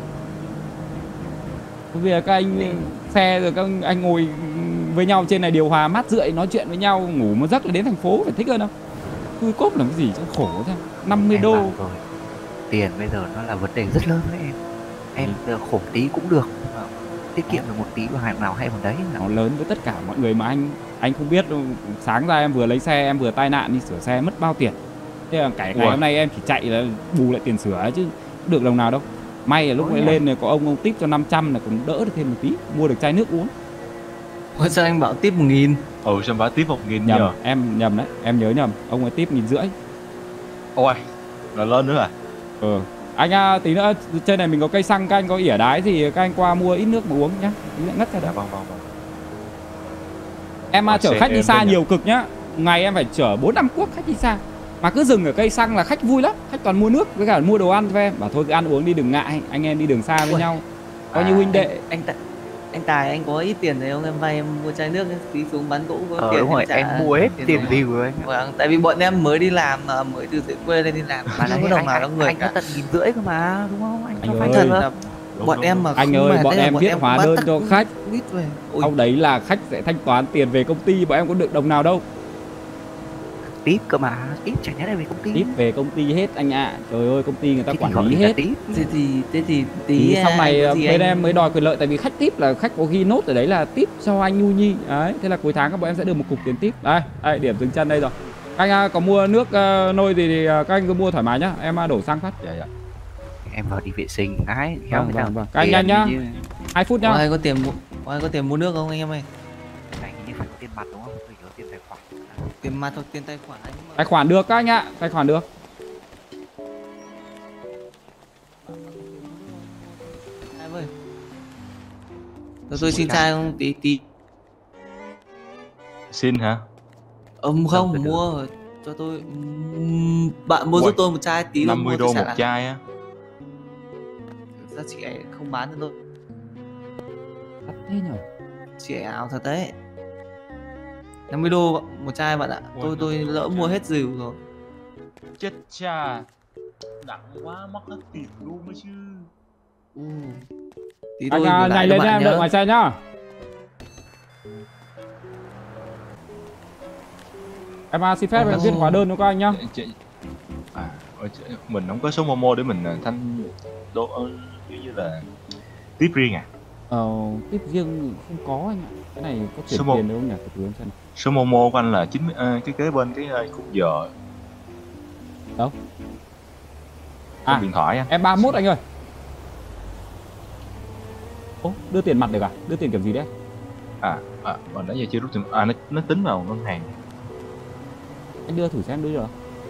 Bây giờ các anh xe rồi các anh ngồi với nhau trên này điều hòa mát rượi nói chuyện với nhau ngủ một giấc là đến thành phố phải thích hơn không? Chui cốp làm cái gì cho khổ thế? 50 đô. Rồi. Tiền bây giờ nó là vấn đề rất lớn đấy em. Em khổ tí cũng được. Tiết kiệm được một tí vào hàng nào hay một đấy. Nó lớn với tất cả mọi người mà anh không biết đâu. Sáng ra em vừa lấy xe em vừa tai nạn đi sửa xe mất bao tiền. Thế là cả ngày hôm nay em chỉ chạy là bù lại tiền sửa chứ được đồng nào đâu. May là lúc ấy lên này có ông tip cho 500 là cũng đỡ được thêm một tí, mua được chai nước uống. Ủa sao anh bảo tip 1000? Sao bảo tip 1000 nhầm nhờ? Em nhầm đấy, em nhớ nhầm. Ông ấy tip 1.500. Ôi, là lên nữa à? Anh tí nữa trên này mình có cây xăng, các anh có ỉa đái thì các anh qua mua ít nước mà uống nhá. Tí nữa ngất ra đó. Vâng. Em chở khách đi xa nhiều cực nhá. Ngày em phải chở 4-5 cuốc khách đi xa. Mà cứ dừng ở cây xăng là khách vui lắm. Khách toàn mua nước với cả mua đồ ăn cho em. Bảo thôi cứ ăn uống đi đừng ngại. Anh em đi đường xa với nhau. Coi như huynh đệ. Anh Tài anh có ít tiền đấy không? Em vay em mua chai nước tí xuống bán gỗ có tiền. Đúng rồi, em mua hết tiền liều rồi anh. Vâng, tại vì bọn em mới đi làm mà mới từ dưới quê lên đi làm. Mà chưa có đồng nào trong người anh có tận 1.500 cơ mà, đúng không? Anh cho vay thật thật. là bọn em mà anh ơi, bọn em viết hóa đơn cho khách. Sau đấy là khách sẽ thanh toán tiền về công ty, bọn em có được đồng nào đâu. Tip cơ mà, tip chẳng nhẽ là về công ty. Tip về công ty hết anh ạ. Trời ơi, công ty người ta quản lý hết. Thế thì tí sau này bên anh... em mới đòi quyền lợi, tại vì khách tip là khách có ghi nốt ở đấy là tip cho anh Nhu Nhi. Đấy, thế là cuối tháng các bọn em sẽ được một cục tiền tip. Đây, điểm dừng chân đây rồi. Các anh có mua nước nôi gì thì các anh cứ mua thoải mái nhá. Em đổ xăng phát. Dạ. Em vào đi vệ sinh. Đấy, vâng. Các anh nhanh nhá. 2 phút nhá. Có ai có tiền mua nước không anh em ơi? Anh như phải có tiền mặt đúng không? Phải có tiền tài khoản. Tiền mặt hoặc tiền tài khoản. Tài khoản được các anh ạ, tài khoản được. Em ơi. Tôi xin chai không tí. Xin hả? Không, mua cho tôi. Bạn mua giúp tôi một chai tí. 50 đô một chai á. Sao chị ấy không bán cho tôi? Đắt thế nhở? Chị ấy ảo thật đấy. 50 đô một chai bạn ạ. Tôi lỡ mua hết rượu rồi. Chết cha. Đặng quá mất hết tiền luôn mới chứ. Tí anh nhảy lên nha, em đợi ngoài xe nhá. Em xin phép em viết hóa đơn cho các anh nhá. Mình không có số Momo để mình thanh đô như là tiếp riêng à? Tiếp riêng không có anh ạ. Cái này có chuyển tiền đâu nhỉ? Số Momo của anh là cái kế bên cái khung giờ. Đâu? Điện thoại anh. Em 31 anh ơi. Đưa tiền mặt được à? Đưa tiền kiểu gì đấy? Mà nãy giờ chưa rút tiền. Nó tính vào ngân hàng. Anh đưa thử xem đưa được.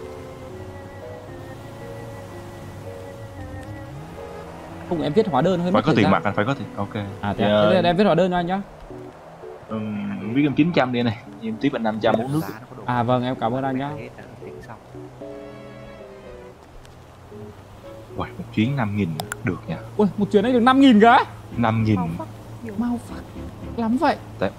Không, em viết hóa đơn hơi phải có tiền mặt anh, phải có tiền. Ok. Thế là em viết hóa đơn cho anh nhá. Viết em 900 đi này, em tiếp anh 500 uống nước. Vâng, em cảm ơn anh nhá. Uầy, một chuyến 5.000 được nha. Ui, một chuyến đấy được 5.000 cơ á? 5.000. Mau phát lắm vậy.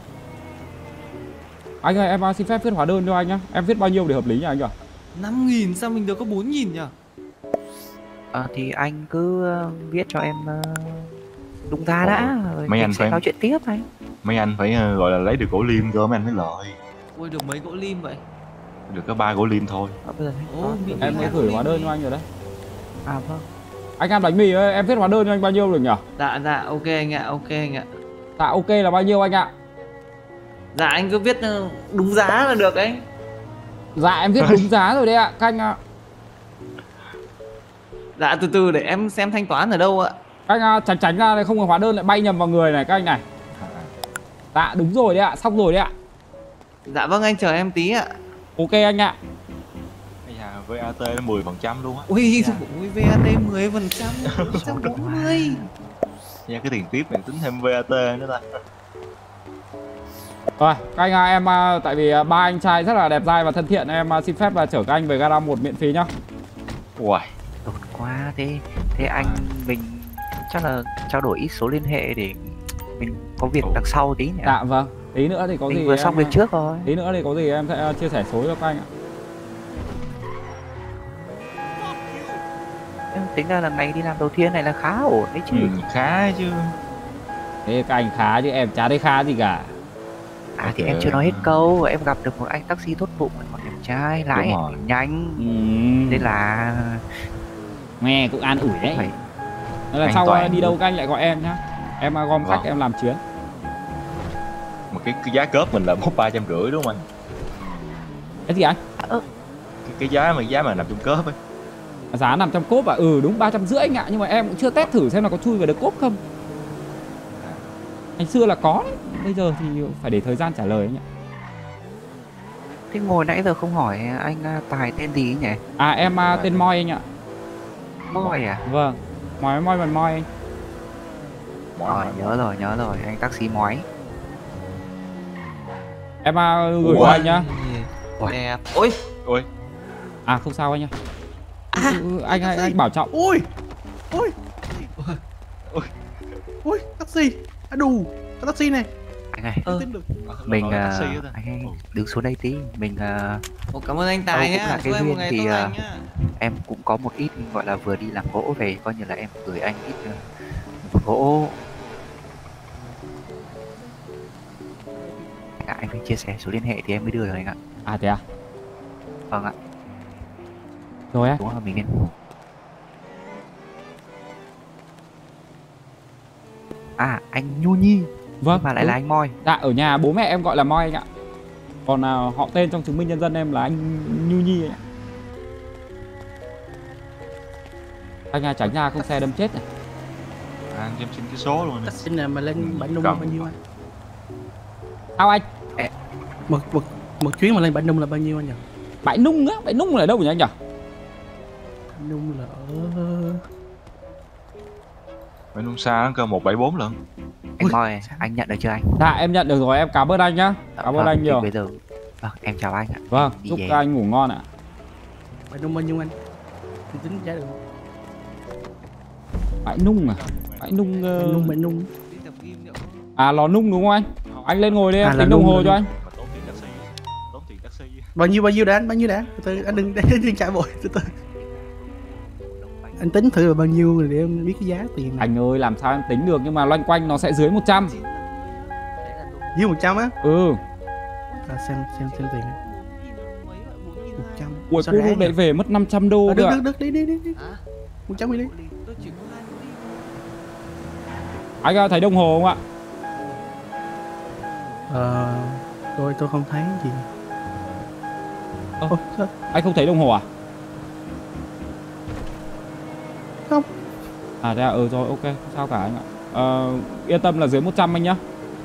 Anh ơi, em xin phép viết hóa đơn cho anh nhá. Em viết bao nhiêu để hợp lý nhỉ anh ạ? 5.000 sao mình được có 4.000 nhỉ? Thì anh cứ viết cho em đúng giá đã, rồi mấy anh sẽ nói chuyện tiếp anh. Mấy anh phải gọi là lấy được gỗ liêm cơ mấy anh mới lợi. Ôi được mấy gỗ lim vậy? Được có 3 gỗ liêm thôi. Em mới gửi hóa đơn cho anh rồi đấy. Vâng. Anh ăn bánh mì ơi, em viết hóa đơn cho anh bao nhiêu được nhỉ? Dạ, ok anh ạ, ok anh ạ. Dạ, ok là bao nhiêu anh ạ? Dạ anh cứ viết đúng giá là được anh. Dạ em viết đúng giá rồi đấy ạ, các anh ạ. Dạ từ từ để em xem thanh toán ở đâu ạ. Các anh tránh ra này, không có hóa đơn lại bay nhầm vào người này các anh này. Dạ đúng rồi đấy ạ, xong rồi đấy ạ. Dạ vâng, anh chờ em tí ạ. Ok anh ạ. Bây giờ VAT là 10% luôn á. Ui, VAT 10%, 140. Nha, cái tiền tiếp này tính thêm VAT nữa ta. Rồi, các anh em tại vì ba anh trai rất là đẹp trai và thân thiện, em xin phép chở các anh về gara 1 miễn phí nhá. Ui, tốt quá. Thế anh mình chắc là trao đổi ít số liên hệ để mình có việc đằng sau tí nhỉ? Dạ vâng, tí nữa thì có mình gì vừa xong việc trước rồi. Tí nữa thì có gì em sẽ chia sẻ số cho các anh ạ. Tính ra là ngày đi làm đầu tiên này là khá ổn đấy chứ. Khá chứ. Thế các anh khá chứ em chả thấy khá gì cả. Thì em chưa nói hết câu. Em gặp được một anh taxi tốt bụng, còn đẹp trai, lái nhanh. Thế là nghe cũng an ủi đấy. Nên là sau đi đâu các anh lại gọi em nhá. Em gom khách em làm chuyến. Mà cái giá cớp mình là 350 đúng không anh? Cái gì anh? Cái giá mà nằm trong cớp ấy. Giá nằm trong cốp à? Ừ đúng 350 anh ạ. Nhưng mà em cũng chưa test thử xem là có chui vào được cốp không. Ngày xưa là có đấy. Bây giờ thì phải để thời gian trả lời anh ạ. Thế ngồi nãy giờ không hỏi anh Tài tên gì nhỉ? Em tên Moi anh ạ. Moi à? Vâng. Moi bằng Moi anh. Nhớ rồi, anh taxi Moi. Em gửi cho anh nhá. Đẹp. Ôi. Không sao anh nhá. Anh bảo trọng. Ôi, taxi. Đù, taxi này. Anh ơi, mình anh đứng xuống đây tí. Mình cảm ơn anh Tài nhá. Cái duyên thì em cũng có một ít gọi là vừa đi làm gỗ về, coi như là em gửi anh ít gỗ. Anh phải chia sẻ số liên hệ thì em mới đưa được anh ạ. Thế à? Vâng ạ. Rồi á. Đúng rồi, mình nên. Anh Nhu Nhi. Vâng. Mà lại là anh Moi. Dạ, ở nhà bố mẹ em gọi là Moi anh ạ. Còn họ tên trong chứng minh nhân dân em là anh Nhu Nhi anh ạ. Anh tránh ra không xe đâm chết này. Anh cho em xin cái số luôn. Xin là mà lên Bãi Nung bao nhiêu anh? Sao anh? Một chuyến mà lên Bãi Nung là bao nhiêu anh nhỉ? Bãi Nung á? Bãi Nung là ở đâu nhỉ anh nhỉ? Bãi Nung là ở... Bãi Nung xa lắm cơ, 174 lận. Anh Moi, anh nhận được chưa anh? Dạ em nhận được rồi, em cảm ơn anh nhá. Cảm ơn anh nhiều. Bây giờ em chào anh ạ. Vâng, chúc các anh ngủ ngon ạ. Bãi Nung bao nhiêu anh? Anh tính giá được không? Bãi Nung à? Bãi Nung... Bãi Nung. Lò nung đúng không anh? Anh lên ngồi đi em tính đồng hồ cho anh. Bao nhiêu đã anh? Bao nhiêu đã? Từ anh đừng chạy vội, từ từ. Anh tính thử là bao nhiêu để em biết cái giá tiền này. Anh ơi, làm sao em tính được, nhưng mà loanh quanh nó sẽ dưới 100. Dưới 100 á? Ừ. Xem tiền. 100. Ui, cô lúc đấy về mất 500 đô nữa. Được, đi. 100 đi. Anh thấy đồng hồ không ạ? Tôi không thấy gì. Anh không thấy đồng hồ à? Không. Thế à? Rồi, ok, không sao cả anh ạ. Yên tâm là dưới 100 anh nhá.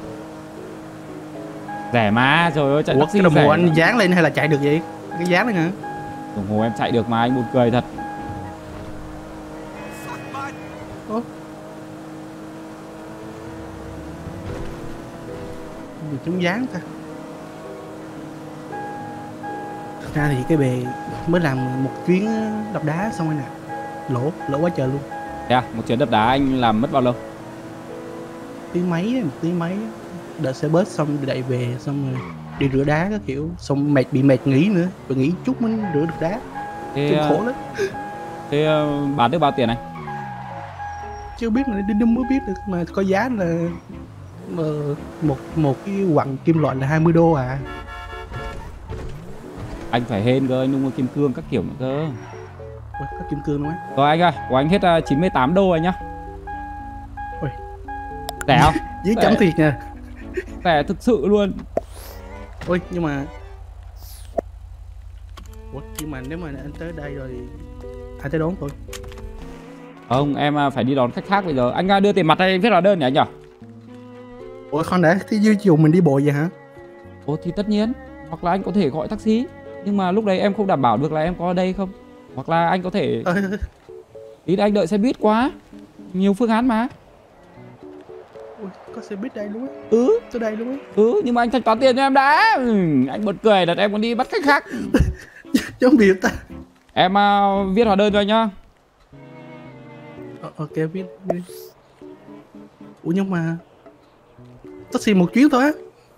Rẻ mà, trời ơi, chạy taxi cái đồng hồ anh dán lên hay là chạy được vậy? Cái dán lên hả? Đồng hồ em chạy được mà, anh buồn cười thật. Gì chúng dán ta? Thật ra thì cái bề mới làm một chuyến đập đá xong rồi nè. Lỗ quá trời luôn. Một chuyến đập đá anh làm mất bao lâu? Một tiếng mấy. Đợi xe bus xong đẩy về, xong rồi đi rửa đá các kiểu, xong bị mệt nghỉ nữa, rồi nghỉ chút mới rửa được đá. Thế khổ lắm. Thế bán được bao tiền anh? Chưa biết, là đinh mới biết được, mà có giá là một cái quặng kim loại là 20 đô à. Anh phải hên cơ, anh nung kim cương các kiểu nữa cơ. Có kim cương đúng không? Rồi anh ơi, của anh hết 98 đô anh nhá. Ôi. Rẻ không? Dưới chấm thiệt nha. Rẻ thực sự luôn. Ôi, nhưng mà nếu mà anh tới đây rồi ai tới đón tôi? Không, em phải đi đón khách khác bây giờ. Anh đưa tiền mặt hay viết hóa đơn nhỉ anh nhỉ? Ủa khoan đã, thế dùng mình đi bộ vậy hả? Ồ thì tất nhiên, hoặc là anh có thể gọi taxi, nhưng mà lúc đấy em không đảm bảo được là em có ở đây không. Hoặc là anh có thể tí anh đợi xe buýt quá, nhiều phương án mà. Ui, có xe buýt đây luôn á. Tới đây luôn ấy. Nhưng mà anh thanh toán tiền cho em đã. Anh bật cười là em còn đi bắt khách khác. Chống biệt ta. Em viết hóa đơn cho anh nhá. Ok viết. Ủa nhưng mà taxi một chuyến thôi á.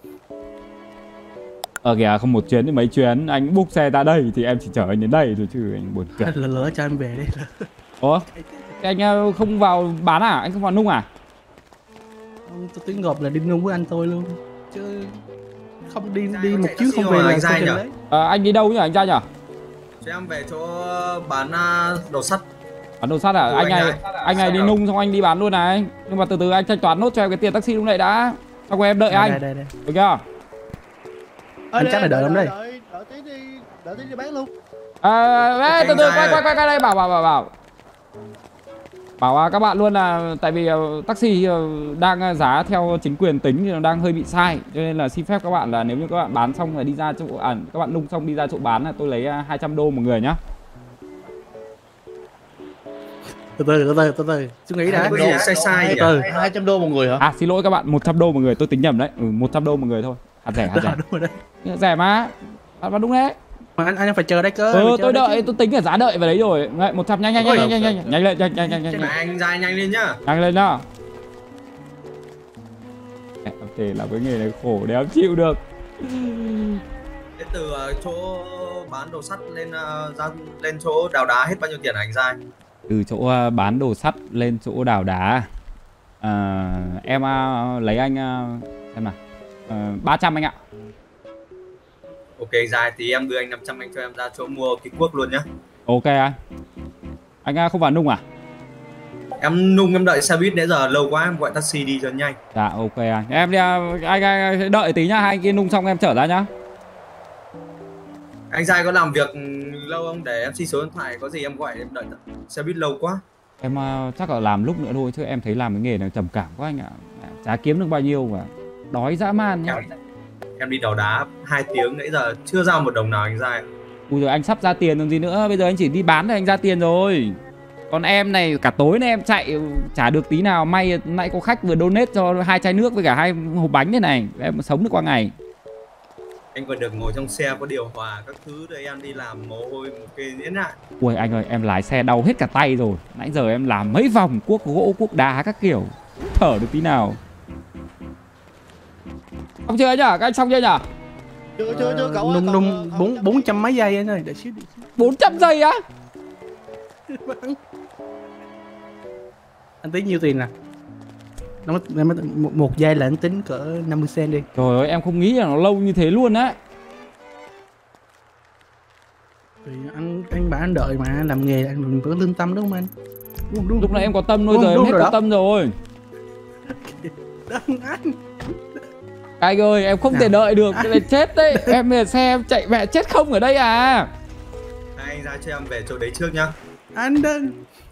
Kìa, không một chuyến thì mấy chuyến. Anh book xe ra đây thì em chỉ chở anh đến đây rồi chứ anh buồn cười. Lỡ cho em về đi. Ủa? Thế anh không vào bán à? Anh không vào nung à? Tôi tính gộp là đi nung với anh tôi luôn. Chứ không đi một chuyến không về là sao trên đấy. Anh đi đâu nhỉ anh trai nhỉ? Cho em về chỗ bán đồ sắt. Bán đồ sắt à? Anh này đi nung xong anh đi bán luôn này. Nhưng mà từ từ anh thanh toán nốt cho em cái tiền taxi lúc này đã. Xong rồi em đợi anh. Đây. Được chưa? Anh chắc là đợi lắm đây. Đợi tí đi bán luôn. Từ từ quay đây bảo các bạn luôn là tại vì taxi đang giá theo chính quyền tính thì nó đang hơi bị sai, cho nên là xin phép các bạn là nếu như các bạn bán xong rồi đi ra chỗ các bạn nung xong đi ra chỗ bán là tôi lấy 200 đô một người nhá. Từ từ suy nghĩ đã. Sai nhỉ? 200 đô một người hả? Xin lỗi các bạn, 100 đô một người, tôi tính nhầm đấy. 100 đô một người thôi. Rẻ. Rẻ mà. Bạn đúng đấy. Mà anh phải chờ đấy cơ. Tôi đợi, tôi tính cái giá đợi vào đấy rồi. 100 nhanh lên. Anh dài nhanh lên nhá. Nhanh lên nhá. Em thể là cái nghề này khổ đéo chịu được. Thế từ chỗ bán đồ sắt lên chỗ đào đá hết bao nhiêu tiền hả anh Giai? Từ chỗ bán đồ sắt lên chỗ đào đá em lấy anh xem nào 300 anh ạ. Ok Giai, thì em đưa anh 500, anh cho em ra chỗ mua cái cuốc luôn nhá. Ok anh không vào nung à? Em nung, em đợi xe buýt nãy giờ lâu quá, em gọi taxi đi cho nhanh. Dạ ok anh. Em đi, anh đợi tí nhá, hai anh kia nung xong em chở ra nhá. Anh Giai có làm việc lâu không? Để em xin số điện thoại, có gì em gọi, em đợi xe buýt lâu quá. Em chắc là làm lúc nữa thôi, chứ em thấy làm cái nghề này trầm cảm quá anh ạ. Chả kiếm được bao nhiêu mà đói dã man nhá. Em đi đào đá 2 tiếng nãy giờ chưa ra một đồng nào anh Giai. Ui rồi anh sắp ra tiền còn gì nữa, bây giờ anh chỉ đi bán thì anh ra tiền rồi. Còn em này cả tối nay em chạy chả được tí nào, may nãy có khách vừa donate cho 2 chai nước với cả 2 hộp bánh thế này, em sống được qua ngày. Anh còn được ngồi trong xe có điều hòa các thứ rồi, em đi làm mồ hôi một cây diễn ạ. Ui anh ơi, em lái xe đau hết cả tay rồi. Nãy giờ em làm mấy vòng cuốc gỗ, cuốc đá các kiểu, thở được tí nào. Xong chưa nhỉ? Các anh xong chưa nhỉ? Chưa cậu ơi. Nung 400 mấy giây anh ơi, để xíu đi. 400 giây á? Anh tính nhiêu tiền nè? Một giây là anh tính cỡ 50 cent đi. Trời ơi, em không nghĩ là nó lâu như thế luôn á. Thì anh bảo anh đợi mà, làm nghề anh có lương tâm đúng không anh? Đúng. Lúc này em có tâm thôi, giờ em hết có tâm rồi. Anh ơi, em không thể đợi được, cái này chết đấy. Em về xe em chạy mẹ chết không ở đây à. Anh ra cho em về chỗ đấy trước nhá. Anh đừng.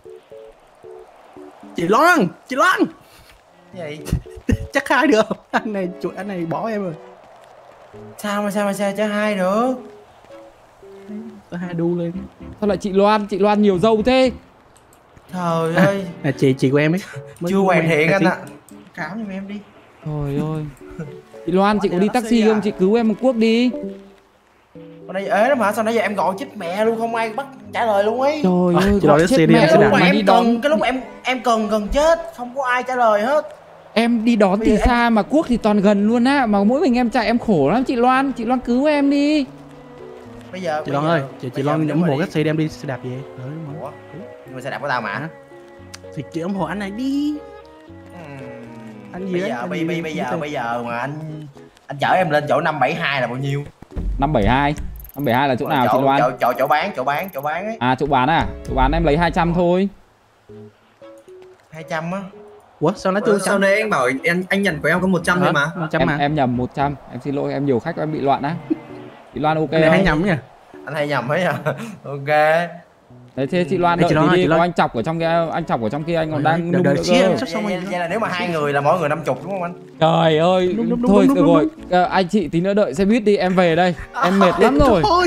Chị Loan vậy chắc hai được. Anh này bỏ em rồi. Sao mà cho hai được? Có hai đu lên. Sao lại chị Loan nhiều dâu thế? Trời ơi. Là chị của em ấy. Chưa hoàn thiện anh ạ. Cáo giùm em đi. Trời ơi. Chị Loan, chị có đi taxi không? Chị cứu em một cuốc đi. Ở đây ế lắm hả? Sao nãy giờ em gọi chết mẹ luôn, không ai bắt trả lời luôn ấy. Trời ơi, gọi chết mẹ. Cái lúc em cần chết, không có ai trả lời hết. Em đi đón từ xa mà cuốc thì toàn gần luôn á, mà mỗi mình em chạy em khổ lắm. Chị Loan cứu em đi. Bây giờ chị Loan ơi, chị Loan ủng hộ taxi đem đi xe đạp về. Ủa? Nhưng mà xe đạp của tao mà. Thì chị ủng hộ anh này đi. Anh gì bây giờ mà anh chở em lên chỗ 572 là bao nhiêu? 572 là chỗ nào chị Loan? Chỗ bán ấy. À chỗ bán em lấy 200 thôi. 200 á? Ủa sao nói tôi sau đây anh bảo anh nhận của em có 100 thôi mà. 100 mà. Em nhầm 100. Em xin lỗi, em nhiều khách em bị loạn á. Chị Loan ok không? Anh hay nhầm nha. Anh hay nhầm ấy à? Ok. Đấy thế chị Loan đợi tí đi, có anh chọc ở trong kia, anh còn đang nung nữa cơ. Vậy là nếu mà hai người là mỗi người 50 đúng không anh? Trời ơi, thôi được rồi, anh chị tí nữa đợi xe buýt đi, em về đây, em mệt lắm rồi. Thôi.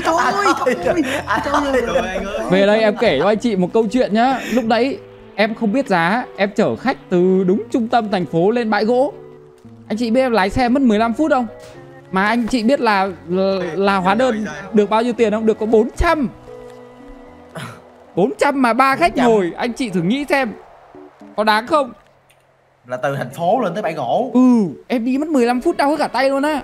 Về đây em kể cho anh chị một câu chuyện nhá. Lúc đấy em không biết giá, em chở khách từ đúng trung tâm thành phố lên bãi gỗ. Anh chị biết em lái xe mất 15 phút không? Mà anh chị biết là hóa đơn được bao nhiêu tiền không? Được có 400. 400 mà 3 khách ngồi, anh chị thử nghĩ xem có đáng không? Là từ thành phố lên tới bãi gỗ. Em đi mất 15 phút đau hết cả tay luôn á.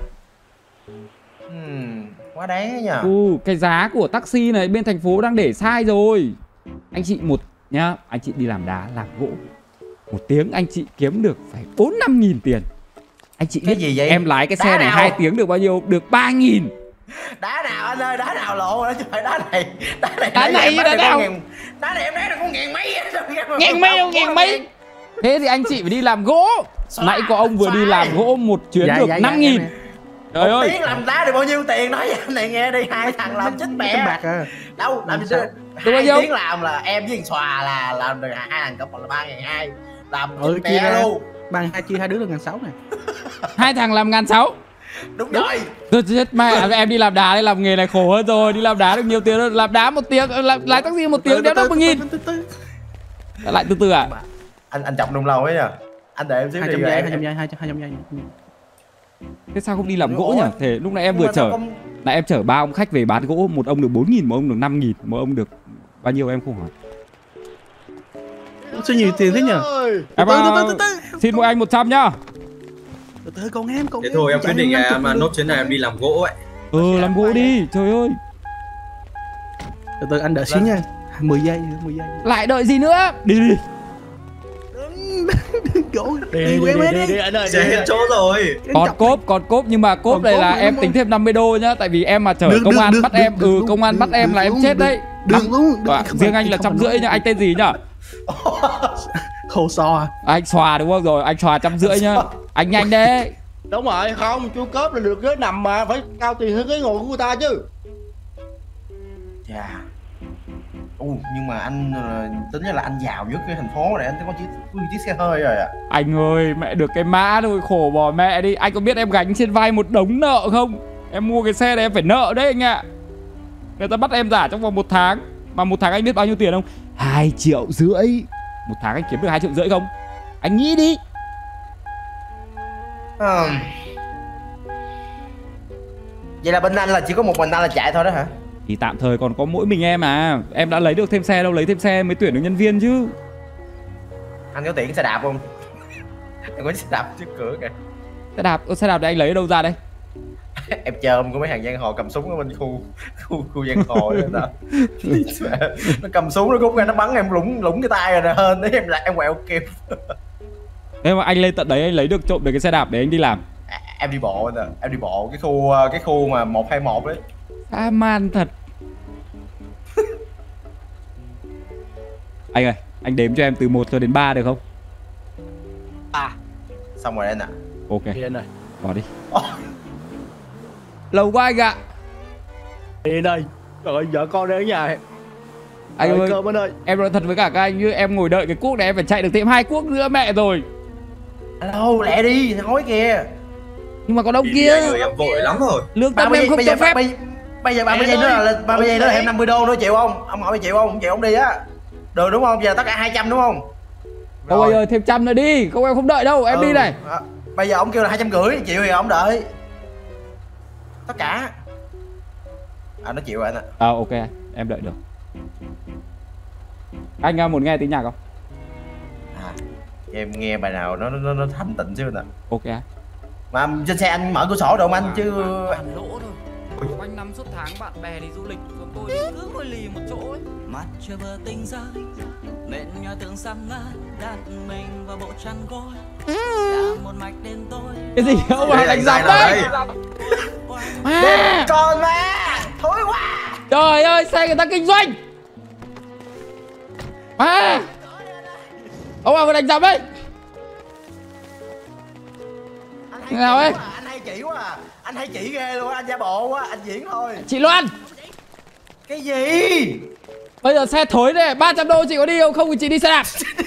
Quá đáng ấy nhờ. Cái giá của taxi này bên thành phố đang để sai rồi. Anh chị anh chị đi làm đá, làm gỗ 1 tiếng anh chị kiếm được phải 4-5 nghìn tiền. Anh chị biết gì vậy? Em lái cái xe này 2 tiếng được bao nhiêu? Được 3.000. Đá nào anh ơi, đá nào lộ đó chứ phải đá này. Đá này đá nào? Đá này em nói là có ngàn mấy. Ngàn mấy. Thế thì anh chị phải đi làm gỗ. Nãy có ông vừa đi làm gỗ 1 chuyến được 5.000. Trời ơi. 1 tiếng làm đá được bao nhiêu tiền nói anh này nghe đi, 2 thằng làm chết mẹ. Đâu làm gì được 2 tiếng làm là em với thằng Xòa là làm được 2 thằng cộng là 3.200. Làm chết mẹ luôn. 3.200 chia 2 đứa được 1.600 này. 2 thằng làm 1.600. Đúng rồi. Tôi chết mẹ, em đi làm đá đây, làm nghề này khổ hơn rồi. Đi làm đá được nhiều tiền hơn. Làm đá 1 tiếng, lái taxi 1 tiếng đéo được 1.000. Lại từ từ à? Anh chọc nung lâu ấy nhờ. Anh đợi em xíu đi. 200 giây. Thế sao không đi làm gỗ nhỉ? Thế lúc nãy em vừa chở là em chở 3 ông khách về bán gỗ, một ông được 4.000, một ông được 5.000, một ông được bao nhiêu em không hỏi. Sao nhiều tiền thế nhờ? Em xin mỗi anh 100 nhá. Từ con em. Thế thôi em quyết định mà nốt chuyến này em đi làm gỗ ấy. Làm gỗ đi, trời ơi. Từ anh đợi xíu nha. 10 giây. Lại đợi gì nữa? Đi. Gỗ. Đi anh ơi. Sẽ hết chỗ rồi. Còn cốp nhưng mà cốp này là em tính thêm 50 đô nhá, tại vì em mà chở công an bắt em, công an bắt em là em chết đấy. Riêng anh là 150 nhá, anh tên gì nhá? Khô Xòa. Anh Xòa đúng không? Rồi, anh Xòa 150 nhá. Anh nhanh đấy. Đúng rồi, không, chú cốp là được ghế nằm mà phải cao tiền hơn ghế ngồi của người ta chứ. Chà. Nhưng mà anh tính ra là anh giàu nhất cái thành phố này, anh có chiếc xe hơi rồi ạ. Anh ơi, mẹ được cái mã thôi, khổ bỏ mẹ đi. Anh có biết em gánh trên vai một đống nợ không? Em mua cái xe này em phải nợ đấy anh ạ. Người ta bắt em giả trong vòng 1 tháng. Mà 1 tháng anh biết bao nhiêu tiền không? 2,5 triệu. 1 tháng anh kiếm được 2,5 triệu không? Anh nghĩ đi. Vậy là bên anh là chỉ có một mình anh là chạy thôi đó hả? Thì tạm thời còn có mỗi mình em à. Em đã lấy được thêm xe đâu, lấy thêm xe mới tuyển được nhân viên chứ. Anh có tiền xe đạp không? Em có xe đạp trước cửa kìa. Xe đạp để anh lấy ở đâu ra đây? Em chờ ông có mấy hàng giang hồ cầm súng ở bên khu giang hồ đó. Nó cầm súng nó rút ra nó bắn em lủng cái tay rồi hơn đấy, em quẹo kịp. Thế mà anh lên tận đấy anh lấy được trộm được cái xe đạp để anh đi làm. Em đi bộ rồi, em đi bộ cái khu mà 121 đấy. Dã man thật. Anh ơi, anh đếm cho em từ 1 cho đến 3 được không? Xong rồi anh ạ. Ok. Anh ơi. Bỏ đi. Lâu quá anh ạ. Đi đây. Trời ơi, vợ con đang ở nhà. Anh ơi, cơm ơi. Em nói thật với cả các anh như em ngồi đợi cái cuốc này em phải chạy được thêm 2 cuốc nữa mẹ rồi. Đâu, lẹ đi, thằng hối kìa. Nhưng mà có đông kia. Em vội lắm rồi. Lương tâm em không cho phép. Bây giờ 30 giây nữa là 30 giây nữa là em 50 đô nữa chịu không? Ông hỏi chịu không? Chịu không đi á. Được đúng không? Giờ tất cả 200 đúng không? Thôi ơi, thêm 100 nữa đi. Không em không đợi đâu, em đi này. Bây giờ ông kêu là 250, chịu thì ông đợi. Tất cả. Nó chịu rồi anh ạ. Ok, em đợi được. Anh muốn nghe tiếng nhạc không? Em nghe bài nào nó thanh tịnh xíu nè. Ok. Mà trên xe anh mở cửa sổ được không anh chứ? Anh lỗ thôi. Quanh năm suốt tháng bạn bè đi du lịch, còn tôi cứ ngồi lì một chỗ ấy. Mặt trời vừa tinh rơi, mệt nhòa tưởng sang ngát, đặt mình vào bộ chăn gối. Đã một mạch đến tôi. Cái gì ông Hoàng đánh giặc đấy? Con ma, thối quá. Trời ơi, xe người ta kinh doanh. Ông Hoàng vừa đánh giặc đấy. Nào ấy? Anh hay chỉ quá à. Anh hay chỉ ghê luôn, anh giả bộ quá, anh diễn thôi. Chị Loan. Cái gì? Bây giờ xe thối này, 300 đô chị có đi không? Không thì chị đi xe đạp.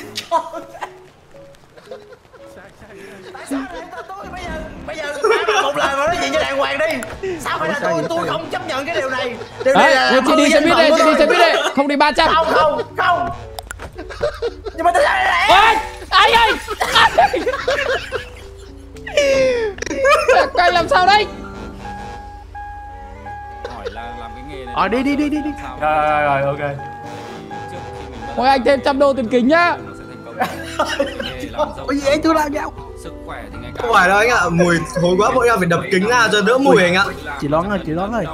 Bây giờ một lời mà nói chuyện với đàng hoàng đi. Sao phải là tôi không chấp nhận cái điều này. Điều này là chị đi xe buýt đây, chị đi xe buýt đây, không đi 300. Không. Nhưng mà tôi sao lại ôi, anh ơi. Cây làm sao đây? Hỏi là làm cái nghề này. Đi. Rồi, ok. Ôi anh thêm 100 đô tiền kính nhá. Ôi gì anh tôi làm nhau. Sức khỏe thì ngày càng. Không phải đâu anh ạ, mùi thối quá bọn em phải đập kính ra cho đỡ mùi anh ạ. Chị Loan ơi.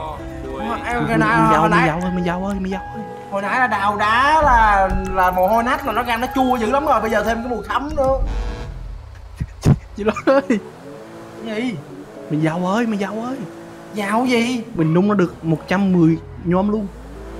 Mình giàu ơi. Hồi nãy là đào đá là mồ hôi nách là nó ra nó chua dữ lắm rồi, bây giờ thêm cái mùi thấm nữa. Chị Loan ơi. Gì? Mình giàu ơi. Giàu gì? Mình nung nó được 110 nhôm luôn.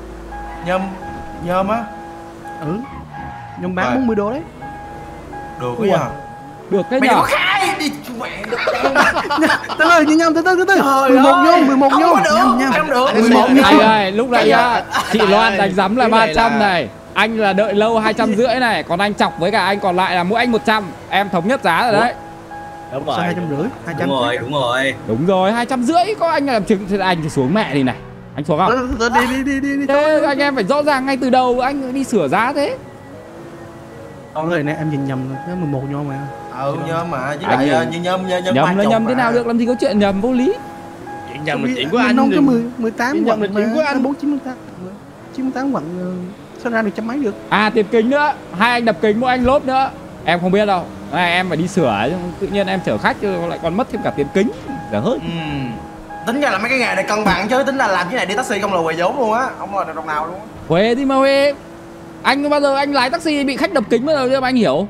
Nhôm á? Ừ. Nhôm bán 40 đô đấy. Được cái à? Được cái mày nhở? có khai đi mẹ được từ từ nhầm 11 nhôm không được. Anh ơi, lúc này nhá, chị Loan đánh giấm là 300 này, anh là đợi lâu 250 này, còn anh chọc với cả anh còn lại là mỗi anh 100, em thống nhất giá rồi đấy. Đúng rồi. 250, 200. Đúng rồi, 250 có anh làm chứng thì anh thì xuống mẹ đi này. Anh xuống không? Đi. Thế anh em phải rõ ràng ngay từ đầu, anh đi sửa giá thế. Người này em nhìn nhầm nó 11 nhôm mà. Nhôm mà, với lại nhầm thế nào được, làm gì có chuyện nhầm vô lý. Chuyện nhầm là chuyện của anh. Nông cái 18 quặng là chuyện của anh. 498 quặng sao ra được trăm mấy được. À tiền kính nữa, hai anh đập kính, mỗi anh lốp nữa. Em không biết đâu. Này, em phải đi sửa, tự nhiên em chở khách lại còn mất thêm cả tiền kính. Dở hơi. Tính ra là mấy cái nghề này cân bằng chứ, tính là làm cái này đi taxi không là quề vốn luôn á, không là được đồng nào luôn á. Huế thì mà Huế. Anh bao giờ anh lái taxi bị khách đập kính bao giờ chưa mà anh hiểu?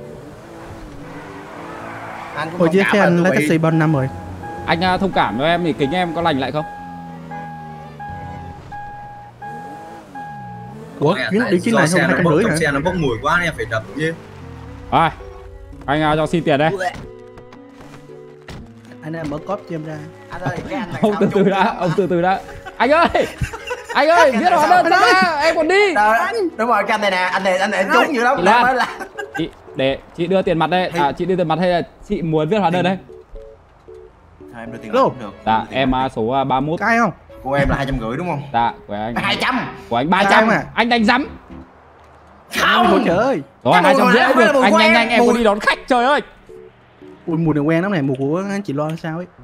Hồi chiếc xe anh lái taxi bao năm rồi. Anh thông cảm với em thì kính em có lành lại không? Ủa, đi chuyến này không 250 hả? Xe nó bốc mùi quá nên phải đập chứ. Rồi, anh cho xin tiền đây. Anh em mở cốp cho em ra. Anh ơi, cái anh ông từ từ đã. Anh ơi, viết hóa đơn ra, em còn đi. Đúng rồi, cái anh này anh trúng dữ lắm. Chị để chị đưa tiền mặt đây. Chị đưa tiền mặt hay là chị muốn viết hóa đơn đây? Em đưa tiền mặt cũng được. Dạ, em số 31. Cái không? Của em là 250 đúng không? Dạ, của anh 200. Của anh 300 à? Anh đánh rắm. Không. Trời ơi. Rồi 250 được. Anh nhanh em có đi đón khách trời ơi. Ui mùi này quen lắm này, mùi của anh chị Loan sao ấy.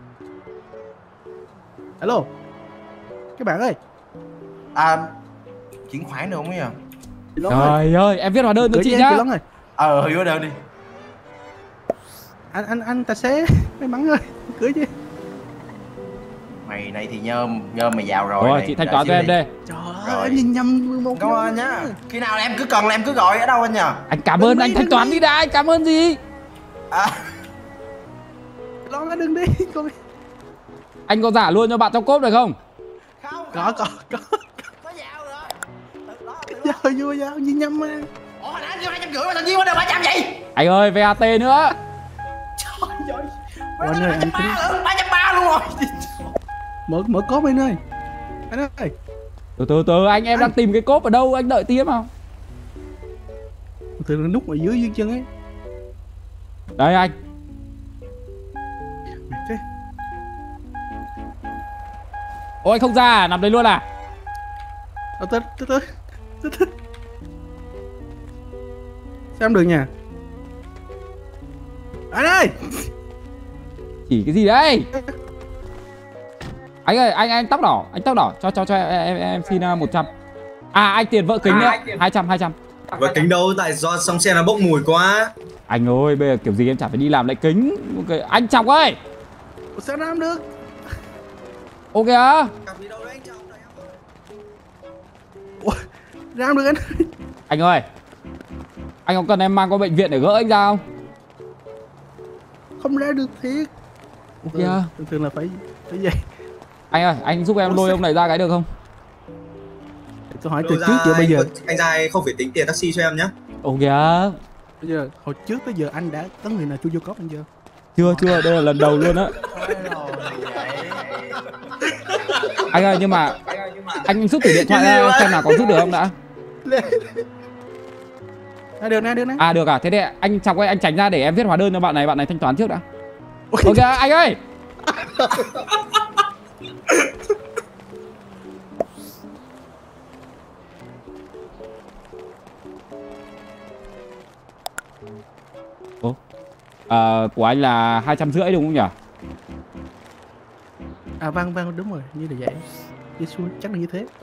Alo. Các bạn ơi. Chuyển khoản được không ấy à? Trời ơi, em viết hóa đơn cho chị nhá. Viết hóa đơn đi. Anh tài xế may mắn ơi, cưới chứ. Mày này thì nhôm mày giàu rồi. Rồi, chị thanh toán cho em đây. Trời ơi, em nhìn nhầm 11. Cảm ơn nhá. Khi nào em cứ cần là em cứ gọi, ở đâu anh nhờ? Anh cảm ơn, anh thanh toán đi đã, anh cảm ơn gì? Lo ra đừng đi con. Anh có giả luôn cho bạn trong cốp được không? Có. Trời vui sao gì nhầm mà. Ủa hồi nãy anh 250 mà thằng Duy có đâu 300 vậy? Anh ơi, VAT nữa. Trời ơi. Anh ơi, anh 330 luôn rồi. Mở cốp anh ơi. Anh ơi. Từ anh em đang tìm cái cốp ở đâu, anh đợi tí mà. Từ nó nút ở dưới chân ấy. Đây anh. Thế. Ôi không ra à, nằm đây luôn à? Từ. Sao em được nha? Anh ơi. Chỉ cái gì đấy? Anh ơi, anh tóc đỏ, cho em xin 100. Anh tiền vợ kính nữa, 200. Vợ kính đâu, tại do xong xe nó bốc mùi quá. Anh ơi, bây giờ kiểu gì em chả phải đi làm lại kính. Okay. Anh Chọc ơi. Sao làm được? Ok á. Ra được anh. Anh ơi. Anh có cần em mang qua bệnh viện để gỡ anh ra không? Không ra được thiệt. Ok. Thường là phải vậy. Anh ơi, anh giúp em lôi ông này ra cái được không? Tôi hỏi từ trước giờ bây giờ. Anh ra không phải tính tiền taxi cho em nhé. Ok. Bây giờ hồi trước tới giờ anh đã có người nào chui vô cốp anh chưa? Chưa, đây là lần đầu luôn á. Anh ơi, nhưng mà anh rút thử điện thoại ra xem nào có rút được không đã. Được nè. À được à, thế thì anh Chọc ơi, anh tránh ra để em viết hóa đơn cho bạn này thanh toán trước đã. Ok anh ơi. Của anh là 250 đúng không nhỉ? À vâng đúng rồi, như là vậy. Đi xuống chắc là như thế.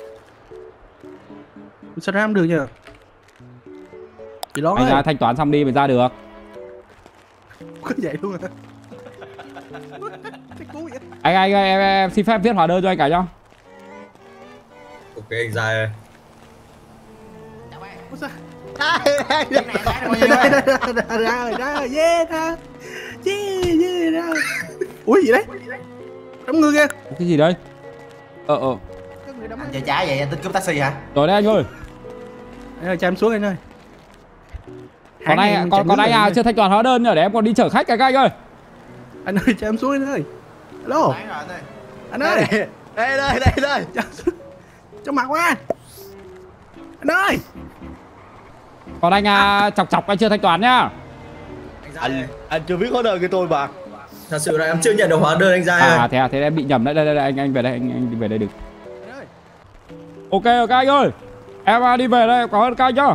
Sao ra không được nhỉ? Chị đó anh ra thanh toán xong đi mới ra được. Có vậy luôn hả? Anh ơi, em xin phép viết hóa đơn cho anh cả cho. Ok anh Dài ơi. Ra. Ui gì đấy? Đóng người kìa. Cái gì đây? Anh chơi trái vậy, anh tính cướp taxi hả? Rồi đấy anh ơi. Anh ơi cho em xuống anh ơi. Còn anh nào chưa thanh toán hóa đơn nhỉ, để em còn đi chở khách cái anh ơi. Anh ơi cho em xuống anh ơi. Alo. Anh ơi. Đây. Cho mặt qua. Anh ơi. Còn anh Chọc anh chưa thanh toán nhá. Anh chưa biết hóa đơn của tôi mà. Thật sự là em chưa nhận được hóa đơn anh Giai ơi. Thế em bị nhầm đấy. Đây anh về đây, anh về đây được. Ok anh ơi. Em đi về đây, cảm ơn các anh nhá.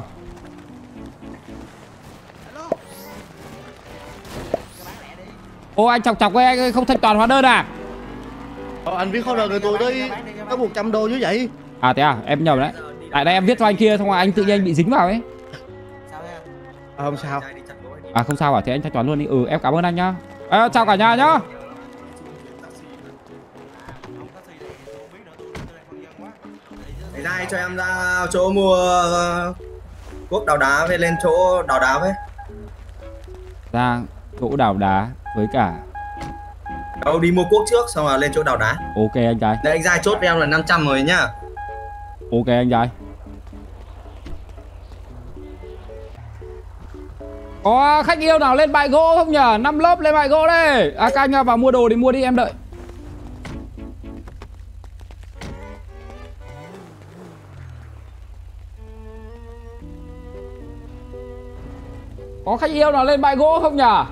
Ô anh Chọc ơi, anh không thanh toán hóa đơn à? Anh viết hóa đơn của tôi tới có 100 đô như vậy. À thế à, em nhầm đấy. Tại đây em viết cho anh kia, xong rồi anh tự nhiên anh bị dính vào ấy. Không sao. À không sao à, thế anh thanh toán luôn đi. Em cảm ơn anh nhá. Chào cả nhà nhá. Anh Giai cho em ra chỗ mua cuốc đào đá với lên chỗ đào đá với. Ra chỗ đào đá với cả đâu đi mua cuốc trước xong rồi lên chỗ đào đá. Ok anh trai. Đây anh Giai chốt với em là 500 rồi nhá. Ok anh trai. Có khách yêu nào lên bãi gỗ không nhở? 5 lốp lên bãi gỗ đây. Các anh vào mua đồ thì mua đi, em đợi. Có khách yêu nào lên bãi gỗ không nhở?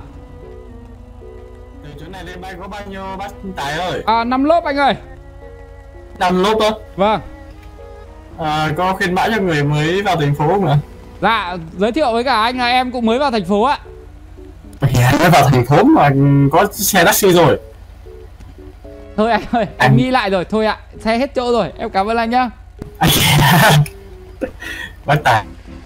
Chỗ này lên bãi gỗ bao nhiêu bác Tài ơi? 5 lốp anh ơi. 5 lốp thôi? Vâng. Có khuyến mãi cho người mới vào thành phố không ạ? Dạ, giới thiệu với cả anh là em cũng mới vào thành phố ạ. Mới vào thành phố mà có xe taxi rồi. Thôi anh ơi, em nghĩ lại rồi, thôi ạ, xe hết chỗ rồi, em cảm ơn anh nhá. Bác Tài.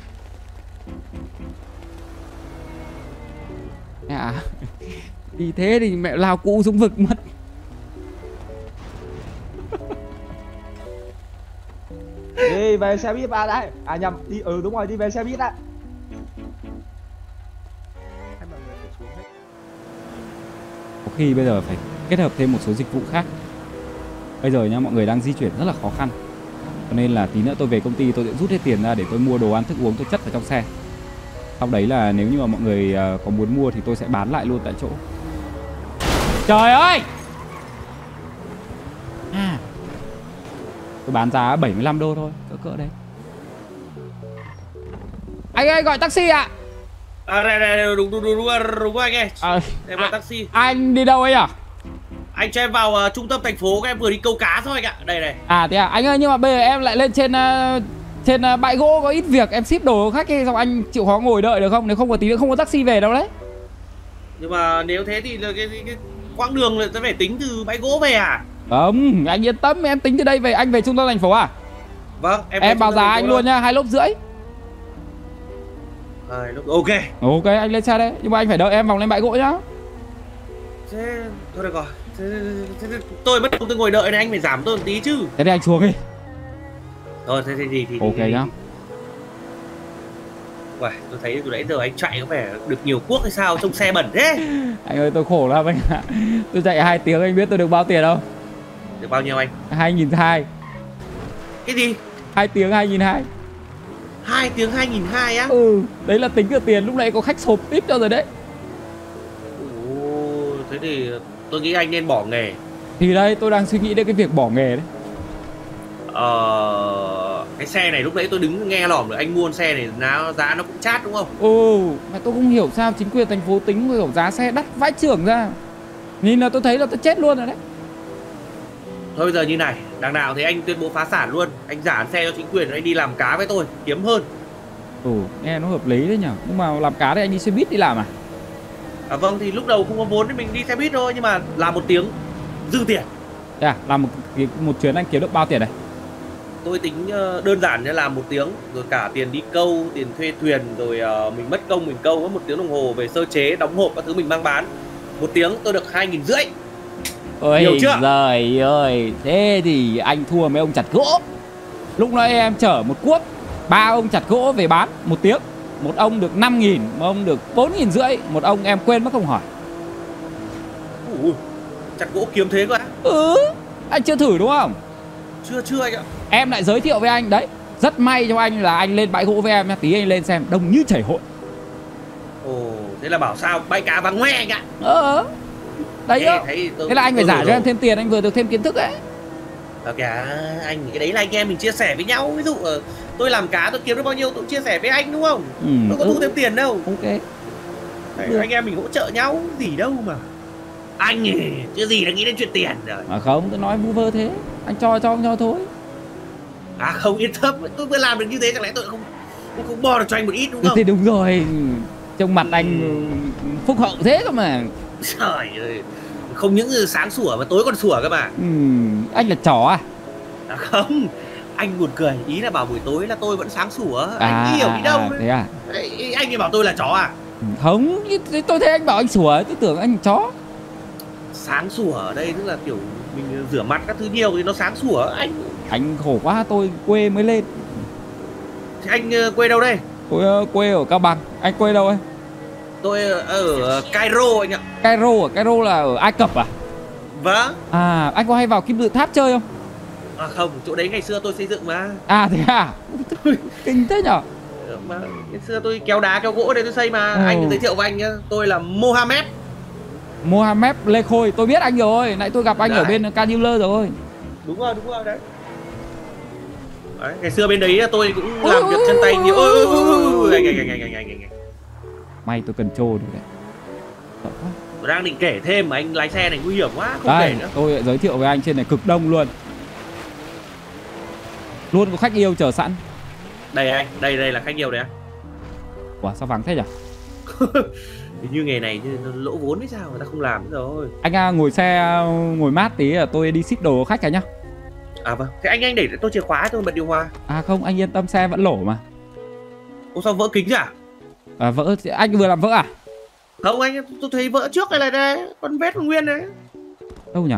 Đi thế thì mẹ lao cụ xuống vực mất. Đi về xe buýt ba đây. À nhầm, đi đúng rồi, đi về xe buýt á. Có khi bây giờ phải kết hợp thêm một số dịch vụ khác. Bây giờ nhá, mọi người đang di chuyển rất là khó khăn. Cho nên là tí nữa tôi về công ty tôi sẽ rút hết tiền ra để tôi mua đồ ăn thức uống tôi chất vào trong xe. Sau đấy là nếu như mà mọi người có muốn mua thì tôi sẽ bán lại luôn tại chỗ. Trời ơi! Tôi bán giá 75 đô thôi, cỡ đấy. Anh ơi gọi taxi ạ. Đây, đúng anh ơi. Em gọi taxi. Anh đi đâu ấy à? Anh cho em vào trung tâm thành phố, em vừa đi câu cá thôi anh ạ. Đây. À thế à, anh ơi nhưng mà bây giờ em lại lên trên bãi gỗ có ít việc, em ship đồ khách ấy, xong anh chịu khó ngồi đợi được không? Nếu không có tí nữa không có taxi về đâu đấy. Nhưng mà nếu thế thì cái quãng đường là phải tính từ bãi gỗ về à? Không, anh yên tâm, em tính từ đây về, anh về trung tâm thành phố à? Vâng, em báo giá anh luôn nhá, 2,5 lốp. Ok. Ok, anh lên xe đấy, nhưng mà anh phải đợi em vòng lên bãi gỗ nhá. Thế thôi được rồi. Thế tôi mất công tôi ngồi đợi này, anh phải giảm tôi một tí chứ. Thế thì anh xuống đi. Thôi thế thì ok nhá. Uầy, tôi thấy từ nãy giờ anh chạy có vẻ được nhiều cuốc hay sao, trông xe bẩn thế. Anh ơi tôi khổ lắm anh ạ. Tôi chạy 2 tiếng anh biết tôi được bao tiền không? Được bao nhiêu anh? 2.200. Cái gì? 2 tiếng 2.200. 2 tiếng 2.200 á? Đấy là tính cả tiền lúc nãy có khách sộp tiếp cho rồi đấy. Thế thì tôi nghĩ anh nên bỏ nghề. Thì đây tôi đang suy nghĩ đến cái việc bỏ nghề đấy. Cái xe này lúc nãy tôi đứng nghe lỏm rồi, anh mua con xe này giá nó cũng chát đúng không? Mà tôi không hiểu sao chính quyền thành phố tính kiểu giá xe đắt vãi chưởng ra. Nhìn là tôi thấy là tôi chết luôn rồi đấy. Thôi bây giờ như này, đằng nào thì anh tuyên bố phá sản luôn. Anh giả xe cho chính quyền, anh đi làm cá với tôi, kiếm hơn. Nghe nó hợp lý đấy nhở. Nhưng mà làm cá thì anh đi xe buýt đi làm à? Vâng, thì lúc đầu không có vốn thì mình đi xe buýt thôi. Nhưng mà làm 1 tiếng dư tiền. Làm một chuyến anh kiếm được bao tiền này? Tôi tính đơn giản như làm 1 tiếng, rồi cả tiền đi câu, tiền thuê thuyền, rồi mình mất công mình câu có 1 tiếng đồng hồ về sơ chế, đóng hộp các thứ mình mang bán. 1 tiếng tôi được 2.500. Nhiều chưa? Trời ơi, thế thì anh thua mấy ông chặt gỗ. Lúc nãy em chở một cuốc 3 ông chặt gỗ về bán 1 tiếng. Một ông được 5.000, một ông được 4.500. Một ông em quên mất không hỏi. Chặt gỗ kiếm thế cơ á? Anh chưa thử đúng không? Chưa anh ạ. Em lại giới thiệu với anh đấy. Rất may cho anh là anh lên bãi gỗ với em nha. Tí anh lên xem đông như chảy hội. Thế là bảo sao bãi cá vắng hoe anh ạ. Đấy á. Thế là anh phải giả cho em thêm tiền, anh vừa được thêm kiến thức ấy. Kìa anh, cái đấy là anh em mình chia sẻ với nhau. Ví dụ tôi làm cá tôi kiếm được bao nhiêu tôi chia sẻ với anh đúng không? Tôi có thu thêm tiền đâu. Ok. Anh em mình hỗ trợ nhau gì đâu mà. Anh chứ gì đã nghĩ đến chuyện tiền rồi. Không, tôi nói vu vơ thế. Anh cho thôi. Không, yên tâm. Tôi mới làm được như thế chẳng lẽ tôi không bo được cho anh một ít đúng không? Thì đúng rồi. Trong mặt anh phúc hậu thế cơ mà. Trời ơi. Không những sáng sủa mà tối còn sủa cơ mà. Anh là chó à? Không. Anh buồn cười. Ý là bảo buổi tối là tôi vẫn sáng sủa. Anh hiểu đi đâu. Thế à? Anh ấy bảo tôi là chó à? Không, tôi thấy anh bảo anh sủa, tôi tưởng anh chó. Sáng sủa ở đây tức là kiểu mình rửa mặt các thứ nhiều thì nó sáng sủa. Anh khổ quá, tôi quê mới lên. Thì anh quê đâu đây? Tôi quê ở Cao Bằng. Anh quê đâu ấy? Tôi ở Cairo anh ạ. Cairo là ở Ai Cập à? Vâng. Anh có hay vào Kim Tự Tháp chơi không? Không, chỗ đấy ngày xưa tôi xây dựng mà. Thế à? Kinh thế nhở? Mà ngày xưa tôi kéo đá kéo gỗ để tôi xây mà. Anh giới thiệu với anh nhá, tôi là Mohamed Lê Khôi. Tôi biết anh rồi, nãy tôi gặp anh ở bên Car Dealer rồi. Đúng rồi đấy. Ngày xưa bên đấy tôi cũng làm việc chân tay nhiều. May tôi cần trô được đấy. Tôi đang định kể thêm mà anh lái xe này nguy hiểm quá, không kể nữa. Tôi giới thiệu với anh trên này cực đông luôn. Luôn có khách yêu chờ sẵn. Đây anh, đây là khách yêu đấy anh. Ủa sao vắng thế nhỉ? Như nghề này nó lỗ vốn hay sao người ta không làm nữa rồi. Anh ngồi xe ngồi mát tí là tôi đi ship đồ khách cả nhá. Vâng, thế anh để tôi chìa khóa tôi bật điều hòa. Không, anh yên tâm, xe vẫn lổ mà. Sao vỡ kính à? Vỡ, anh vừa làm vỡ à? Không anh, tôi thấy vỡ trước này đây, con vết còn nguyên đấy. Đâu nhỉ?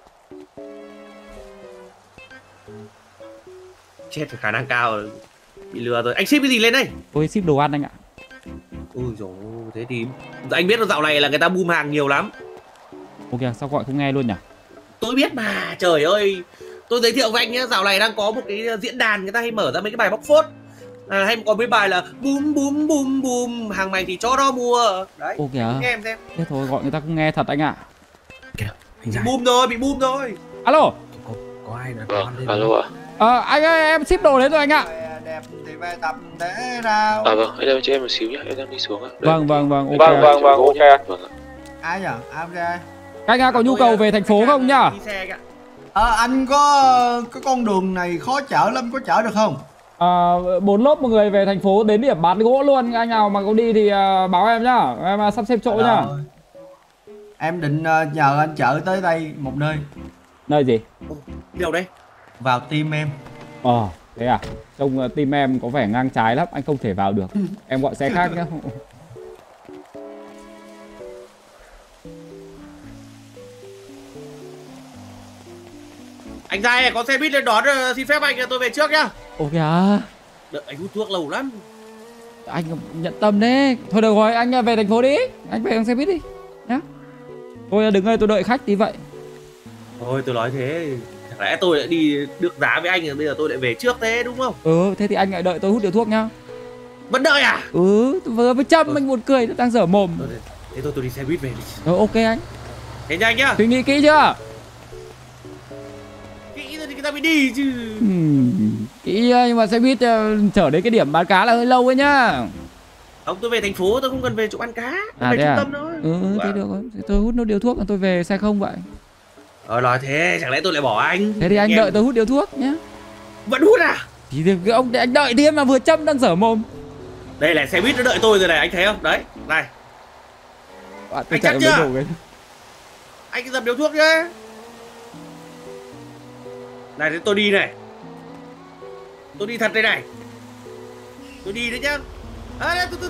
Chết, khả năng cao rồi. Bị lừa rồi. Anh ship cái gì lên đây? Tôi ship đồ ăn anh ạ. Ôi dồi, thế thì anh biết là dạo này là người ta boom hàng nhiều lắm. Ok, sao gọi không nghe luôn nhỉ? Tôi biết mà, trời ơi. Tôi giới thiệu với anh nhé, dạo này đang có một cái diễn đàn người ta hay mở ra mấy cái bài bóc phốt. Hay có mấy bài là boom boom boom boom, hàng mày thì cho đó mua. Đấy, nghe em xem. Thế thôi, gọi người ta không nghe thật anh ạ. Bị boom rồi. Alo. Có ai đã có ăn alo ạ? Anh ơi, em ship đồ đến rồi anh ạ. Đẹp thì về tập thế nào? Vâng, hãy đợi cho em một xíu nhé, em đang đi xuống ạ. Vâng, ok. Ok. Ai nhỉ? Ai ra? Các anh có nhu cầu về thành phố không nhá? Anh có con đường này khó chở lắm, có chở được không? 4 lốp một người về thành phố đến điểm bán gỗ luôn. Anh nào mà có đi thì báo em nhá, em sắp xếp chỗ nhá. Em định nhờ anh chở tới đây một nơi. Nơi gì? Đâu đây? Vào team em. Thế à? Trông team em có vẻ ngang trái lắm, anh không thể vào được. Em gọi xe khác nhá. Anh ra này, có xe buýt lên đón, xin phép anh tôi về trước nhá. Ok à? Đợi anh hút thuốc lâu lắm. Anh nhận tâm đấy. Thôi được rồi, anh về thành phố đi. Anh về bằng xe buýt đi nhá. Tôi đứng đây tôi đợi khách tí vậy. Thôi tôi nói thế, chẳng lẽ tôi lại đi được giá với anh rồi bây giờ tôi lại về trước thế đúng không? Thế thì anh lại đợi tôi hút điếu thuốc nhá. Vẫn đợi à? Vừa mới châm anh buồn cười, đang dở mồm. Thế tôi đi xe buýt về đi. Ok anh. Thế nha anh nhá. Suy nghĩ kỹ chưa? Kỹ thì người ta mới đi chứ. Nhưng mà xe buýt chở đến cái điểm bán cá là hơi lâu ấy nhá. Ông tôi về thành phố tôi không cần về chỗ ăn cá, về trung tâm thôi. Thế được rồi. Tôi hút nốt điếu thuốc tôi về xe không vậy. Nói thế chẳng lẽ tôi lại bỏ anh? Thế thì anh đợi tôi hút điếu thuốc nhé. Vẫn hút à? Thì ông anh đợi thêm mà vừa châm đang dở mồm. Đây là xe buýt nó đợi tôi rồi này, anh thấy không? Đấy, này. Anh chắc chưa? Anh dập điếu thuốc nhá. Này thế tôi đi này. Tôi đi thật đây này. Tôi đi đấy nhá. Đây, từ.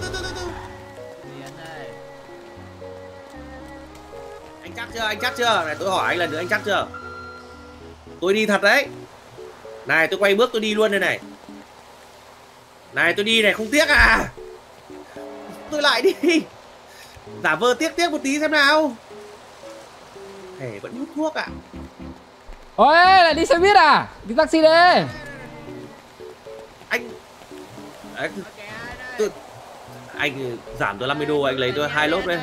Anh chắc chưa? Này tôi hỏi anh lần nữa, anh chắc chưa? Tôi đi thật đấy. Này tôi quay bước tôi đi luôn đây này. Này tôi đi này, không tiếc à? Tôi lại đi. Giả vờ tiếc một tí xem nào. Thề vẫn hút thuốc à? Ôi lại đi xe buýt à? Đi taxi đi. Anh giảm tôi 50 đô, anh lấy tôi 2 lốt đây.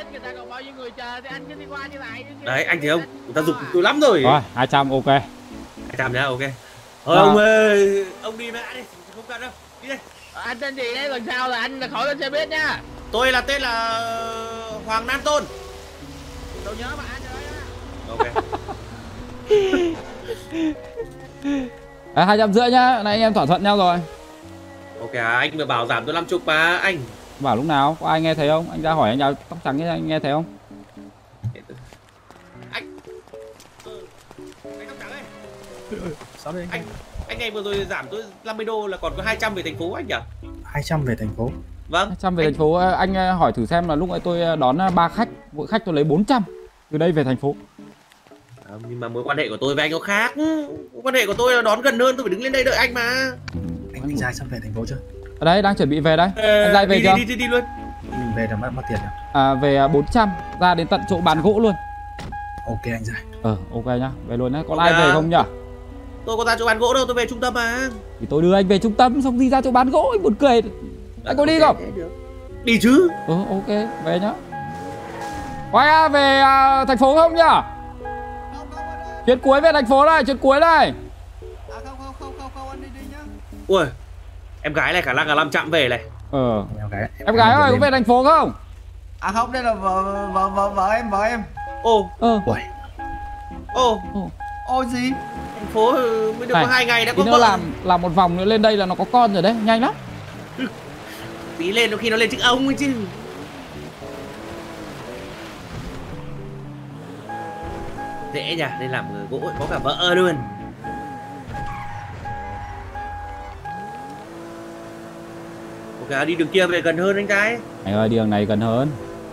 Đấy anh thấy không? Người ta giục tôi lắm rồi. Rồi 200 ok. 200 nhá, ok. Thôi ông ơi, ông đi mẹ đi, không cần đâu. Đi đây. Anh tên gì đấy, lần sau là anh khỏi lên xe buýt nha. Tôi là tên là Hoàng Nam Tôn. Tôi nhớ mà anh rồi đó. Ok. 250 nhá, này anh em thỏa thuận nhau rồi. Ok anh vừa bảo giảm tôi 50 mà anh. Bảo lúc nào? Có ai nghe thấy không? Anh ra hỏi anh áo tóc trắng ấy, anh nghe thấy không? Anh tóc trắng ấy. Anh ngày vừa rồi giảm tôi 50 đô là còn có 200 về thành phố anh nhỉ? 200 về thành phố. Vâng. 200 về thành phố, anh hỏi thử xem là lúc ấy tôi đón 3 khách, mỗi khách tôi lấy 400 từ đây về thành phố. Nhưng mà mối quan hệ của tôi với anh nó khác. Mối quan hệ của tôi là đón gần hơn, tôi phải đứng lên đây đợi anh mà. Anh Giai sắp về thành phố chưa? Ở đây đang chuẩn bị về đây. Anh Giai về chưa? Đi luôn. Mình về là mất tiền à? Về 400 ra đến tận chỗ bán gỗ luôn. Ok anh Giai. Ok nhá, về luôn nhá. Còn ai về không nhỉ? Tôi có ra chỗ bán gỗ đâu, tôi về trung tâm mà. Thì tôi đưa anh về trung tâm xong đi ra chỗ bán gỗ, anh buồn cười. Anh có đi không? Đi chứ. Ok, về nhá. Quay về thành phố không nhỉ? Chuyến cuối về thành phố đây, chuyến cuối đây. Không, anh đi nhá. Ui, em gái này khả năng là 5 chạm về này. Em gái ơi, có về thành phố không? À không, đây là vợ em. Ôi gì? Thành phố mới được có 2 ngày đã có vợ. Làm một vòng nữa lên đây là nó có con rồi đấy, nhanh lắm. Tí lên đôi khi nó lên chữ ông ấy chứ. Dễ nhỉ, đây làm người gỗ có cả vợ luôn. Ok, đi đường kia về gần hơn anh trai. Anh ơi, đường này gần hơn.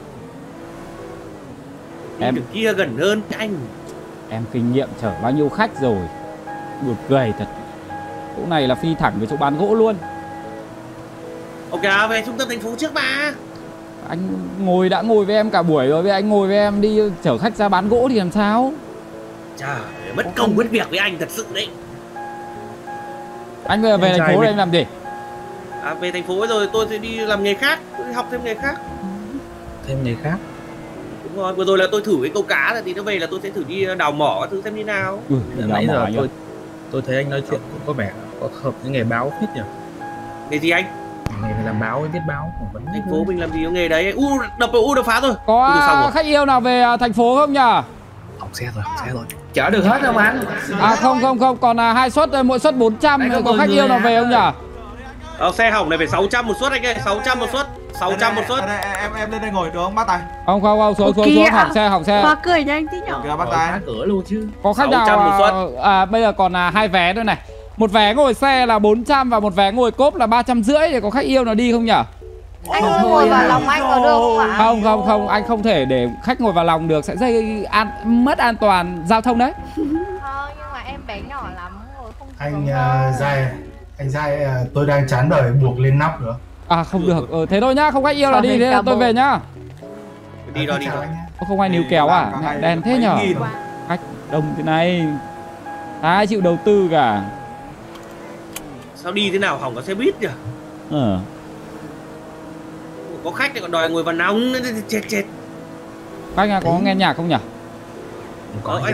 Đường kia gần hơn anh. Em kinh nghiệm chở bao nhiêu khách rồi. Buồn cười thật. Chỗ này là phi thẳng với chỗ bán gỗ luôn. Ok, về trung tâm thành phố trước mà. Anh đã ngồi với em cả buổi rồi, anh ngồi với em đi chở khách ra bán gỗ thì làm sao? Trời, mất công mất việc với anh thật sự đấy. Anh bây giờ về thành phố đây anh làm gì? Về thành phố rồi tôi sẽ đi làm nghề khác, tôi đi học thêm nghề khác. Thêm nghề khác? Đúng rồi, vừa rồi là tôi thử cái câu cá rồi thì nó về là tôi sẽ thử đi đào mỏ các thứ xem như nào. Nãy giờ tôi thấy anh nói chuyện cũng có vẻ có hợp với nghề báo phết nhỉ? Nghề gì anh? Nghề làm báo, viết báo. Thành phố mình làm gì có nghề đấy? Đập phá rồi. Có khách yêu nào về thành phố không nhỉ? Học xe rồi. Chở được hết không anh? Không, còn 2 suất, mỗi suất 400. Có khách yêu nào về không nhỉ? Xe hỏng này phải 600 một suất anh ơi, 600 một suất. 600 một suất. Em lên đây ngồi được không bác Tài? Không, xuống hỏng xe. Hoa cười cho anh tí nhỏ. Kìa bác Tài. Cửa luôn chứ. Có khách nào bây giờ còn 2 vé nữa này. Một vé ngồi xe là 400 và một vé ngồi cốp là 350 thì có khách yêu nào đi không nhỉ? Anh ngồi vào lòng anh có được không ạ? Không, anh không thể để khách ngồi vào lòng được, sẽ gây mất an toàn giao thông đấy. Nhưng mà em bé nhỏ lắm, ngồi không. Anh Giai, tôi đang chán đời buộc lên nóc nữa. Không được, thế thôi nhá, không khách yêu là đi, thế là tôi về nhá. Đi rồi. Không ai níu kéo à? Đèn thế nhở? Khách đông thế này, ai chịu đầu tư cả. Sao đi thế nào hỏng có xe buýt nhỉ? Có khách thì còn đòi ngồi vào nóng, chết. Khách có nghe nhạc không nhỉ? Anh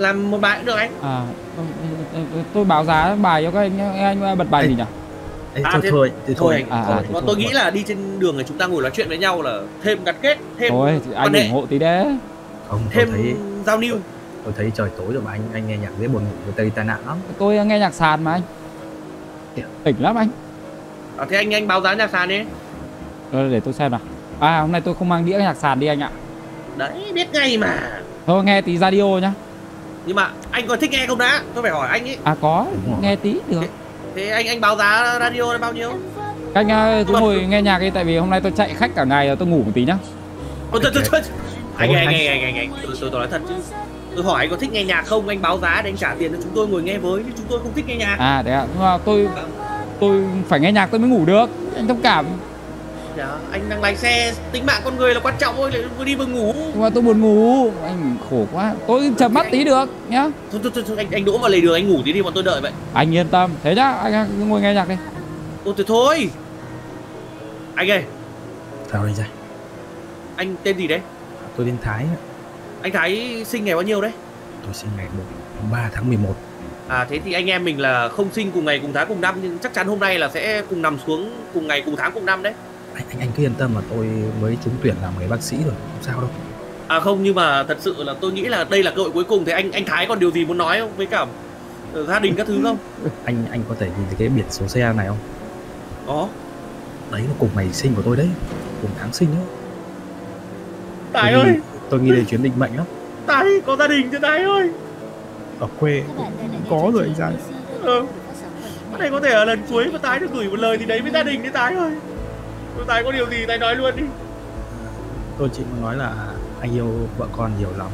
làm một bài cũng được anh. Tôi báo giá bài cho các anh bật bài gì nhỉ? Thôi. Tôi nghĩ là đi trên đường này chúng ta ngồi nói chuyện với nhau là thêm gắn kết, thêm thôi thì anh ủng hộ tí đấy. Không, thêm giao lưu. Tôi thấy trời tối rồi mà anh nghe nhạc dễ buồn ngủ, tôi tai nạn lắm. Tôi nghe nhạc sàn mà anh. Tỉnh lắm anh. Thế anh báo giá nhạc sàn đi. Để tôi xem nào. Hôm nay tôi không mang đĩa nhạc sàn đi anh ạ. Đấy, biết ngay mà. Thôi nghe tí radio nhá. Nhưng mà anh có thích nghe không đã? Tôi phải hỏi anh ấy. Có, nghe tí được. Thế anh báo giá radio là bao nhiêu? Anh cứ ngồi nghe nhạc đi, tại vì hôm nay tôi chạy khách cả ngày rồi, tôi ngủ một tí nhá. Thôi. Anh tôi nói thật chứ. Tôi hỏi anh có thích nghe nhạc không, anh báo giá để anh trả tiền cho chúng tôi ngồi nghe với, chứ chúng tôi không thích nghe nhạc. Thế ạ. Nhưng mà tôi phải nghe nhạc tôi mới ngủ được. Anh thông cảm. Dạ, anh đang lái xe, tính mạng con người là quan trọng thôi, lại vừa đi vừa ngủ. Nhưng mà tôi buồn ngủ, anh khổ quá. Tôi chợp mắt tí được nhá. Thôi, anh đỗ vào lề đường anh ngủ tí đi, bọn tôi đợi vậy. Anh yên tâm, thế nhá, anh cứ ngồi nghe nhạc đi. Thôi. Anh ơi. Sao đây ra? Anh tên gì đấy? Tôi tên Thái. Anh Thái sinh ngày bao nhiêu đấy? Tôi sinh ngày 3 tháng 11. Thế thì anh em mình là không sinh cùng ngày cùng tháng cùng năm, nhưng chắc chắn hôm nay là sẽ cùng nằm xuống cùng ngày cùng tháng cùng năm đấy. Anh cứ yên tâm, mà tôi mới trúng tuyển làm nghề bác sĩ rồi, không sao đâu. Không, nhưng mà thật sự là tôi nghĩ là đây là cơ hội cuối cùng. Thì anh Thái còn điều gì muốn nói không, với cả gia đình các thứ không? Anh có thể nhìn thấy cái biển số xe này không? Có. Đấy là cùng ngày sinh của tôi đấy, cùng tháng sinh đấy. Tài ơi, tôi nghĩ đây chuyến định mệnh lắm. Tài có gia đình chứ Tài ơi? Ở quê có rồi anh Giang. Đây có thể là lần cuối mà Tài được gửi một lời thì đấy với gia đình đấy Tài ơi. Tài có điều gì Tài nói luôn đi. Tôi chỉ muốn nói là anh yêu vợ con nhiều lắm.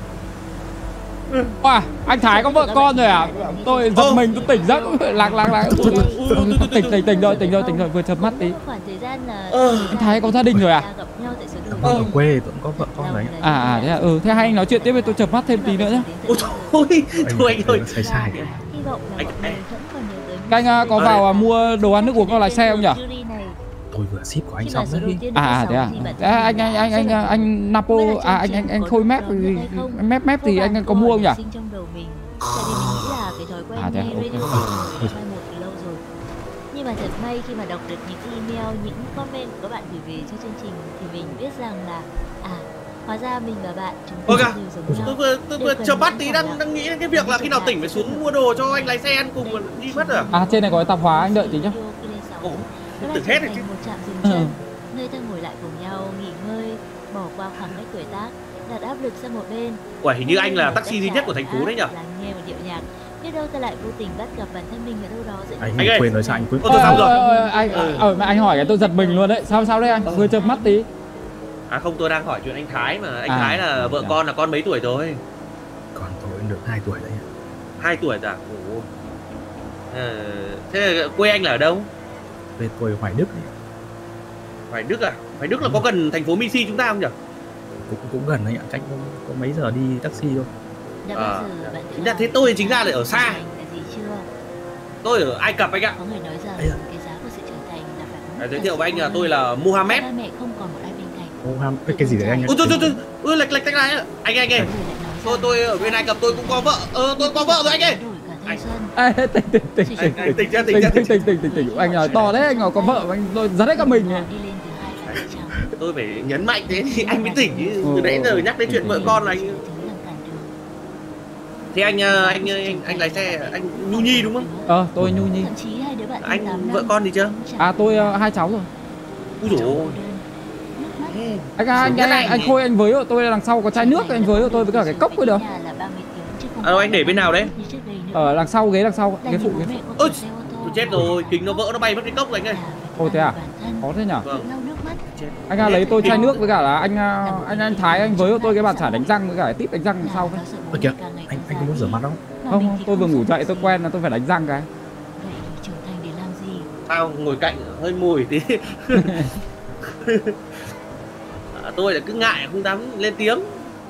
Anh Thái có vợ con rồi à? Tôi giật mình, tôi tỉnh giấc, lạc. Tỉnh rồi, vừa chợp mắt tí. Anh Thái có gia đình rồi à? Ở quê tôi cũng có vợ con đấy. Thế à? Thế hai anh nói chuyện tiếp với tôi chợp mắt thêm tí nữa nhá. Thôi anh ơi. Sai. Anh có vào mua đồ ăn nước uống cho lái xe không nhỉ? Tôi vừa ship của anh xong đấy. Thế à? Anh Napo, anh Khôi mép thì anh có mua không nhỉ? Thế nhưng mà thật may khi mà đọc được những email, những comment của các bạn gửi về cho chương trình thì mình biết rằng là hóa ra mình và bạn chúng ta đều giống nhau. Tôi vừa chợp mắt tí đang nghĩ đến cái việc là khi nào tỉnh phải xuống mua đồ cho anh lái xe ăn cùng mà đi mất rồi. Trên này có cái tạp hóa, anh đợi tí nhá. Tưởng hết rồi chứ. Một trạm dừng chân, nơi ta ngồi lại cùng nhau, nghỉ ngơi, bỏ qua khoảng cách tuổi tác, đặt áp lực sang một bên. Uầy, hình như anh là taxi duy nhất của thành phố đấy nhỉ? Lắng nghe một điệu nhạc, biết đâu ta lại vô tình bắt gặp bản thân mình ở đâu đó giữa anh quên nói sao anh quên. Anh hỏi cái tôi giật mình luôn đấy. Sao đấy anh? Vừa chợp mắt tí. Không, tôi đang hỏi chuyện anh Thái mà. Anh Thái là vợ con là con mấy tuổi rồi? Con tôi được 2 tuổi đấy. 2 tuổi à? Thế là quê anh là ở đâu? Quê tôi Hoài Đức. Hoài Đức à? Hoài Đức là có gần thành phố Minxi chúng ta không nhỉ? Cũng gần đấy ạ, cách có mấy giờ đi taxi thôi. Chính ra thế tôi chính ra lại ở xa. Tôi ở Ai Cập anh ạ. Giới thiệu với anh là tôi là Mohammed. Mohammed cái gì đấy anh? Lệch này. Anh ơi. Tôi ở bên Ai Cập tôi cũng có vợ. Tôi có vợ rồi anh ơi. Tỉnh. Anh nói to đấy, anh nói có vợ, anh tôi rất hết cả mình. Tôi phải nhấn mạnh thế thì anh mới tỉnh chứ. Từ nãy giờ nhắc đến chuyện vợ con là anh. Thế anh lái xe, anh Nhu Nhi đúng không? Tôi Nhu Nhi. Anh vợ con gì chưa? Tôi 2 cháu rồi. Úi dồi. Anh Khôi anh với tôi đằng sau có chai nước, anh với tôi với cả cái cốc mới được. Anh để bên nào đấy? Ở đằng sau, ghế đằng sau, ghế phụ. Ôi, tôi chết rồi, kính nó vỡ nó bay mất cái cốc rồi anh ơi. Ôi thế à? Có thế nhở? Anh lấy tôi chai nước với cả là anh Thái anh với tôi cái bàn chải đánh răng với cả cái tip đánh răng đằng sau. Kìa, anh có muốn rửa mặt không? Không, tôi vừa ngủ dậy tôi quen là tôi phải đánh răng cái. Tao ngồi cạnh hơi mùi tí. Tôi là cứ ngại không dám lên tiếng.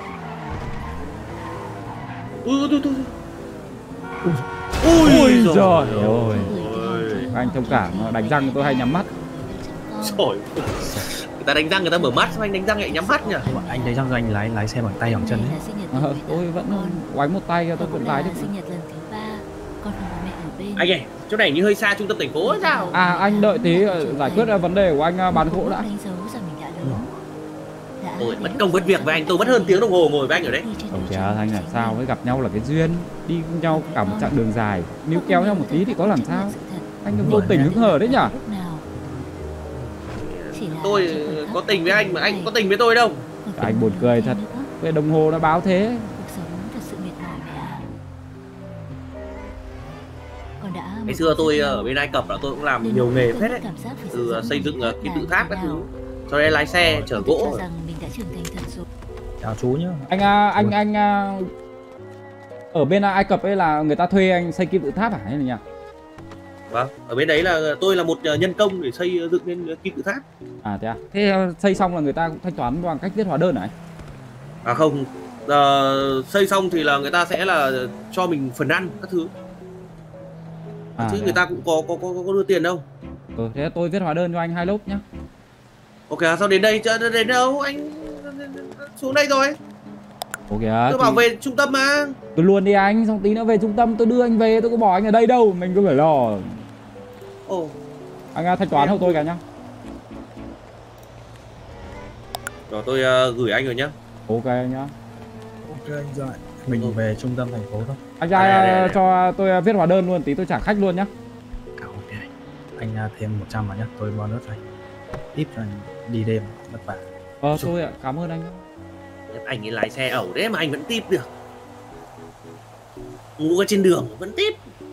Ui giời ơi. Anh thông cảm, đánh răng tôi hay nhắm mắt. Trời. ta đánh răng người ta mở mắt, sao anh đánh răng lại nhắm mắt nhỉ? Anh đánh răng anh lái xe bằng tay bằng chân đấy. Tôi vẫn quánh một tay tôi vẫn lái được. Anh ơi, chỗ này như hơi xa trung tâm thành phố hay sao? À anh đợi tí giải quyết vấn đề của anh bán gỗ đã. Ôi, mất công mất việc với anh, tôi mất hơn tiếng đồng hồ ngồi với anh ở đấy. Không kìa, anh làm sao với gặp nhau là cái duyên. Đi với nhau cả một chặng đường dài, níu kéo nhau một tí thì có làm sao. Anh vô tình hứng hở đấy nhở? Tôi có tình với anh mà anh có tình với tôi đâu. Anh buồn cười thật. Về đồng hồ nó báo thế. Ngày xưa tôi ở bên Ai Cập là tôi cũng làm nhiều nghề phết đấy. Từ xây dựng ký tự tháp các thứ, sau đấy lái xe chở gỗ. Chào chú nhá. Anh ở bên Ai Cập ấy là người ta thuê anh xây kim tự tháp à hay là nhỉ? Vâng, ở bên đấy là tôi là một nhân công để xây dựng nên kim tự tháp. À thế à? Thế xây xong là người ta cũng thanh toán bằng cách viết hóa đơn này? À không, xây xong thì là người ta sẽ là cho mình phần ăn các thứ. Chứ người ta cũng có đưa tiền đâu. Thế tôi viết hóa đơn cho anh 2 lốp nhá. Ok, sao đến đây? Đến đâu? Anh xuống đây rồi. Ok. Tôi bảo về trung tâm mà. Tôi luôn đi anh, xong tí nữa về trung tâm tôi đưa anh về, tôi có bỏ anh ở đây đâu, mình cứ phải lo. Anh thanh toán hộ tôi cả nhá. Rồi tôi gửi anh rồi nhá. Ok nhá. Ok anh rồi. Mình về trung tâm thành phố thôi. Anh ra cho tôi viết hóa đơn luôn, tí tôi trả khách luôn nhá. Ok. Anh thêm 100 vào nhá, tôi bonus cho anh. Tiếp cho anh đi đêm vất vả. Tôi ạ, cảm ơn anh. Anh ấy lái xe ẩu đấy mà anh vẫn tiếp được. Ngủ ở trên đường vẫn tiếp.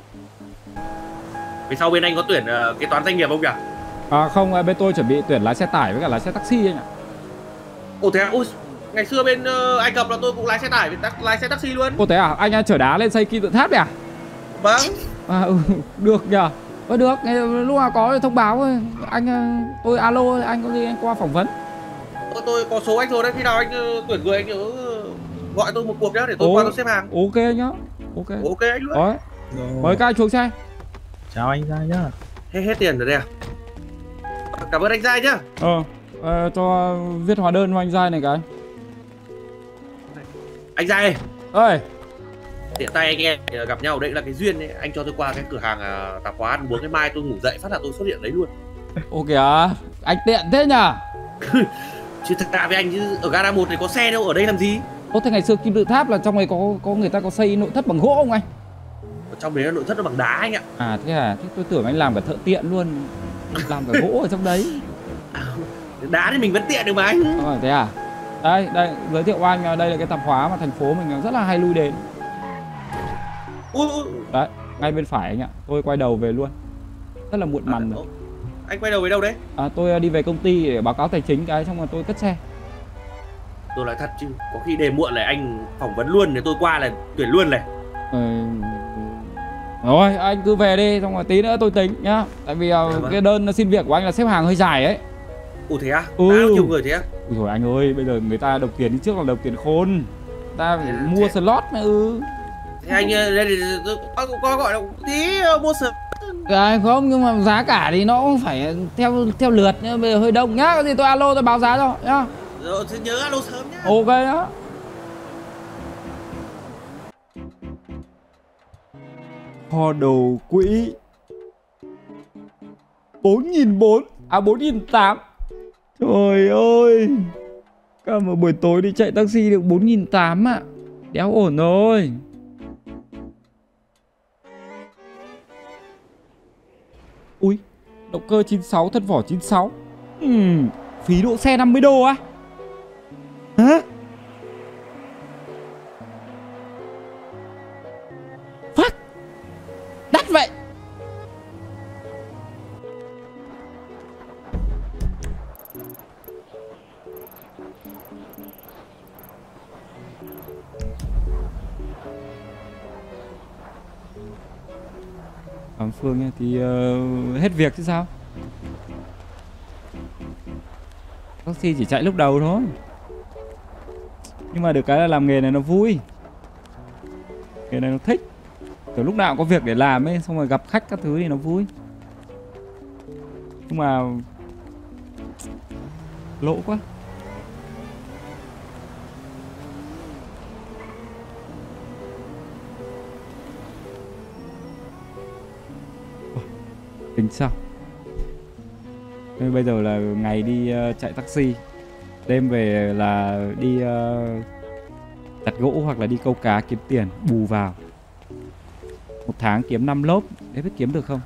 Vì sau bên anh có tuyển kế toán doanh nghiệp không nhỉ? Không, bên tôi chuẩn bị tuyển lái xe tải với cả lái xe taxi anh ạ. Ồ thế à? Ôi, ngày xưa bên Ai Cập là tôi cũng lái xe tải, lái xe taxi luôn. Ồ thế à? Anh chở đá lên xây kim tự tháp đấy à? Vâng. Được nhờ. Được, lúc nào có thông báo anh tôi alo anh có gì anh qua phỏng vấn. Tôi có số anh rồi đấy, khi nào anh tuyển người anh nhớ gọi tôi một cuộc nhá để tôi qua tôi xếp hàng. Ok nhá. Ok anh luôn. Rồi. Mời các anh xuống xe. Chào anh Giai nhá. Hết tiền rồi đây à? Cảm ơn anh Giai nhá. Cho viết hóa đơn cho anh Giai này cái. Anh Giai ơi. Tiện tay anh em gặp nhau đấy là cái duyên ấy. Anh cho tôi qua cái cửa hàng tạp hóa ăn uống, cái mai tôi ngủ dậy phát là tôi xuất hiện đấy luôn. Ok à? Anh tiện thế nhỉ? Chứ thật ra với anh chứ ở gara 1 này có xe đâu, ở đây làm gì? Thế ngày xưa kim tự tháp là trong này có người ta có xây nội thất bằng gỗ không anh? Ở trong đấy là nội thất nó bằng đá anh ạ. À thế à? Thế tôi tưởng anh làm cả thợ tiện luôn, làm cả gỗ ở trong đấy. Đá thì mình vẫn tiện được mà anh. Thế à? Đây giới thiệu anh, đây là cái tạp hóa mà thành phố mình rất là hay lui đến. Đấy, ngay bên phải anh ạ. Tôi quay đầu về luôn. Rất là muộn màn rồi. Anh quay đầu về đâu đấy? Tôi đi về công ty để báo cáo tài chính cái xong rồi tôi cất xe. Tôi nói thật chứ, có khi để muộn lại anh phỏng vấn luôn để tôi qua là tuyển luôn này. Rồi, anh cứ về đi, xong rồi tí nữa tôi tính nhá. Tại vì cái đơn xin việc của anh là xếp hàng hơi dài ấy. Ủa thế à? Nhiều người thế à? Ui dồi anh ơi, bây giờ người ta độc tiền đi trước là độc tiền khôn. Ta phải mua slot mà Thế anh đây có gọi là tí mua slot. Không, nhưng mà giá cả thì nó cũng phải theo lượt nhá, bây giờ hơi đông nhá, có gì tôi alo tôi báo giá cho nhá. Rồi nhớ alo sớm nhá. Ok đó. Kho đồ quỹ 4.400 4.800. Trời ơi, cả một buổi tối đi chạy taxi được 4.800 ạ. Đéo ổn rồi. Ui, động cơ 96, thân vỏ 96. Phí độ xe 50 đô á? Hả? Fuck, đắt vậy. Phương thì hết việc chứ sao. Taxi chỉ chạy lúc đầu thôi. Nhưng mà được cái là làm nghề này nó vui. Nghề này nó thích. Kiểu lúc nào cũng có việc để làm ấy, xong rồi gặp khách các thứ thì nó vui. Nhưng mà Lỗ quá. Tính sao? Bây giờ là ngày đi chạy taxi, đêm về là đi đặt gỗ hoặc là đi câu cá kiếm tiền bù vào. Một tháng kiếm 5 lốp, để biết kiếm được không?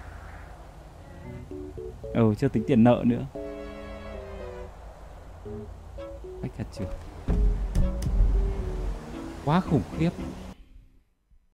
Chưa tính tiền nợ nữa. Cách thật chưa? Quá khủng khiếp.